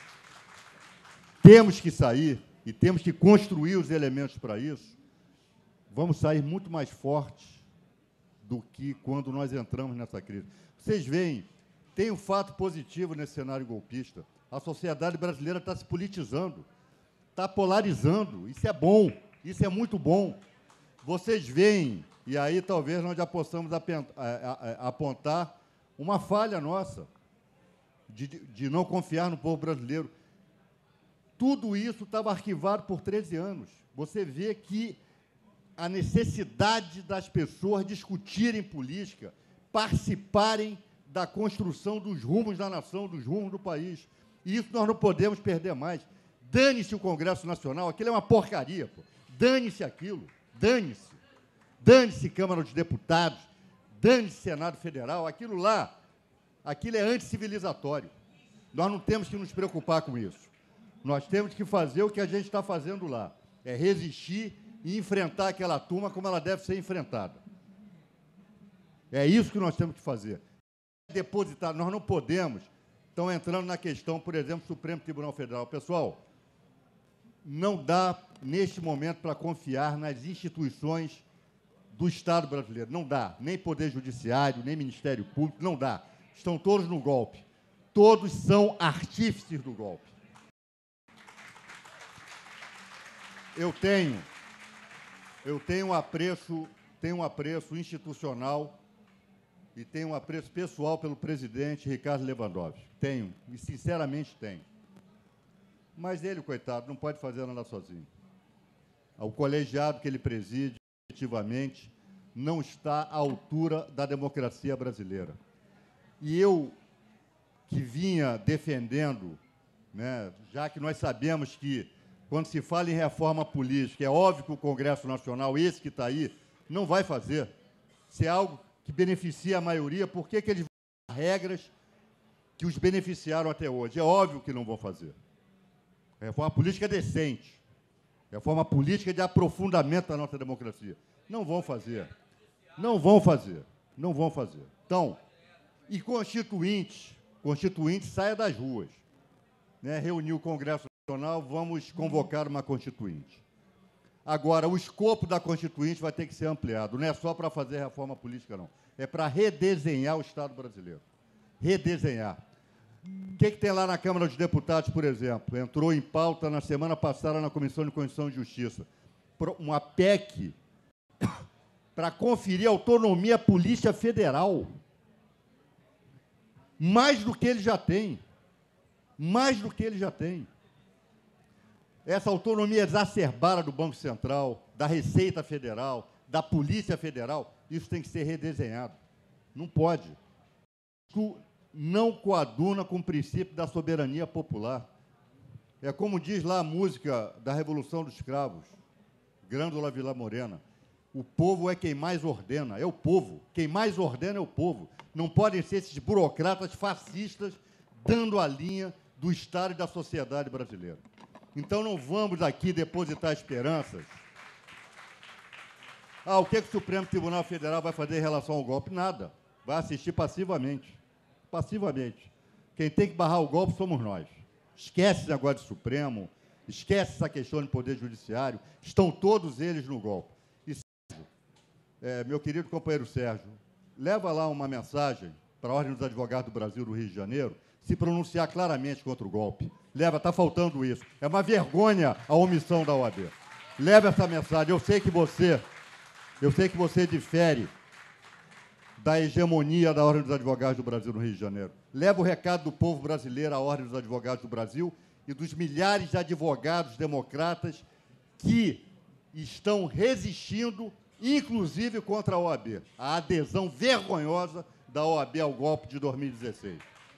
temos que sair e temos que construir os elementos para isso. Vamos sair muito mais fortes do que quando nós entramos nessa crise. Vocês veem, tem um fato positivo nesse cenário golpista. A sociedade brasileira está se politizando, está polarizando. Isso é bom, isso é muito bom. Vocês veem, e aí talvez nós já possamos apontar uma falha nossa de, de não confiar no povo brasileiro. Tudo isso estava arquivado por treze anos. Você vê que a necessidade das pessoas discutirem política, participarem da construção dos rumos da nação, dos rumos do país. E isso nós não podemos perder mais. Dane-se o Congresso Nacional, aquilo é uma porcaria, pô. Dane-se aquilo, dane-se. Dane-se Câmara dos Deputados, dane-se Senado Federal, aquilo lá, aquilo é anticivilizatório. Nós não temos que nos preocupar com isso. Nós temos que fazer o que a gente está fazendo lá, é resistir e enfrentar aquela turma como ela deve ser enfrentada. É isso que nós temos que fazer. Depositar, nós não podemos, estão entrando na questão, por exemplo, do Supremo Tribunal Federal. Pessoal, não dá, neste momento, para confiar nas instituições do Estado brasileiro. Não dá. Nem Poder Judiciário, nem Ministério Público, não dá. Estão todos no golpe. Todos são artífices do golpe. Eu tenho, eu tenho um apreço, tenho um apreço institucional e tenho um apreço pessoal pelo presidente Ricardo Lewandowski. Tenho, e sinceramente tenho. Mas ele, coitado, não pode fazer nada sozinho. O colegiado que ele preside, efetivamente, não está à altura da democracia brasileira. E eu, que vinha defendendo, né, já que nós sabemos que, quando se fala em reforma política, é óbvio que o Congresso Nacional, esse que está aí, não vai fazer. Se é algo que beneficia a maioria, por que que eles vão fazer regras que os beneficiaram até hoje? É óbvio que não vão fazer. Reforma política é decente. Reforma política de aprofundamento da nossa democracia. Não vão fazer. Não vão fazer. Não vão fazer. Então, e constituintes, constituintes saia das ruas. Né? Reunir o Congresso Nacional, vamos convocar uma constituinte. Agora, o escopo da constituinte vai ter que ser ampliado. Não é só para fazer reforma política, não. É para redesenhar o Estado brasileiro. Redesenhar. O que, que tem lá na Câmara dos Deputados, por exemplo? Entrou em pauta na semana passada na Comissão de Constituição e Justiça. Uma P E C para conferir autonomia à Polícia Federal. Mais do que ele já tem. Mais do que ele já tem. Essa autonomia exacerbada do Banco Central, da Receita Federal, da Polícia Federal, isso tem que ser redesenhado. Não pode. Isso não coaduna com o princípio da soberania popular. É como diz lá a música da Revolução dos Escravos, Grândola Vila Morena. O povo é quem mais ordena, é o povo. Quem mais ordena é o povo. Não podem ser esses burocratas fascistas dando a linha do Estado e da sociedade brasileira. Então, não vamos aqui depositar esperanças. Ah, o que, que o Supremo Tribunal Federal vai fazer em relação ao golpe? Nada. Vai assistir passivamente. Passivamente. Quem tem que barrar o golpe somos nós. Esquece esse negócio de Supremo, esquece essa questão de Poder Judiciário. Estão todos eles no golpe. E, Sérgio, é, meu querido companheiro Sérgio, leva lá uma mensagem para a Ordem dos Advogados do Brasil do Rio de Janeiro, se pronunciar claramente contra o golpe. Leva, está faltando isso. É uma vergonha a omissão da O A B. Leva essa mensagem. Eu sei que você, eu sei que você difere da hegemonia da Ordem dos Advogados do Brasil no Rio de Janeiro. Leva o recado do povo brasileiro à Ordem dos Advogados do Brasil e dos milhares de advogados democratas que estão resistindo, inclusive contra a O A B. A adesão vergonhosa da O A B ao golpe de dois mil e dezesseis.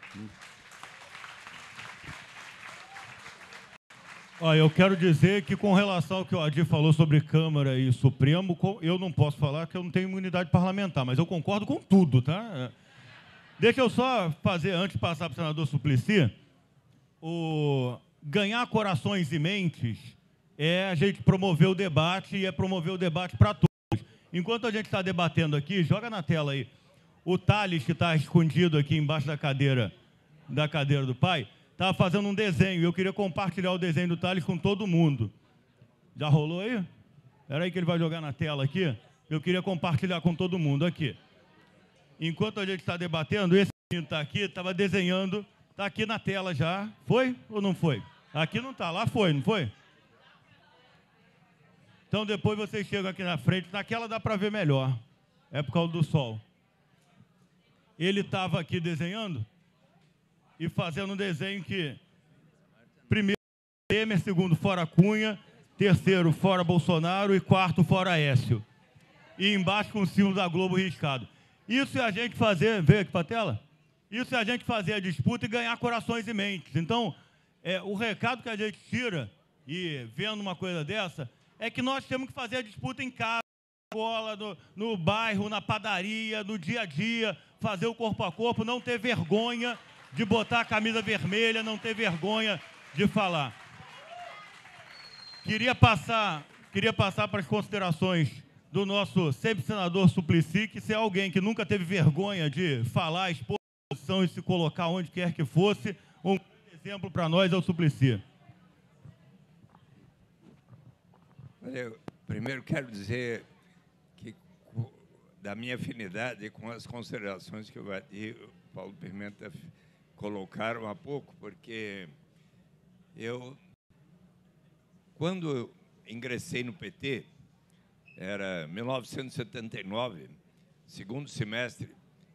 Olha, eu quero dizer que, com relação ao que o Adir falou sobre Câmara e Supremo, eu não posso falar que eu não tenho imunidade parlamentar, mas eu concordo com tudo, tá? Deixa eu só fazer, antes de passar para o senador Suplicy, o ganhar corações e mentes é a gente promover o debate e é promover o debate para todos. Enquanto a gente está debatendo aqui, joga na tela aí, o Thales, que está escondido aqui embaixo da cadeira, da cadeira do pai, estava fazendo um desenho, e eu queria compartilhar o desenho do Thales com todo mundo. Já rolou aí? Espera aí que ele vai jogar na tela aqui. Eu queria compartilhar com todo mundo aqui. Enquanto a gente está debatendo, esse menino está aqui, estava desenhando, está aqui na tela já. Foi ou não foi? Aqui não está, lá foi, não foi? Então depois vocês chegam aqui na frente, naquela dá para ver melhor. É por causa do sol. Ele estava aqui desenhando e fazendo um desenho que, primeiro, Temer, segundo, fora Cunha, terceiro, fora Bolsonaro e quarto, fora Aécio. E embaixo com o símbolo da Globo riscado. Isso é a gente fazer, veio aqui para a tela? Isso é a gente fazer a disputa e ganhar corações e mentes. Então, é, o recado que a gente tira, e vendo uma coisa dessa, é que nós temos que fazer a disputa em casa, na escola, no, no bairro, na padaria, no dia a dia, fazer o corpo a corpo, não ter vergonha de botar a camisa vermelha, não ter vergonha de falar. Queria passar, queria passar para as considerações do nosso sempre senador Suplicy, que se é alguém que nunca teve vergonha de falar, expor a posição e se colocar onde quer que fosse, um exemplo para nós é o Suplicy. Olha, eu primeiro quero dizer que, da minha afinidade com as considerações que o Vadi, o Paulo Pimenta colocaram há pouco, porque eu, quando eu ingressei no P T, era mil novecentos e setenta e nove, segundo semestre,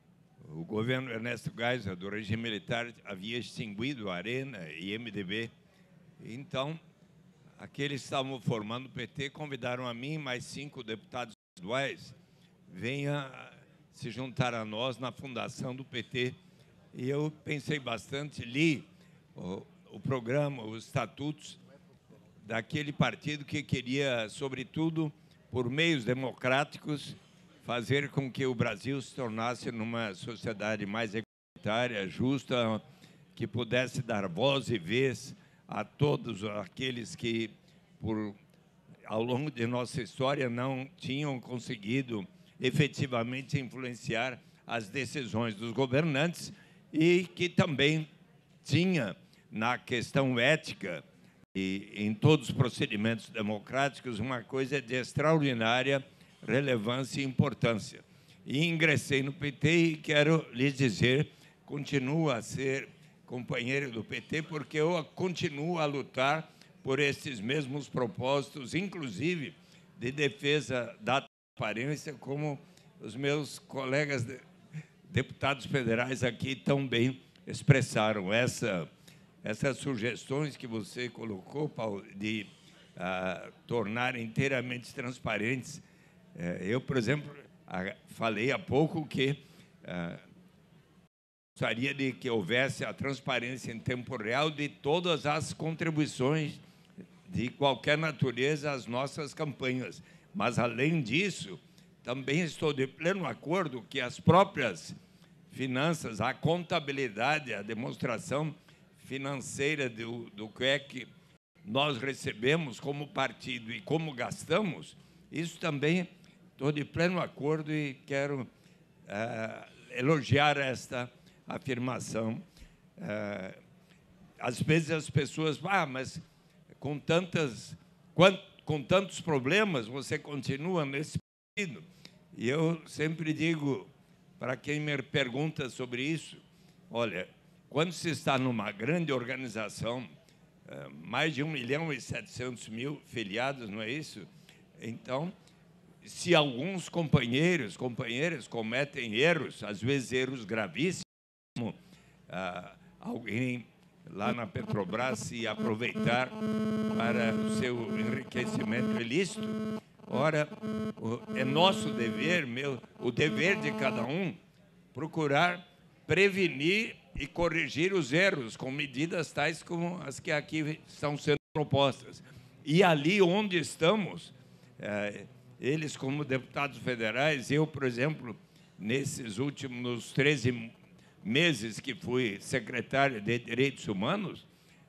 o governo Ernesto Geisel, do regime militar, havia extinguido a Arena e M D B. Então, aqueles que estavam formando o P T convidaram a mim e mais cinco deputados estaduais venha se juntar a nós na fundação do P T. E eu pensei bastante, li o, o programa, os estatutos daquele partido que queria, sobretudo, por meios democráticos, fazer com que o Brasil se tornasse numa sociedade mais igualitária, justa, que pudesse dar voz e vez a todos aqueles que, por, ao longo de nossa história, não tinham conseguido efetivamente influenciar as decisões dos governantes e que também tinha, na questão ética e em todos os procedimentos democráticos, uma coisa de extraordinária relevância e importância. E ingressei no P T e quero lhes dizer, continuo a ser companheiro do P T, porque eu continuo a lutar por esses mesmos propósitos, inclusive de defesa da transparência, como os meus colegas de, deputados federais aqui tão bem expressaram. Essa, essas sugestões que você colocou, Paulo, de uh, tornar inteiramente transparentes. Uh, eu, por exemplo, uh, falei há pouco que uh, gostaria de que houvesse a transparência em tempo real de todas as contribuições de qualquer natureza às nossas campanhas. Mas, além disso, também estou de pleno acordo que as próprias finanças, a contabilidade, a demonstração financeira do, do que é que nós recebemos como partido e como gastamos, isso também estou de pleno acordo e quero uh, elogiar esta afirmação. Uh, às vezes as pessoas falam, ah, mas com, tantas, com tantos problemas você continua nesse partido. E eu sempre digo, para quem me pergunta sobre isso, olha, quando se está numa grande organização, mais de um milhão e setecentos mil filiados, não é isso? Então, se alguns companheiros, companheiras cometem erros, às vezes erros gravíssimos, como ah, alguém lá na Petrobras se aproveitar para o seu enriquecimento ilícito, ora, é nosso dever, meu, o dever de cada um, procurar prevenir e corrigir os erros com medidas tais como as que aqui estão sendo propostas. E ali onde estamos, eh, eles como deputados federais, eu, por exemplo, nesses últimos treze meses que fui secretário de Direitos Humanos,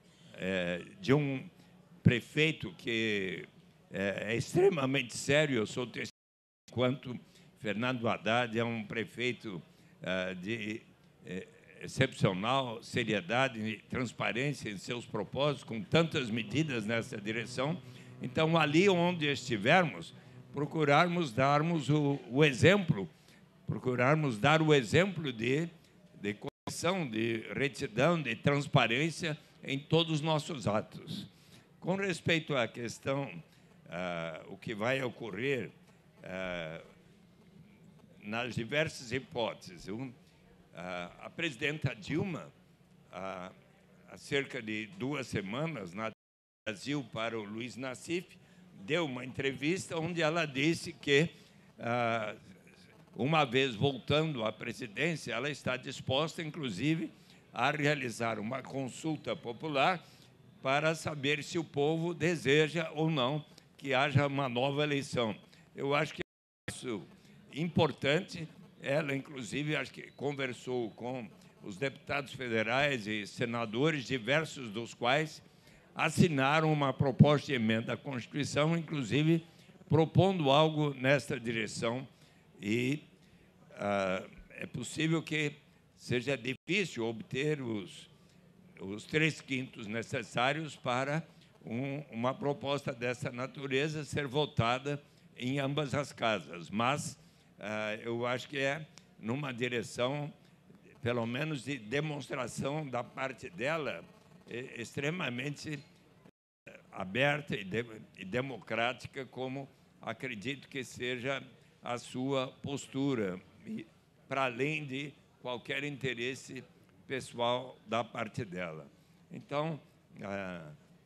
eh, de um prefeito que é, é extremamente sério, eu sou testemunha, enquanto Fernando Haddad é um prefeito uh, de eh, excepcional seriedade e transparência em seus propósitos, com tantas medidas nessa direção. Então, ali onde estivermos, procurarmos darmos o, o exemplo, procurarmos dar o exemplo de, de correção, de retidão, de transparência em todos os nossos atos. Com respeito à questão, uh, o que vai ocorrer uh, nas diversas hipóteses, um, a presidenta Dilma, há cerca de duas semanas, na Brasil para o Luiz Nassif, deu uma entrevista onde ela disse que, uma vez voltando à presidência, ela está disposta, inclusive, a realizar uma consulta popular para saber se o povo deseja ou não que haja uma nova eleição. Eu acho que é isso importante. Ela, inclusive, acho que conversou com os deputados federais e senadores, diversos dos quais assinaram uma proposta de emenda à Constituição, inclusive propondo algo nesta direção. E ah, é possível que seja difícil obter os, os três quintos necessários para um, uma proposta dessa natureza ser votada em ambas as casas. Mas uh, eu acho que é numa direção, pelo menos de demonstração da parte dela, extremamente aberta e, de, e democrática, como acredito que seja a sua postura, para além de qualquer interesse pessoal da parte dela. Então, ah,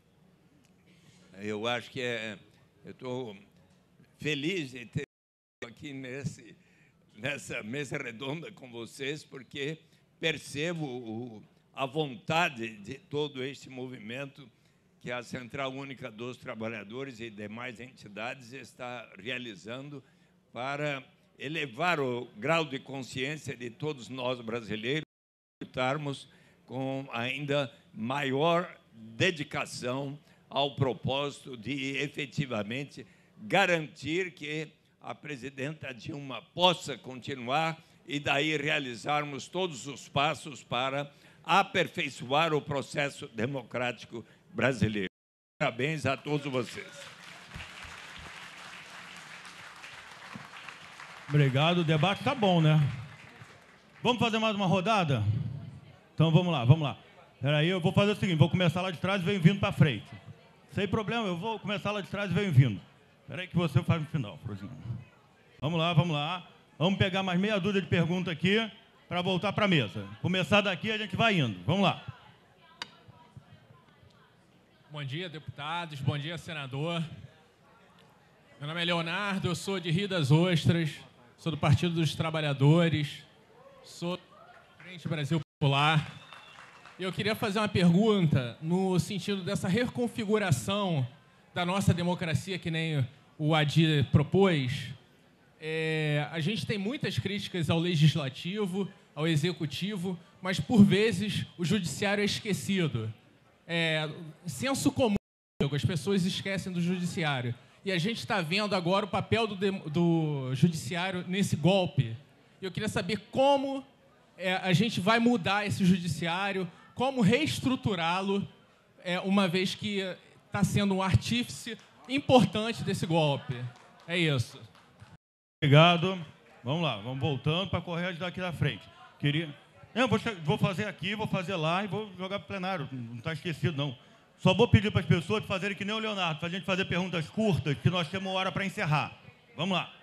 eu acho que é, eu estou feliz de ter aqui nesse, nessa mesa redonda com vocês, porque percebo o, a vontade de todo este movimento que a Central Única dos Trabalhadores e demais entidades está realizando para elevar o grau de consciência de todos nós brasileiros, lutarmos com ainda maior dedicação ao propósito de efetivamente garantir que a presidenta Dilma possa continuar e daí realizarmos todos os passos para aperfeiçoar o processo democrático brasileiro. Parabéns a todos vocês. Obrigado, o debate está bom, né? Vamos fazer mais uma rodada? Então vamos lá, vamos lá. Espera aí, eu vou fazer o seguinte, vou começar lá de trás e venho vindo para frente. Sem problema, eu vou começar lá de trás e venho vindo. Espera aí que você faz no final, por exemplo. Vamos lá, vamos lá. Vamos pegar mais meia dúzia de perguntas aqui para voltar para a mesa. Começar daqui, a gente vai indo. Vamos lá. Bom dia, deputados. Bom dia, senador. Meu nome é Leonardo, eu sou de Rio das Ostras, sou do Partido dos Trabalhadores, sou do Frente Brasil Popular. E eu queria fazer uma pergunta no sentido dessa reconfiguração da nossa democracia, que nem o Adi propôs. É, a gente tem muitas críticas ao legislativo, ao executivo, mas, por vezes, o judiciário é esquecido. É, senso comum, as pessoas esquecem do judiciário. E a gente está vendo agora o papel do, do judiciário nesse golpe. Eu queria saber como é, a gente vai mudar esse judiciário, como reestruturá-lo, é, uma vez que está sendo um artífice importante desse golpe. É isso. Obrigado. Vamos lá, vamos voltando para correr daqui da frente. Queria... Eu vou, vou fazer aqui, vou fazer lá e vou jogar para o plenário. Não está esquecido, não. Só vou pedir para as pessoas fazerem que nem o Leonardo, para a gente fazer perguntas curtas, que nós temos hora para encerrar. Vamos lá.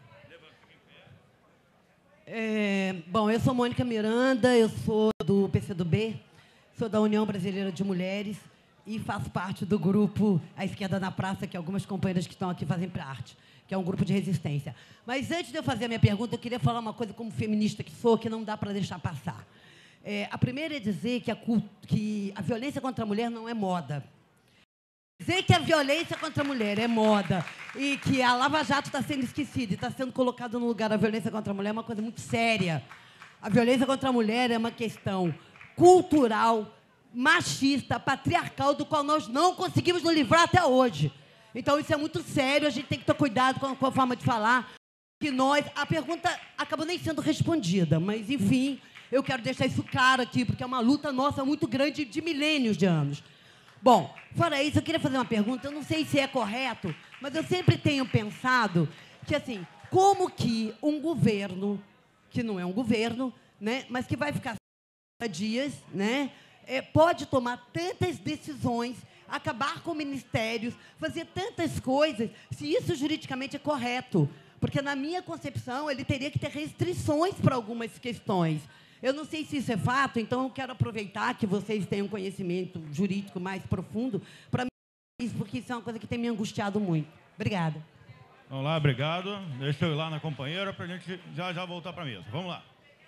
É, bom, eu sou Mônica Miranda, eu sou do P C do B, sou da União Brasileira de Mulheres e faço parte do grupo A Esquerda na Praça, que algumas companheiras que estão aqui fazem parte, que é um grupo de resistência. Mas antes de eu fazer a minha pergunta, eu queria falar uma coisa como feminista que sou, que não dá para deixar passar. É, a primeira é dizer que a, que a violência contra a mulher não é moda. Dizer que a violência contra a mulher é moda e que a Lava Jato está sendo esquecida e está sendo colocada no lugar da violência contra a mulher é uma coisa muito séria. A violência contra a mulher é uma questão cultural, machista, patriarcal, do qual nós não conseguimos nos livrar até hoje. Então, isso é muito sério, a gente tem que ter cuidado com a, com a forma de falar. Que nós, a pergunta acabou nem sendo respondida, mas, enfim, eu quero deixar isso claro aqui, porque é uma luta nossa muito grande de milênios de anos. Bom, fora isso, eu queria fazer uma pergunta, eu não sei se é correto, mas eu sempre tenho pensado que, assim, como que um governo, que não é um governo, né, mas que vai ficar dias, né, é, pode tomar tantas decisões, acabar com ministérios, fazer tantas coisas, se isso juridicamente é correto. Porque, na minha concepção, ele teria que ter restrições para algumas questões. Eu não sei se isso é fato, então eu quero aproveitar que vocês têm um conhecimento jurídico mais profundo para mim, porque isso é uma coisa que tem me angustiado muito. Obrigada. Vamos lá, obrigado. Deixa eu ir lá na companheira para a gente já, já voltar para a mesa. Vamos lá.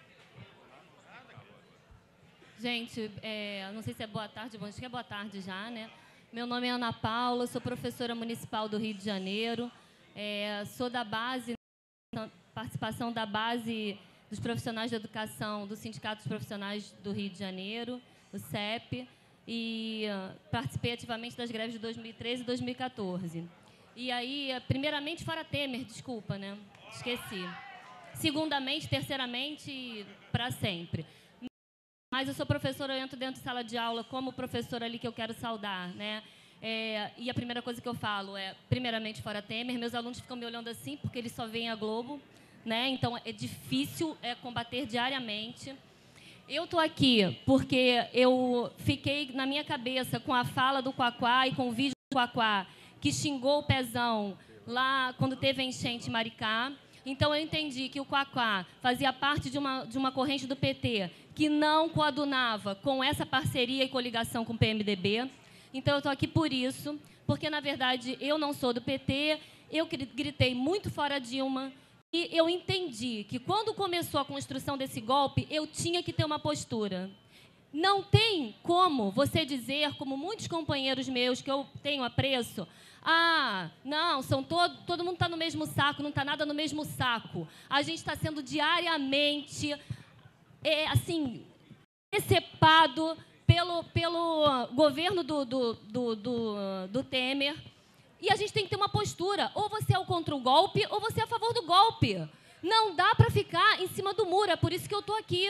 Gente, é, não sei se é boa tarde, bom, acho que é boa tarde já, né? Meu nome é Ana Paula, sou professora municipal do Rio de Janeiro, é, sou da base, participação da base dos profissionais de educação do Sindicato dos Profissionais do Rio de Janeiro, o C E P, e uh, participei ativamente das greves de dois mil e treze e dois mil e quatorze. E aí, primeiramente, fora Temer, desculpa, né? Esqueci. Segundamente, terceiramente, para sempre. Mas eu sou professora, eu entro dentro de sala de aula como professora ali que eu quero saudar, né? É, e a primeira coisa que eu falo é, primeiramente, fora Temer. Meus alunos ficam me olhando assim porque eles só veem a Globo, né? Então, é difícil é, combater diariamente. Eu estou aqui porque eu fiquei na minha cabeça com a fala do Quaquá e com o vídeo do Quaquá, que xingou o Pezão lá quando teve a enchente em Maricá. Então, eu entendi que o Quaquá fazia parte de uma, de uma corrente do P T que não coadunava com essa parceria e coligação com o P M D B. Então, eu estou aqui por isso, porque, na verdade, eu não sou do P T, eu gritei muito fora Dilma, e eu entendi que, quando começou a construção desse golpe, eu tinha que ter uma postura. Não tem como você dizer, como muitos companheiros meus que eu tenho apreço, ah, não, são todo, todo mundo está no mesmo saco, não está nada no mesmo saco. A gente está sendo diariamente, é, assim, decepado pelo, pelo governo do, do, do, do, do Temer. E a gente tem que ter uma postura. Ou você é contra o golpe, ou você é a favor do golpe. Não dá para ficar em cima do muro, é por isso que eu estou aqui.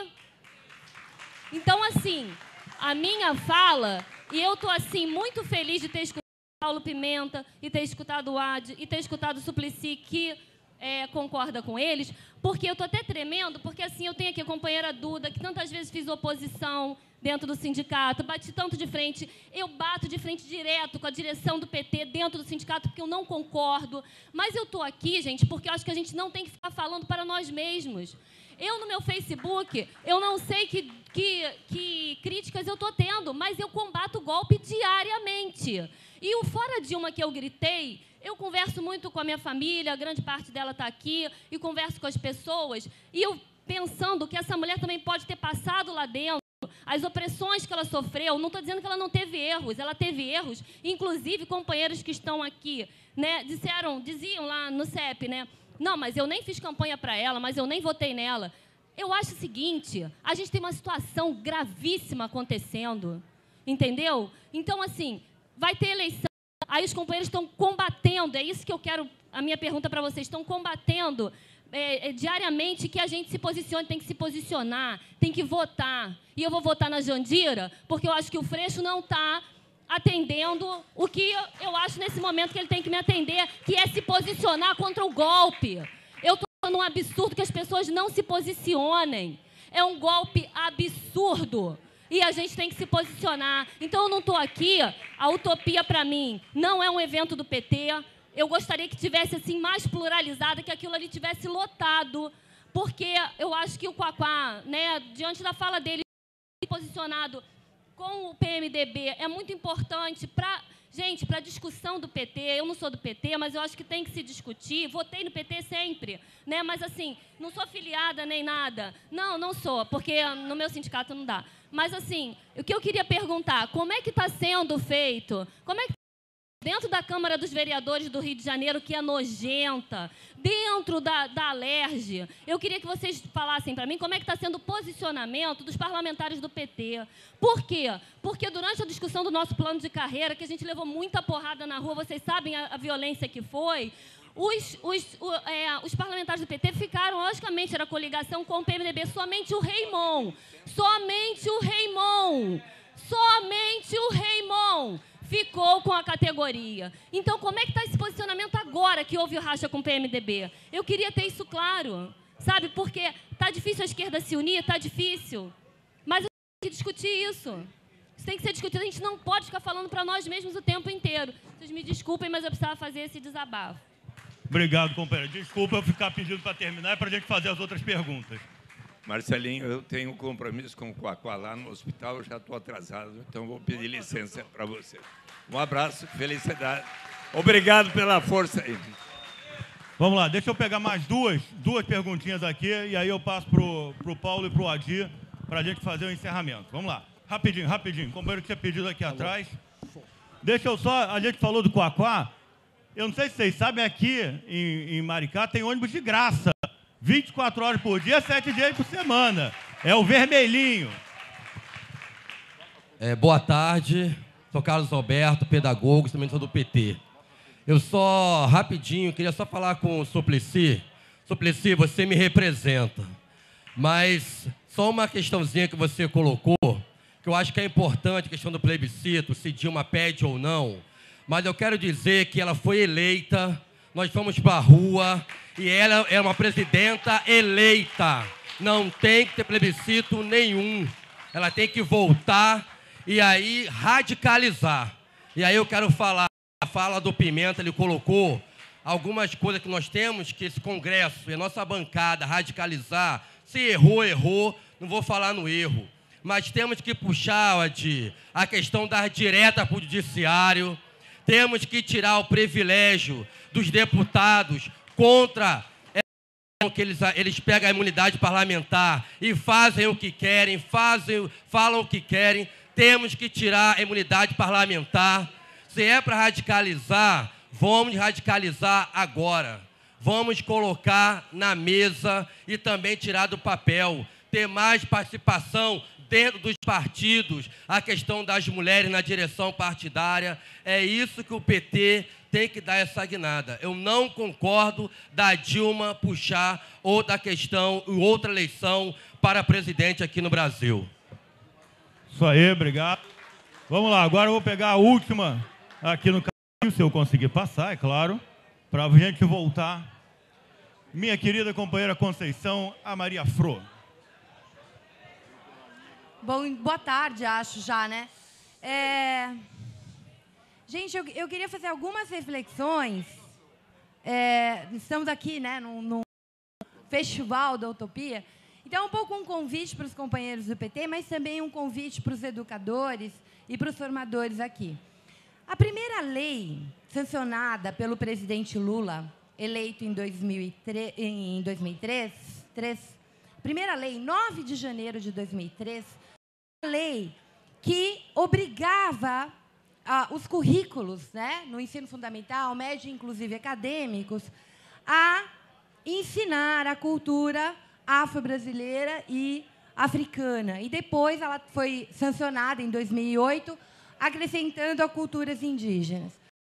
Então, assim, a minha fala, e eu estou, assim, muito feliz de ter escutado Paulo Pimenta, e ter escutado o Ad, e ter escutado o Suplicy, que é, concorda com eles, porque eu estou até tremendo, porque assim, eu tenho aqui a companheira Duda, que tantas vezes fiz oposição dentro do sindicato, bati tanto de frente, eu bato de frente direto com a direção do P T dentro do sindicato, porque eu não concordo, mas eu estou aqui, gente, porque eu acho que a gente não tem que ficar falando para nós mesmos. Eu, no meu Facebook, eu não sei que, que, que críticas eu estou tendo, mas eu combato o golpe diariamente. E o fora Dilma que eu gritei, eu converso muito com a minha família, a grande parte dela está aqui, e converso com as pessoas, e eu pensando que essa mulher também pode ter passado lá dentro, as opressões que ela sofreu, não estou dizendo que ela não teve erros, ela teve erros, inclusive companheiros que estão aqui, né, disseram, diziam lá no C E P, né, não, mas eu nem fiz campanha para ela, mas eu nem votei nela. Eu acho o seguinte, a gente tem uma situação gravíssima acontecendo, entendeu? Então, assim, vai ter eleição, aí os companheiros estão combatendo, é isso que eu quero, a minha pergunta para vocês, estão combatendo é, é, diariamente que a gente se posicione, tem que se posicionar, tem que votar. E eu vou votar na Jandira, porque eu acho que o Freixo não está atendendo o que eu acho nesse momento que ele tem que me atender, que é se posicionar contra o golpe. Eu estou achando um absurdo que as pessoas não se posicionem. É um golpe absurdo. E a gente tem que se posicionar. Então, eu não estou aqui, a utopia, para mim, não é um evento do P T. Eu gostaria que tivesse assim, mais pluralizada, que aquilo ali tivesse lotado. Porque eu acho que o Quaquá, né, diante da fala dele, posicionado com o P M D B, é muito importante para, gente, para a discussão do P T. Eu não sou do P T, mas eu acho que tem que se discutir. Votei no P T sempre, né? Mas, assim, não sou filiada nem nada. Não, não sou, porque no meu sindicato não dá. Mas, assim, o que eu queria perguntar, como é que está sendo feito? Como é que dentro da Câmara dos Vereadores do Rio de Janeiro, que é nojenta, dentro da, da Alerj, eu queria que vocês falassem para mim como é que está sendo o posicionamento dos parlamentares do P T. Por quê? Porque durante a discussão do nosso plano de carreira, que a gente levou muita porrada na rua, vocês sabem a, a violência que foi, os, os, o, é, os parlamentares do P T ficaram, logicamente, era coligação com o P M D B, somente o Reimon, somente o Reimon, somente o Reimon ficou com a categoria. Então, como é que está esse posicionamento agora que houve o racha com o P M D B? Eu queria ter isso claro, sabe? Porque está difícil a esquerda se unir, está difícil. Mas a gente tem que discutir isso. Isso tem que ser discutido. A gente não pode ficar falando para nós mesmos o tempo inteiro. Vocês me desculpem, mas eu precisava fazer esse desabafo. Obrigado, companheiro. Desculpa eu ficar pedindo para terminar e para a gente fazer as outras perguntas. Marcelinho, eu tenho um compromisso com o Quaquá lá no hospital, eu já estou atrasado, então vou pedir licença para você. Um abraço, felicidade. Obrigado pela força aí. Vamos lá, deixa eu pegar mais duas, duas perguntinhas aqui e aí eu passo para o Paulo e para o Adi para a gente fazer o encerramento. Vamos lá, rapidinho, rapidinho. O companheiro que tinha pedido aqui atrás. Deixa eu só, a gente falou do Quaquá, eu não sei se vocês sabem, aqui em, em Maricá tem ônibus de graça. vinte e quatro horas por dia, sete dias por semana. É o vermelhinho. É, boa tarde. Sou Carlos Alberto, pedagogo, também sou do P T. Eu só, rapidinho, queria só falar com o Suplicy. Suplicy, você me representa. Mas só uma questãozinha que você colocou, que eu acho que é importante, a questão do plebiscito, se Dilma pede ou não. mas eu quero dizer que ela foi eleita, nós fomos para a rua, e ela é uma presidenta eleita. Não tem que ter plebiscito nenhum. Ela tem que voltar e aí radicalizar. E aí eu quero falar, a fala do Pimenta, ele colocou algumas coisas que nós temos que esse Congresso e a nossa bancada radicalizar. Se errou, errou, não vou falar no erro. Mas temos que puxar, Adi, a questão das diretas para o judiciário. Temos que tirar o privilégio dos deputados contra que eles, eles pegam a imunidade parlamentar e fazem o que querem, fazem, falam o que querem. Temos que tirar a imunidade parlamentar. Se é para radicalizar, vamos radicalizar agora. Vamos colocar na mesa e também tirar do papel. Ter mais participação dentro dos partidos, a questão das mulheres na direção partidária. É isso que o P T tem que dar essa guinada. Eu não concordo da Dilma puxar outra questão, outra eleição para presidente aqui no Brasil. Isso aí, obrigado. Vamos lá, agora eu vou pegar a última aqui no caminho, se eu conseguir passar, é claro, para a gente voltar. Minha querida companheira Conceição, a Maria Fro. Bom, boa tarde, acho já, né? É... Gente, eu, eu queria fazer algumas reflexões. É, estamos aqui, né, no, no Festival da Utopia. Então, um pouco um convite para os companheiros do P T, mas também um convite para os educadores e para os formadores aqui. A primeira lei sancionada pelo presidente Lula, eleito em dois mil e três, em dois mil e três, três, a primeira lei, nove de janeiro de dois mil e três, uma lei que obrigava ah, os currículos, né, no ensino fundamental, médio, inclusive acadêmicos, a ensinar a cultura afro-brasileira e africana. E depois ela foi sancionada em dois mil e oito, acrescentando a culturas indígenas.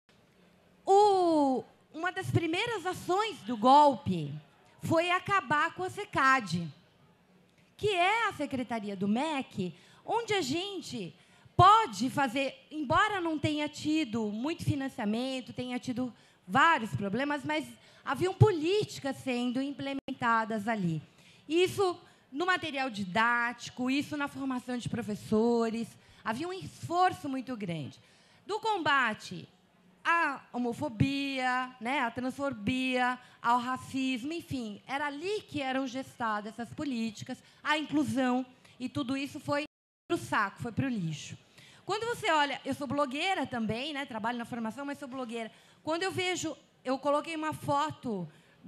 O, uma das primeiras ações do golpe foi acabar com a SECAD, que é a secretaria do M E C, onde a gente pode fazer, embora não tenha tido muito financiamento, tenha tido vários problemas, mas haviam políticas sendo implementadas ali. Isso no material didático, isso na formação de professores, havia um esforço muito grande. Do combate à homofobia, né, à transfobia, ao racismo, enfim, era ali que eram gestadas essas políticas, a inclusão, e tudo isso foi para o saco, foi para o lixo. Quando você olha, eu sou blogueira também, né, trabalho na formação, mas sou blogueira. Quando eu vejo, eu coloquei uma foto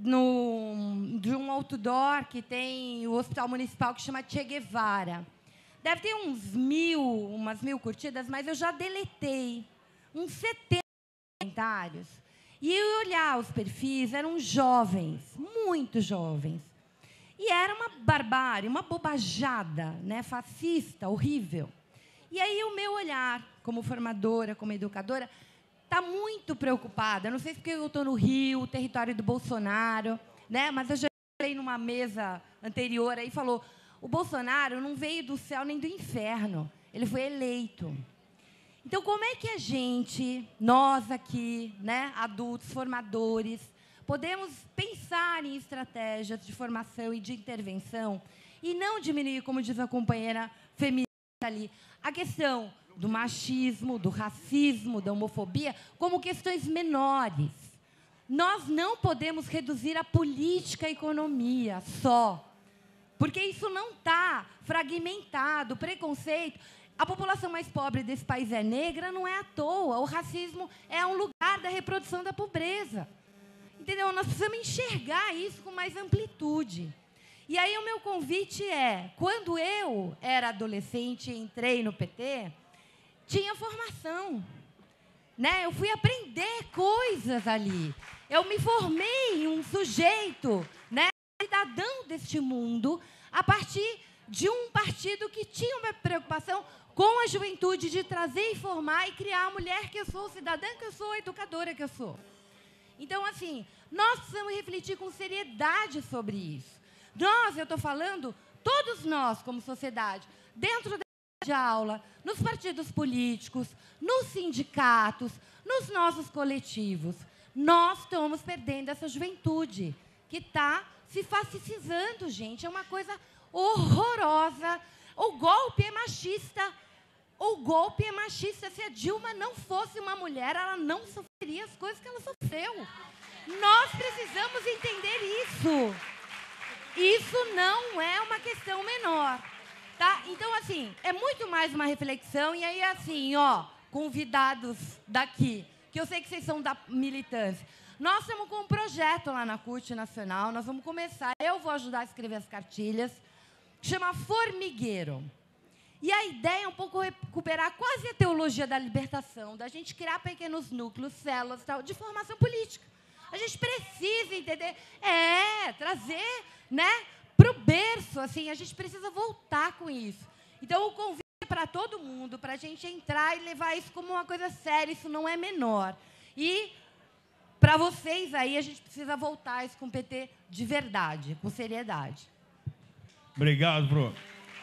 no, de um outdoor que tem o Hospital Municipal, que chama Che Guevara. Deve ter uns mil, umas mil curtidas, mas eu já deletei uns setenta comentários. E eu olhar os perfis, eram jovens, muito jovens. E era uma barbárie, uma bobajada, né, fascista, horrível. E aí o meu olhar, como formadora, como educadora, está muito preocupada. Não sei se porque eu estou no Rio, território do Bolsonaro, né, mas eu já falei numa mesa anterior aí, falou, o Bolsonaro não veio do céu nem do inferno, ele foi eleito. Então, como é que a gente, nós aqui, né, adultos, formadores, podemos pensar em estratégias de formação e de intervenção e não diminuir, como diz a companheira feminista ali, a questão do machismo, do racismo, da homofobia, como questões menores. Nós não podemos reduzir a política à economia só, porque isso não está fragmentado, o preconceito. A população mais pobre desse país é negra, não é à toa. O racismo é um lugar da reprodução da pobreza. Entendeu? Nós precisamos enxergar isso com mais amplitude. E aí o meu convite é, quando eu era adolescente e entrei no P T, tinha formação. Né? Eu fui aprender coisas ali. Eu me formei em um sujeito, né, cidadão deste mundo, a partir de um partido que tinha uma preocupação com a juventude de trazer e formar e criar a mulher que eu sou, cidadã que eu sou, educadora que eu sou. Então, assim, nós precisamos refletir com seriedade sobre isso. Nós, eu estou falando, todos nós, como sociedade, dentro da de aula, nos partidos políticos, nos sindicatos, nos nossos coletivos. Nós estamos perdendo essa juventude que está se fascicizando, gente. É uma coisa horrorosa. O golpe é machista. O golpe é machista. Se a Dilma não fosse uma mulher, ela não sofreria as coisas que ela sofreu. Nós precisamos entender isso. Isso não é uma questão menor. Tá? Então, assim, é muito mais uma reflexão. E aí, assim, ó, convidados daqui, que eu sei que vocês são da militância. Nós estamos com um projeto lá na C U T Nacional, nós vamos começar, eu vou ajudar a escrever as cartilhas, que chama Formigueiro. E a ideia é um pouco recuperar quase a teologia da libertação, da gente criar pequenos núcleos, células, tal, de formação política. A gente precisa entender, é, trazer, né, para o berço, assim, a gente precisa voltar com isso. Então, o convite é para todo mundo, para a gente entrar e levar isso como uma coisa séria, isso não é menor. E, para vocês aí, a gente precisa voltar a isso com o P T de verdade, com seriedade. Obrigado, Bruno.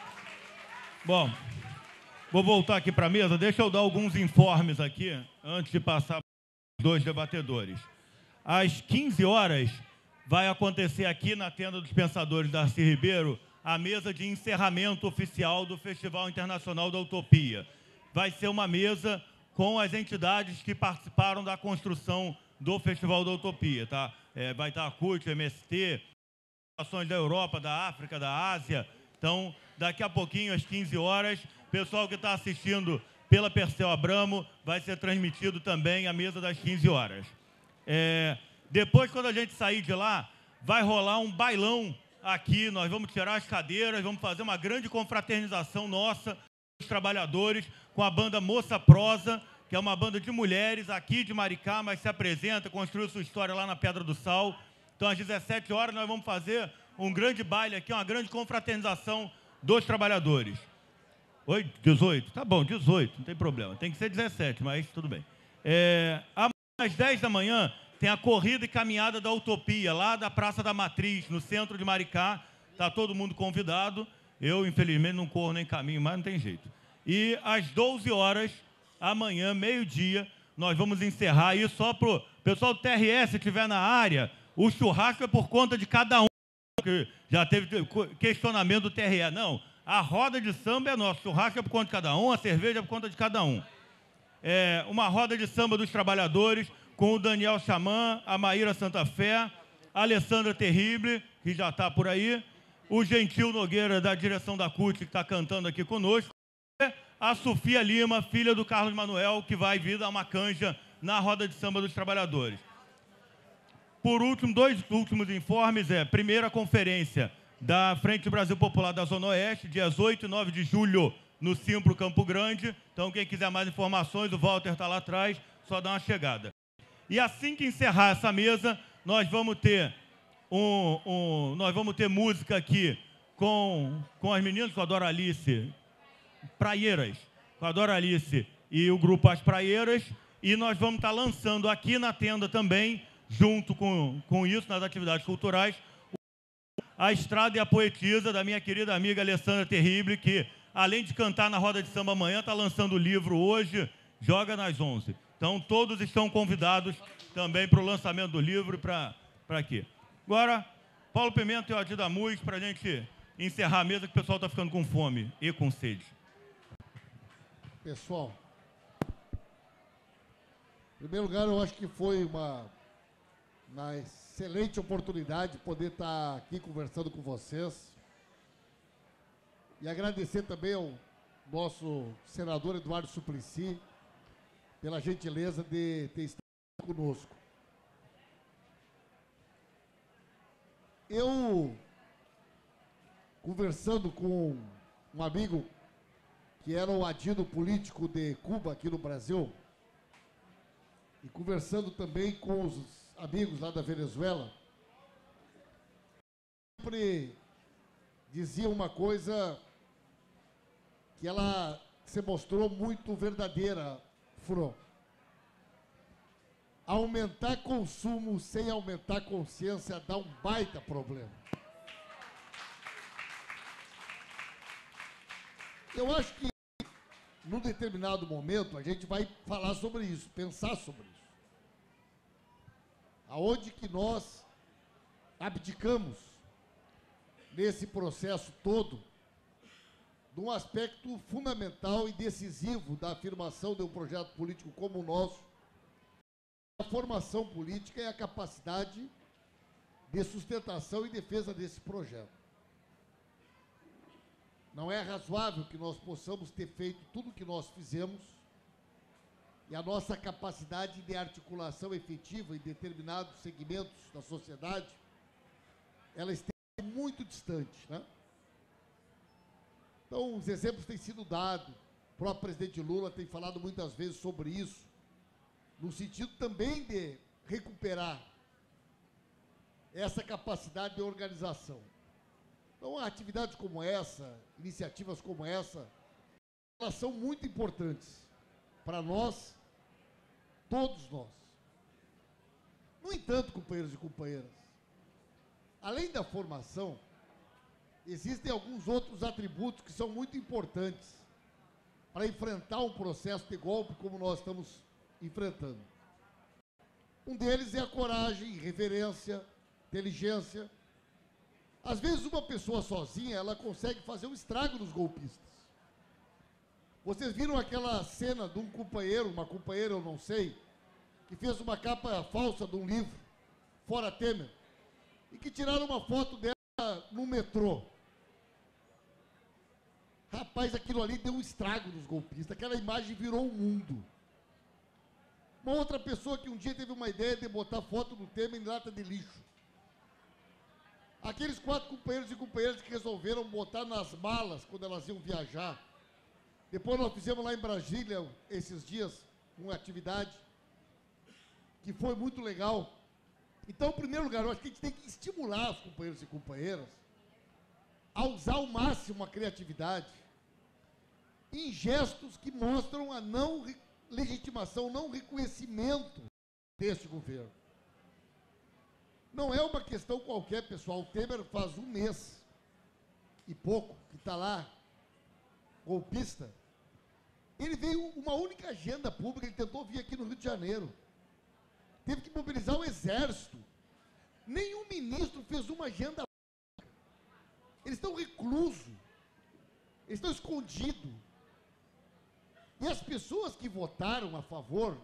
Bom, vou voltar aqui para a mesa. Deixa eu dar alguns informes aqui, antes de passar para os dois debatedores. Às quinze horas, vai acontecer aqui na Tenda dos Pensadores Darcy Ribeiro a mesa de encerramento oficial do Festival Internacional da Utopia. Vai ser uma mesa com as entidades que participaram da construção do Festival da Utopia. Tá? É, vai estar a C U T, M S T, ações da Europa, da África, da Ásia. Então, daqui a pouquinho, às quinze horas, pessoal que está assistindo pela Perseu Abramo, vai ser transmitido também a mesa das quinze horas. É, depois, quando a gente sair de lá, vai rolar um bailão aqui, nós vamos tirar as cadeiras, vamos fazer uma grande confraternização nossa, dos trabalhadores, com a banda Moça Prosa, que é uma banda de mulheres aqui de Maricá, mas se apresenta, construiu sua história lá na Pedra do Sal. Então, às dezessete horas, nós vamos fazer um grande baile aqui, uma grande confraternização dos trabalhadores. Oi, dezoito? Tá bom, dezoito, não tem problema. Tem que ser dezessete, mas tudo bem. É, às dez da manhã, tem a corrida e caminhada da Utopia, lá da Praça da Matriz, no centro de Maricá. Está todo mundo convidado. Eu, infelizmente, não corro nem caminho, mas não tem jeito. E às doze horas, amanhã, meio-dia, nós vamos encerrar isso só para o pessoal do T R S, se estiver na área. O churrasco é por conta de cada um. Que já teve questionamento do T R S. Não, a roda de samba é nossa, o churrasco é por conta de cada um, a cerveja é por conta de cada um. É uma roda de samba dos trabalhadores, com o Daniel Xamã, a Maíra Santa Fé, a Alessandra Terrible, que já está por aí, o Gentil Nogueira, da direção da C U T, que está cantando aqui conosco, e a Sofia Lima, filha do Carlos Manuel, que vai vir dar uma canja na roda de samba dos trabalhadores. Por último, dois últimos informes. É, primeira conferência da Frente Brasil Popular da Zona Oeste, dias oito e nove de julho, no Simpro Campo Grande. Então, quem quiser mais informações, o Walter está lá atrás, só dá uma chegada. E assim que encerrar essa mesa, nós vamos ter, um, um, nós vamos ter música aqui com, com as meninas, com a Doralice, Praieiras, com a Doralice e o grupo As Praieiras. E nós vamos estar lançando aqui na tenda também, junto com, com isso, nas atividades culturais, a Estrada e a Poetisa, da minha querida amiga Alessandra Terrible, que, além de cantar na roda de samba amanhã, está lançando o livro hoje, Joga nas onze. Então, todos estão convidados também para o lançamento do livro e para aqui. Agora, Paulo Pimenta e o Adi Damus, para a gente encerrar a mesa, que o pessoal está ficando com fome e com sede. Pessoal, em primeiro lugar, eu acho que foi uma... uma excelente oportunidade de poder estar aqui conversando com vocês. E agradecer também ao nosso senador Eduardo Suplicy pela gentileza de ter estado conosco. Eu, conversando com um amigo que era o adino político de Cuba aqui no Brasil, e conversando também com os amigos lá da Venezuela, sempre dizia uma coisa que ela se mostrou muito verdadeira, Fro. Aumentar consumo sem aumentar consciência dá um baita problema. Eu acho que num determinado momento, a gente vai falar sobre isso, pensar sobre isso. Aonde que nós abdicamos nesse processo todo de um aspecto fundamental e decisivo da afirmação de um projeto político como o nosso. A formação política é a capacidade de sustentação e defesa desse projeto. Não é razoável que nós possamos ter feito tudo o que nós fizemos e a nossa capacidade de articulação efetiva em determinados segmentos da sociedade, ela esteja muito distante, né? Então, os exemplos têm sido dados, o próprio presidente Lula tem falado muitas vezes sobre isso, no sentido também de recuperar essa capacidade de organização. Então, atividades como essa, iniciativas como essa, elas são muito importantes para nós, todos nós. No entanto, companheiros e companheiras, além da formação, existem alguns outros atributos que são muito importantes para enfrentar um processo de golpe como nós estamos enfrentando. Um deles é a coragem, reverência, inteligência. Às vezes uma pessoa sozinha, ela consegue fazer um estrago nos golpistas. Vocês viram aquela cena de um companheiro, uma companheira, eu não sei, que fez uma capa falsa de um livro, Fora Temer, e que tiraram uma foto dela no metrô. Rapaz, aquilo ali deu um estrago nos golpistas, aquela imagem virou um mundo. Uma outra pessoa que um dia teve uma ideia de botar foto do Temer em lata de lixo. Aqueles quatro companheiros e companheiras que resolveram botar nas malas quando elas iam viajar. Depois nós fizemos lá em Brasília, esses dias, uma atividade que foi muito legal. Então, em primeiro lugar, eu acho que a gente tem que estimular os companheiros e companheiras a usar ao máximo a criatividade em gestos que mostram a não legitimação, não reconhecimento deste governo. Não é uma questão qualquer, pessoal. O Temer faz um mês e pouco que está lá, golpista. Ele veio uma única agenda pública, ele tentou vir aqui no Rio de Janeiro. Teve que mobilizar o exército. Nenhum ministro fez uma agenda pública. Eles estão reclusos. Eles estão escondidos. E as pessoas que votaram a favor,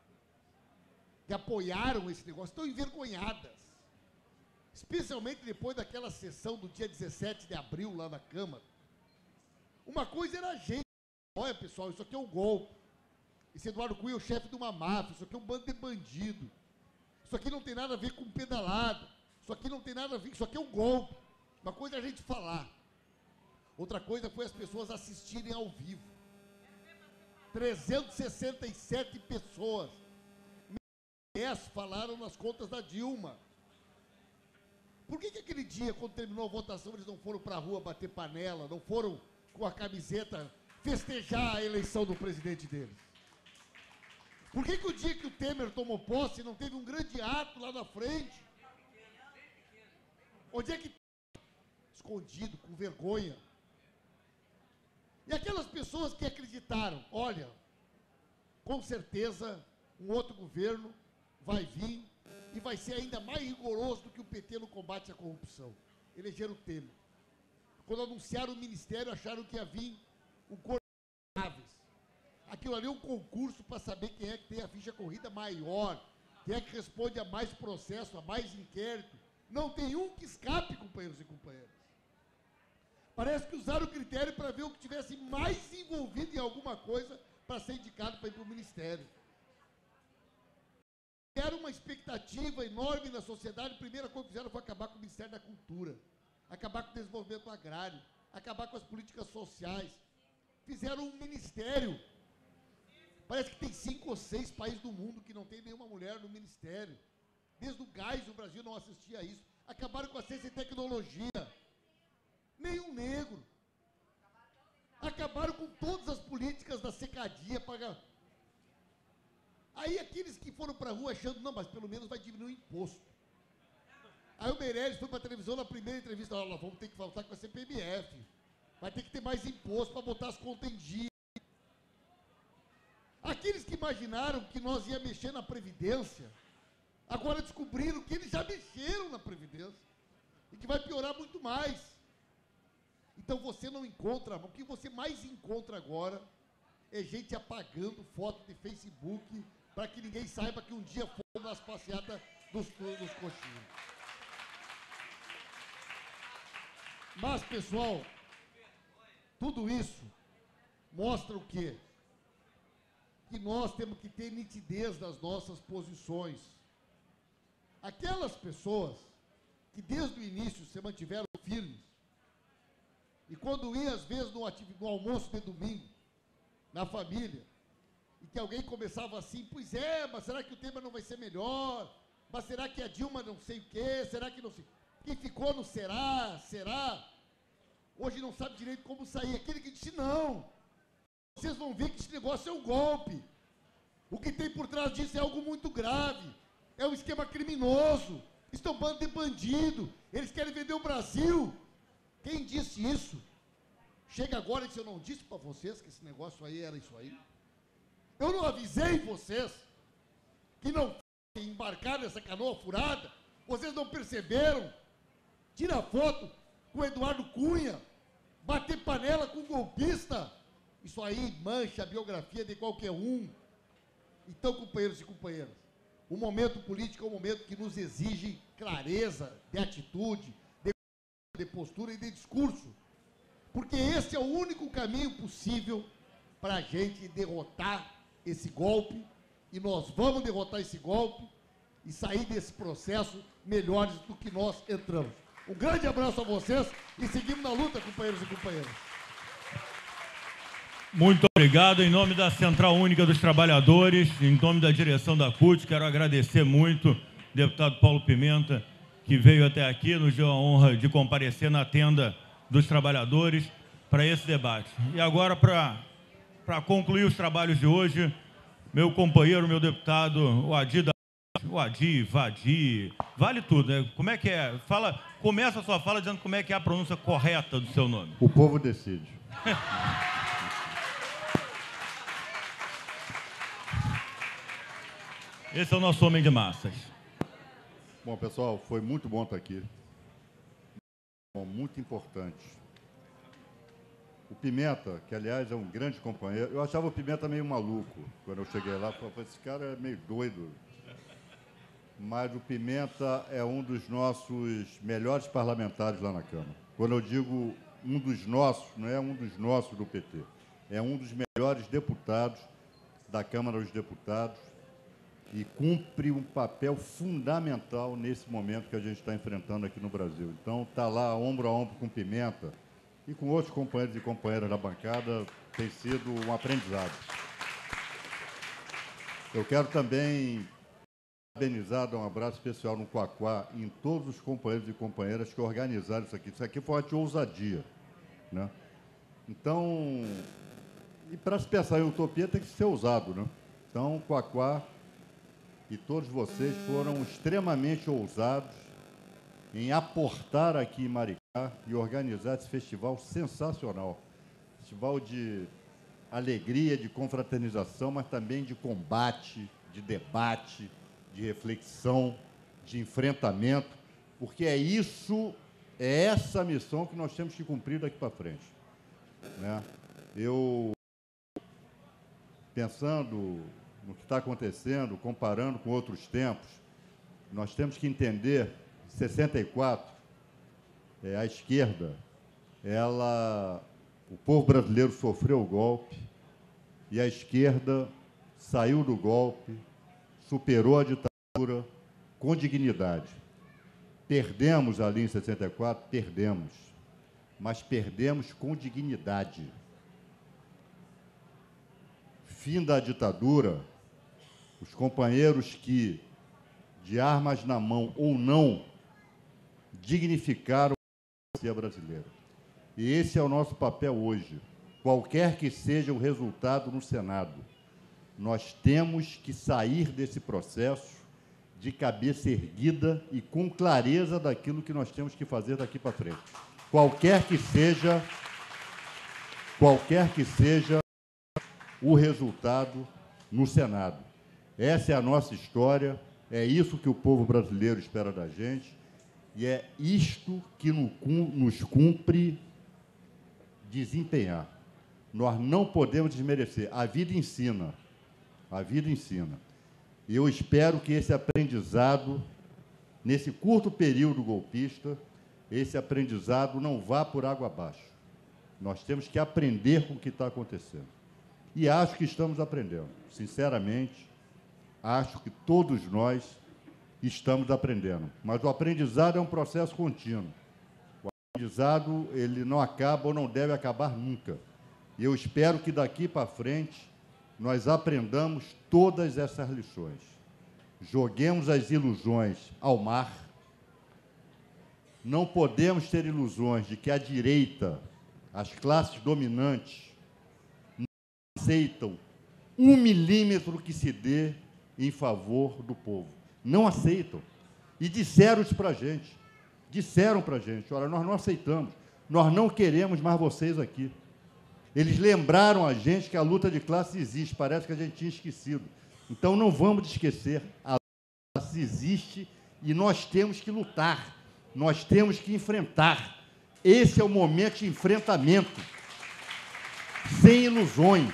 que apoiaram esse negócio, estão envergonhadas. Especialmente depois daquela sessão do dia dezessete de abril lá na Câmara. Uma coisa era a gente. Olha, pessoal, isso aqui é um golpe. Esse Eduardo Cunha é o chefe de uma máfia. Isso aqui é um bando de bandido. Isso aqui não tem nada a ver com pedalada. Isso aqui não tem nada a ver. Isso aqui é um golpe. Uma coisa é a gente falar. Outra coisa foi as pessoas assistirem ao vivo. trezentas e sessenta e sete pessoas. dez falaram nas contas da Dilma. Por que que aquele dia, quando terminou a votação, eles não foram para a rua bater panela, não foram com a camiseta festejar a eleição do presidente deles? Por que que o dia que o Temer tomou posse não teve um grande ato lá na frente? Onde é que está? Escondido, com vergonha. E aquelas pessoas que acreditaram, olha, com certeza um outro governo vai vir e vai ser ainda mais rigoroso do que o P T no combate à corrupção. Elegeram o Temer. Quando anunciaram o ministério, acharam que ia vir um corpo de aves. Aquilo ali é um concurso para saber quem é que tem a ficha corrida maior, quem é que responde a mais processo, a mais inquérito. Não tem um que escape, companheiros e companheiras. Parece que usaram o critério para ver o que tivesse mais envolvido em alguma coisa para ser indicado para ir para o ministério. Era uma expectativa enorme na sociedade. A primeira coisa que fizeram foi acabar com o Ministério da Cultura, acabar com o desenvolvimento agrário, acabar com as políticas sociais. Fizeram um ministério. Parece que tem cinco ou seis países do mundo que não tem nenhuma mulher no ministério. Desde o gás, o Brasil não assistia a isso. Acabaram com a ciência e tecnologia. Nenhum negro. Acabaram com todas as políticas da secadia. Para... Aí aqueles que foram para a rua achando, não, mas pelo menos vai diminuir o imposto. Aí o Meirelles foi para a televisão na primeira entrevista, olha, nós vamos ter que faltar com a C P M F. Vai ter que ter mais imposto para botar as contas em dia. imaginaram que nós ia mexer na Previdência. Agora descobriram que eles já mexeram na Previdência. E que vai piorar muito mais. Então você não encontra, o que você mais encontra agora é gente apagando foto de Facebook para que ninguém saiba que um dia foram nas passeatas dos, dos coxinhos. Mas, pessoal, tudo isso mostra o quê? Que nós temos que ter nitidez das nossas posições. Aquelas pessoas que desde o início se mantiveram firmes, e quando ia, às vezes, no, no almoço de domingo, na família, e que alguém começava assim, pois é, mas será que o tema não vai ser melhor? Mas será que a Dilma não sei o quê? Será que não sei... Quem ficou no será, será? Hoje não sabe direito como sair. Aquele que disse não. Vocês vão ver que esse negócio é um golpe. O que tem por trás disso é algo muito grave. É um esquema criminoso. Estão bando de bandido. Eles querem vender o Brasil. Quem disse isso? Chega agora e diz, eu não disse para vocês que esse negócio aí era isso aí? Eu não avisei vocês que não embarcar nessa canoa furada? Vocês não perceberam? Tira foto com o Eduardo Cunha, bater panela com o golpista. Isso aí mancha a biografia de qualquer um. Então, companheiros e companheiras, o momento político é um momento que nos exige clareza de atitude, de, de postura e de discurso. Porque esse é o único caminho possível para a gente derrotar esse golpe, e nós vamos derrotar esse golpe e sair desse processo melhores do que nós entramos. Um grande abraço a vocês e seguimos na luta, companheiros e companheiras. Muito obrigado. Em nome da Central Única dos Trabalhadores, em nome da direção da C U T, quero agradecer muito o deputado Paulo Pimenta, que veio até aqui, nos deu a honra de comparecer na tenda dos trabalhadores para esse debate. E agora, para para concluir os trabalhos de hoje, meu companheiro, meu deputado, o Adi, da, o Adi, Vadi, vale tudo, né? Como é que é? Fala, começa a sua fala dizendo como é que é a pronúncia correta do seu nome. O povo decide. Esse é o nosso homem de massas. Bom, pessoal, foi muito bom estar aqui. Bom, muito importante. O Pimenta, que aliás é um grande companheiro, eu achava o Pimenta meio maluco. Quando eu cheguei lá, eu falei, esse cara é meio doido. Mas o Pimenta é um dos nossos melhores parlamentares lá na Câmara. Quando eu digo um dos nossos, não é um dos nossos do P T, é um dos melhores deputados da Câmara dos Deputados e cumpre um papel fundamental nesse momento que a gente está enfrentando aqui no Brasil. Então, está lá ombro a ombro com o Pimenta e com outros companheiros e companheiras da bancada, tem sido um aprendizado. Eu quero também parabenizar, dar um abraço especial no Quaquá, em todos os companheiros e companheiras que organizaram isso aqui. Isso aqui foi uma de ousadia, né? Então, e para se pensar em utopia tem que ser ousado, né? Então, o Quaquá e todos vocês foram extremamente ousados em aportar aqui em Maricá e organizar esse festival sensacional. Festival de alegria, de confraternização, mas também de combate, de debate, de reflexão, de enfrentamento, porque é isso, é essa missão que nós temos que cumprir daqui para frente, né? Eu, pensando no que está acontecendo, comparando com outros tempos, nós temos que entender, em sessenta e quatro, é, a esquerda, ela, o povo brasileiro sofreu o golpe e a esquerda saiu do golpe, superou a ditadura com dignidade. Perdemos ali em sessenta e quatro, perdemos, mas perdemos com dignidade. Fim da ditadura, os companheiros que, de armas na mão ou não, dignificaram a democracia brasileira. E esse é o nosso papel hoje. Qualquer que seja o resultado no Senado, nós temos que sair desse processo de cabeça erguida e com clareza daquilo que nós temos que fazer daqui para frente. Qualquer que seja, qualquer que seja o resultado no Senado. Essa é a nossa história, é isso que o povo brasileiro espera da gente, e é isto que nos cumpre desempenhar. Nós não podemos desmerecer. A vida ensina. A vida ensina. E eu espero que esse aprendizado, nesse curto período golpista, esse aprendizado não vá por água abaixo. Nós temos que aprender com o que está acontecendo. E acho que estamos aprendendo. Sinceramente, acho que todos nós estamos aprendendo. Mas o aprendizado é um processo contínuo. O aprendizado, ele não acaba ou não deve acabar nunca. E eu espero que daqui para frente nós aprendamos todas essas lições. Joguemos as ilusões ao mar. Não podemos ter ilusões de que a direita, as classes dominantes, não aceitam um milímetro que se dê em favor do povo. Não aceitam. E disseram isso para a gente. Disseram para a gente, olha, nós não aceitamos, nós não queremos mais vocês aqui. Eles lembraram a gente que a luta de classe existe, parece que a gente tinha esquecido. Então, não vamos esquecer, a luta de classe existe e nós temos que lutar, nós temos que enfrentar. Esse é o momento de enfrentamento, sem ilusões,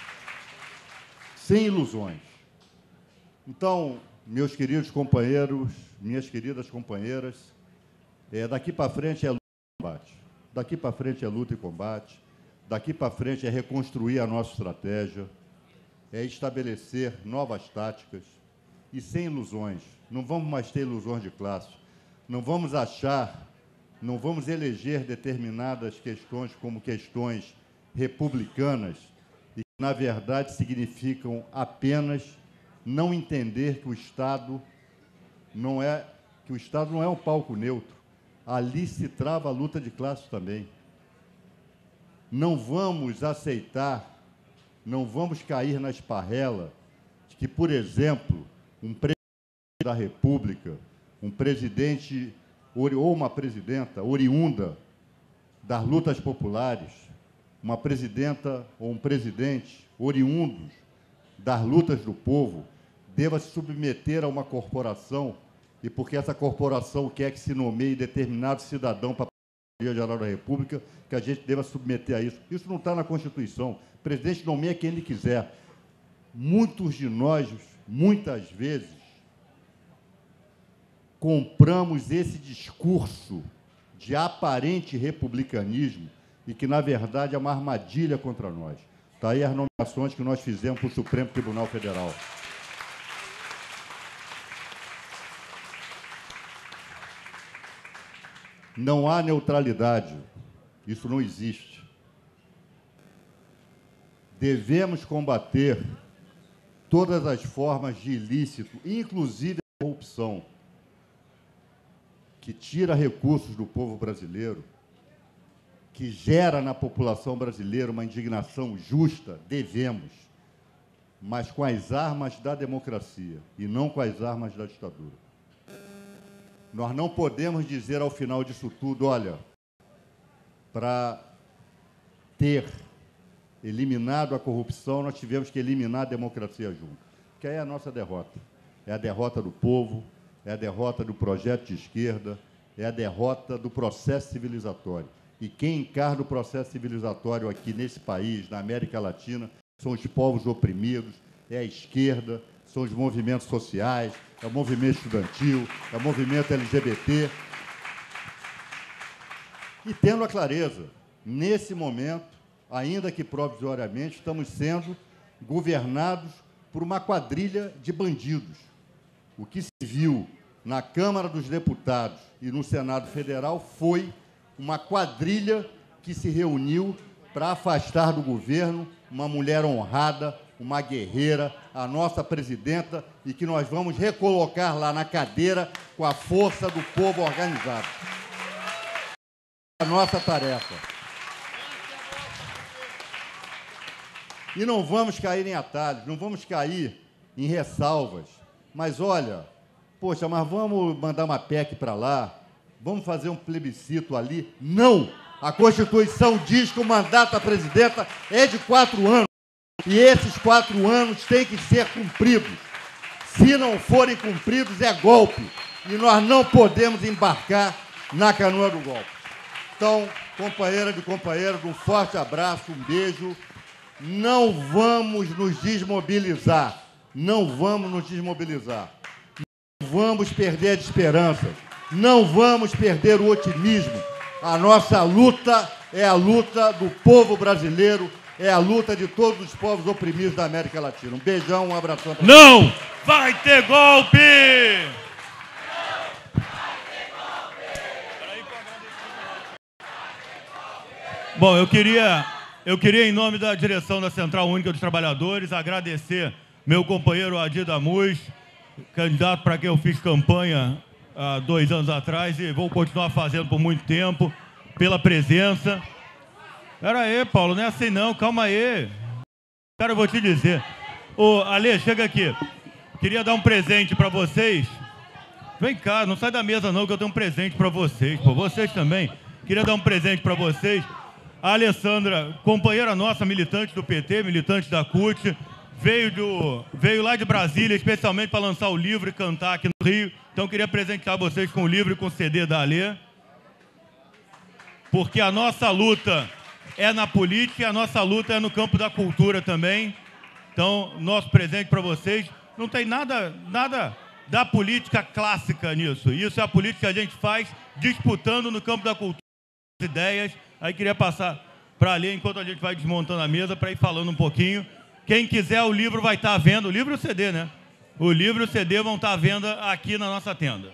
sem ilusões. Então, meus queridos companheiros, minhas queridas companheiras, é, daqui para frente é luta e combate. Daqui para frente é luta e combate. Daqui para frente é reconstruir a nossa estratégia, é estabelecer novas táticas e sem ilusões. Não vamos mais ter ilusões de classe. Não vamos achar, não vamos eleger determinadas questões como questões republicanas e que, na verdade, significam apenas não entender que o Estado não é, que o Estado não é um palco neutro. Ali se trava a luta de classe também. Não vamos aceitar, não vamos cair na esparrela de que, por exemplo, um presidente da República, um presidente ou uma presidenta oriunda das lutas populares, uma presidenta ou um presidente oriundos das lutas do povo, deva se submeter a uma corporação e porque essa corporação quer que se nomeie determinado cidadão para Geral da República, que a gente deva submeter a isso. Isso não está na Constituição. O presidente nomeia quem ele quiser. Muitos de nós, muitas vezes, compramos esse discurso de aparente republicanismo e que, na verdade, é uma armadilha contra nós. Está aí as nomeações que nós fizemos para o Supremo Tribunal Federal. Não há neutralidade. Isso não existe. Devemos combater todas as formas de ilícito, inclusive a corrupção, que tira recursos do povo brasileiro, que gera na população brasileira uma indignação justa. Devemos, mas com as armas da democracia e não com as armas da ditadura. Nós não podemos dizer ao final disso tudo, olha, para ter eliminado a corrupção, nós tivemos que eliminar a democracia junto. Que aí é a nossa derrota. É a derrota do povo, é a derrota do projeto de esquerda, é a derrota do processo civilizatório. E quem encarna o processo civilizatório aqui nesse país, na América Latina, são os povos oprimidos, é a esquerda, são os movimentos sociais, é o movimento estudantil, é o movimento L G B T. E tendo a clareza, nesse momento, ainda que provisoriamente, estamos sendo governados por uma quadrilha de bandidos. O que se viu na Câmara dos Deputados e no Senado Federal foi uma quadrilha que se reuniu para afastar do governo uma mulher honrada, uma guerreira, a nossa presidenta, e que nós vamos recolocar lá na cadeira com a força do povo organizado. É a nossa tarefa. E não vamos cair em atalhos, não vamos cair em ressalvas. Mas, olha, poxa, mas vamos mandar uma P E C para lá, vamos fazer um plebiscito ali. Não! A Constituição diz que o mandato da presidenta é de quatro anos. E esses quatro anos têm que ser cumpridos. Se não forem cumpridos, é golpe. E nós não podemos embarcar na canoa do golpe. Então, companheira de companheiro, um forte abraço, um beijo. Não vamos nos desmobilizar. Não vamos nos desmobilizar. Não vamos perder a esperança. Não vamos perder o otimismo. A nossa luta é a luta do povo brasileiro, é a luta de todos os povos oprimidos da América Latina. Um beijão, um abração. Pra Não vai ter golpe! Bom, eu queria, eu queria, em nome da direção da Central Única dos Trabalhadores, agradecer meu companheiro Adi Damus, candidato para quem eu fiz campanha há dois anos atrás e vou continuar fazendo por muito tempo, pela presença. Pera aí, Paulo, não é assim não, calma aí. Cara, eu vou te dizer. Ô, Ale, chega aqui. Queria dar um presente para vocês. Vem cá, não sai da mesa não, que eu tenho um presente para vocês. Pô, vocês também. Queria dar um presente para vocês. A Alessandra, companheira nossa, militante do P T, militante da C U T, veio, do, veio lá de Brasília, especialmente para lançar o livro e cantar aqui no Rio. Então, queria presentear vocês com o livro e com o C D da Alê. Porque a nossa luta é na política e a nossa luta é no campo da cultura também. Então, nosso presente para vocês. Não tem nada, nada da política clássica nisso. Isso é a política que a gente faz disputando no campo da cultura as ideias. Aí queria passar para ali, enquanto a gente vai desmontando a mesa, para ir falando um pouquinho. Quem quiser, o livro vai estar à venda. O livro e o C D, né? O livro e o C D vão estar à venda aqui na nossa tenda.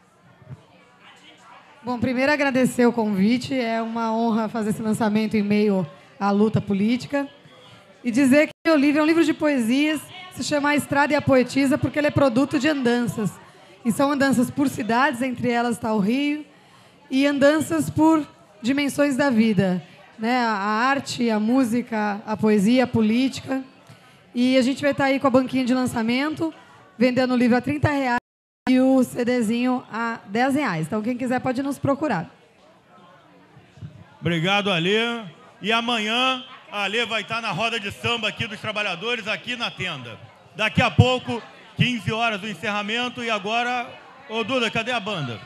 Bom, primeiro agradecer o convite. É uma honra fazer esse lançamento em meio à luta política. E dizer que o livro é um livro de poesias, se chama A Estrada e a Poetisa, porque ele é produto de andanças. E são andanças por cidades, entre elas está o Rio, e andanças por dimensões da vida, né? A arte, a música, a poesia, a política. E a gente vai estar aí com a banquinha de lançamento, vendendo o livro a trinta reais e o CDzinho a dez reais. Então, quem quiser pode nos procurar. Obrigado, Alê. E amanhã a Alê vai estar na roda de samba aqui dos trabalhadores, aqui na tenda. Daqui a pouco, quinze horas do encerramento. E agora, ô Duda, cadê a banda?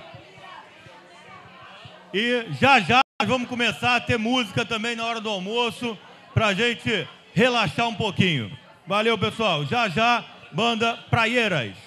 E já já nós vamos começar a ter música também na hora do almoço, para a gente relaxar um pouquinho. Valeu, pessoal. Já já, banda Praieiras.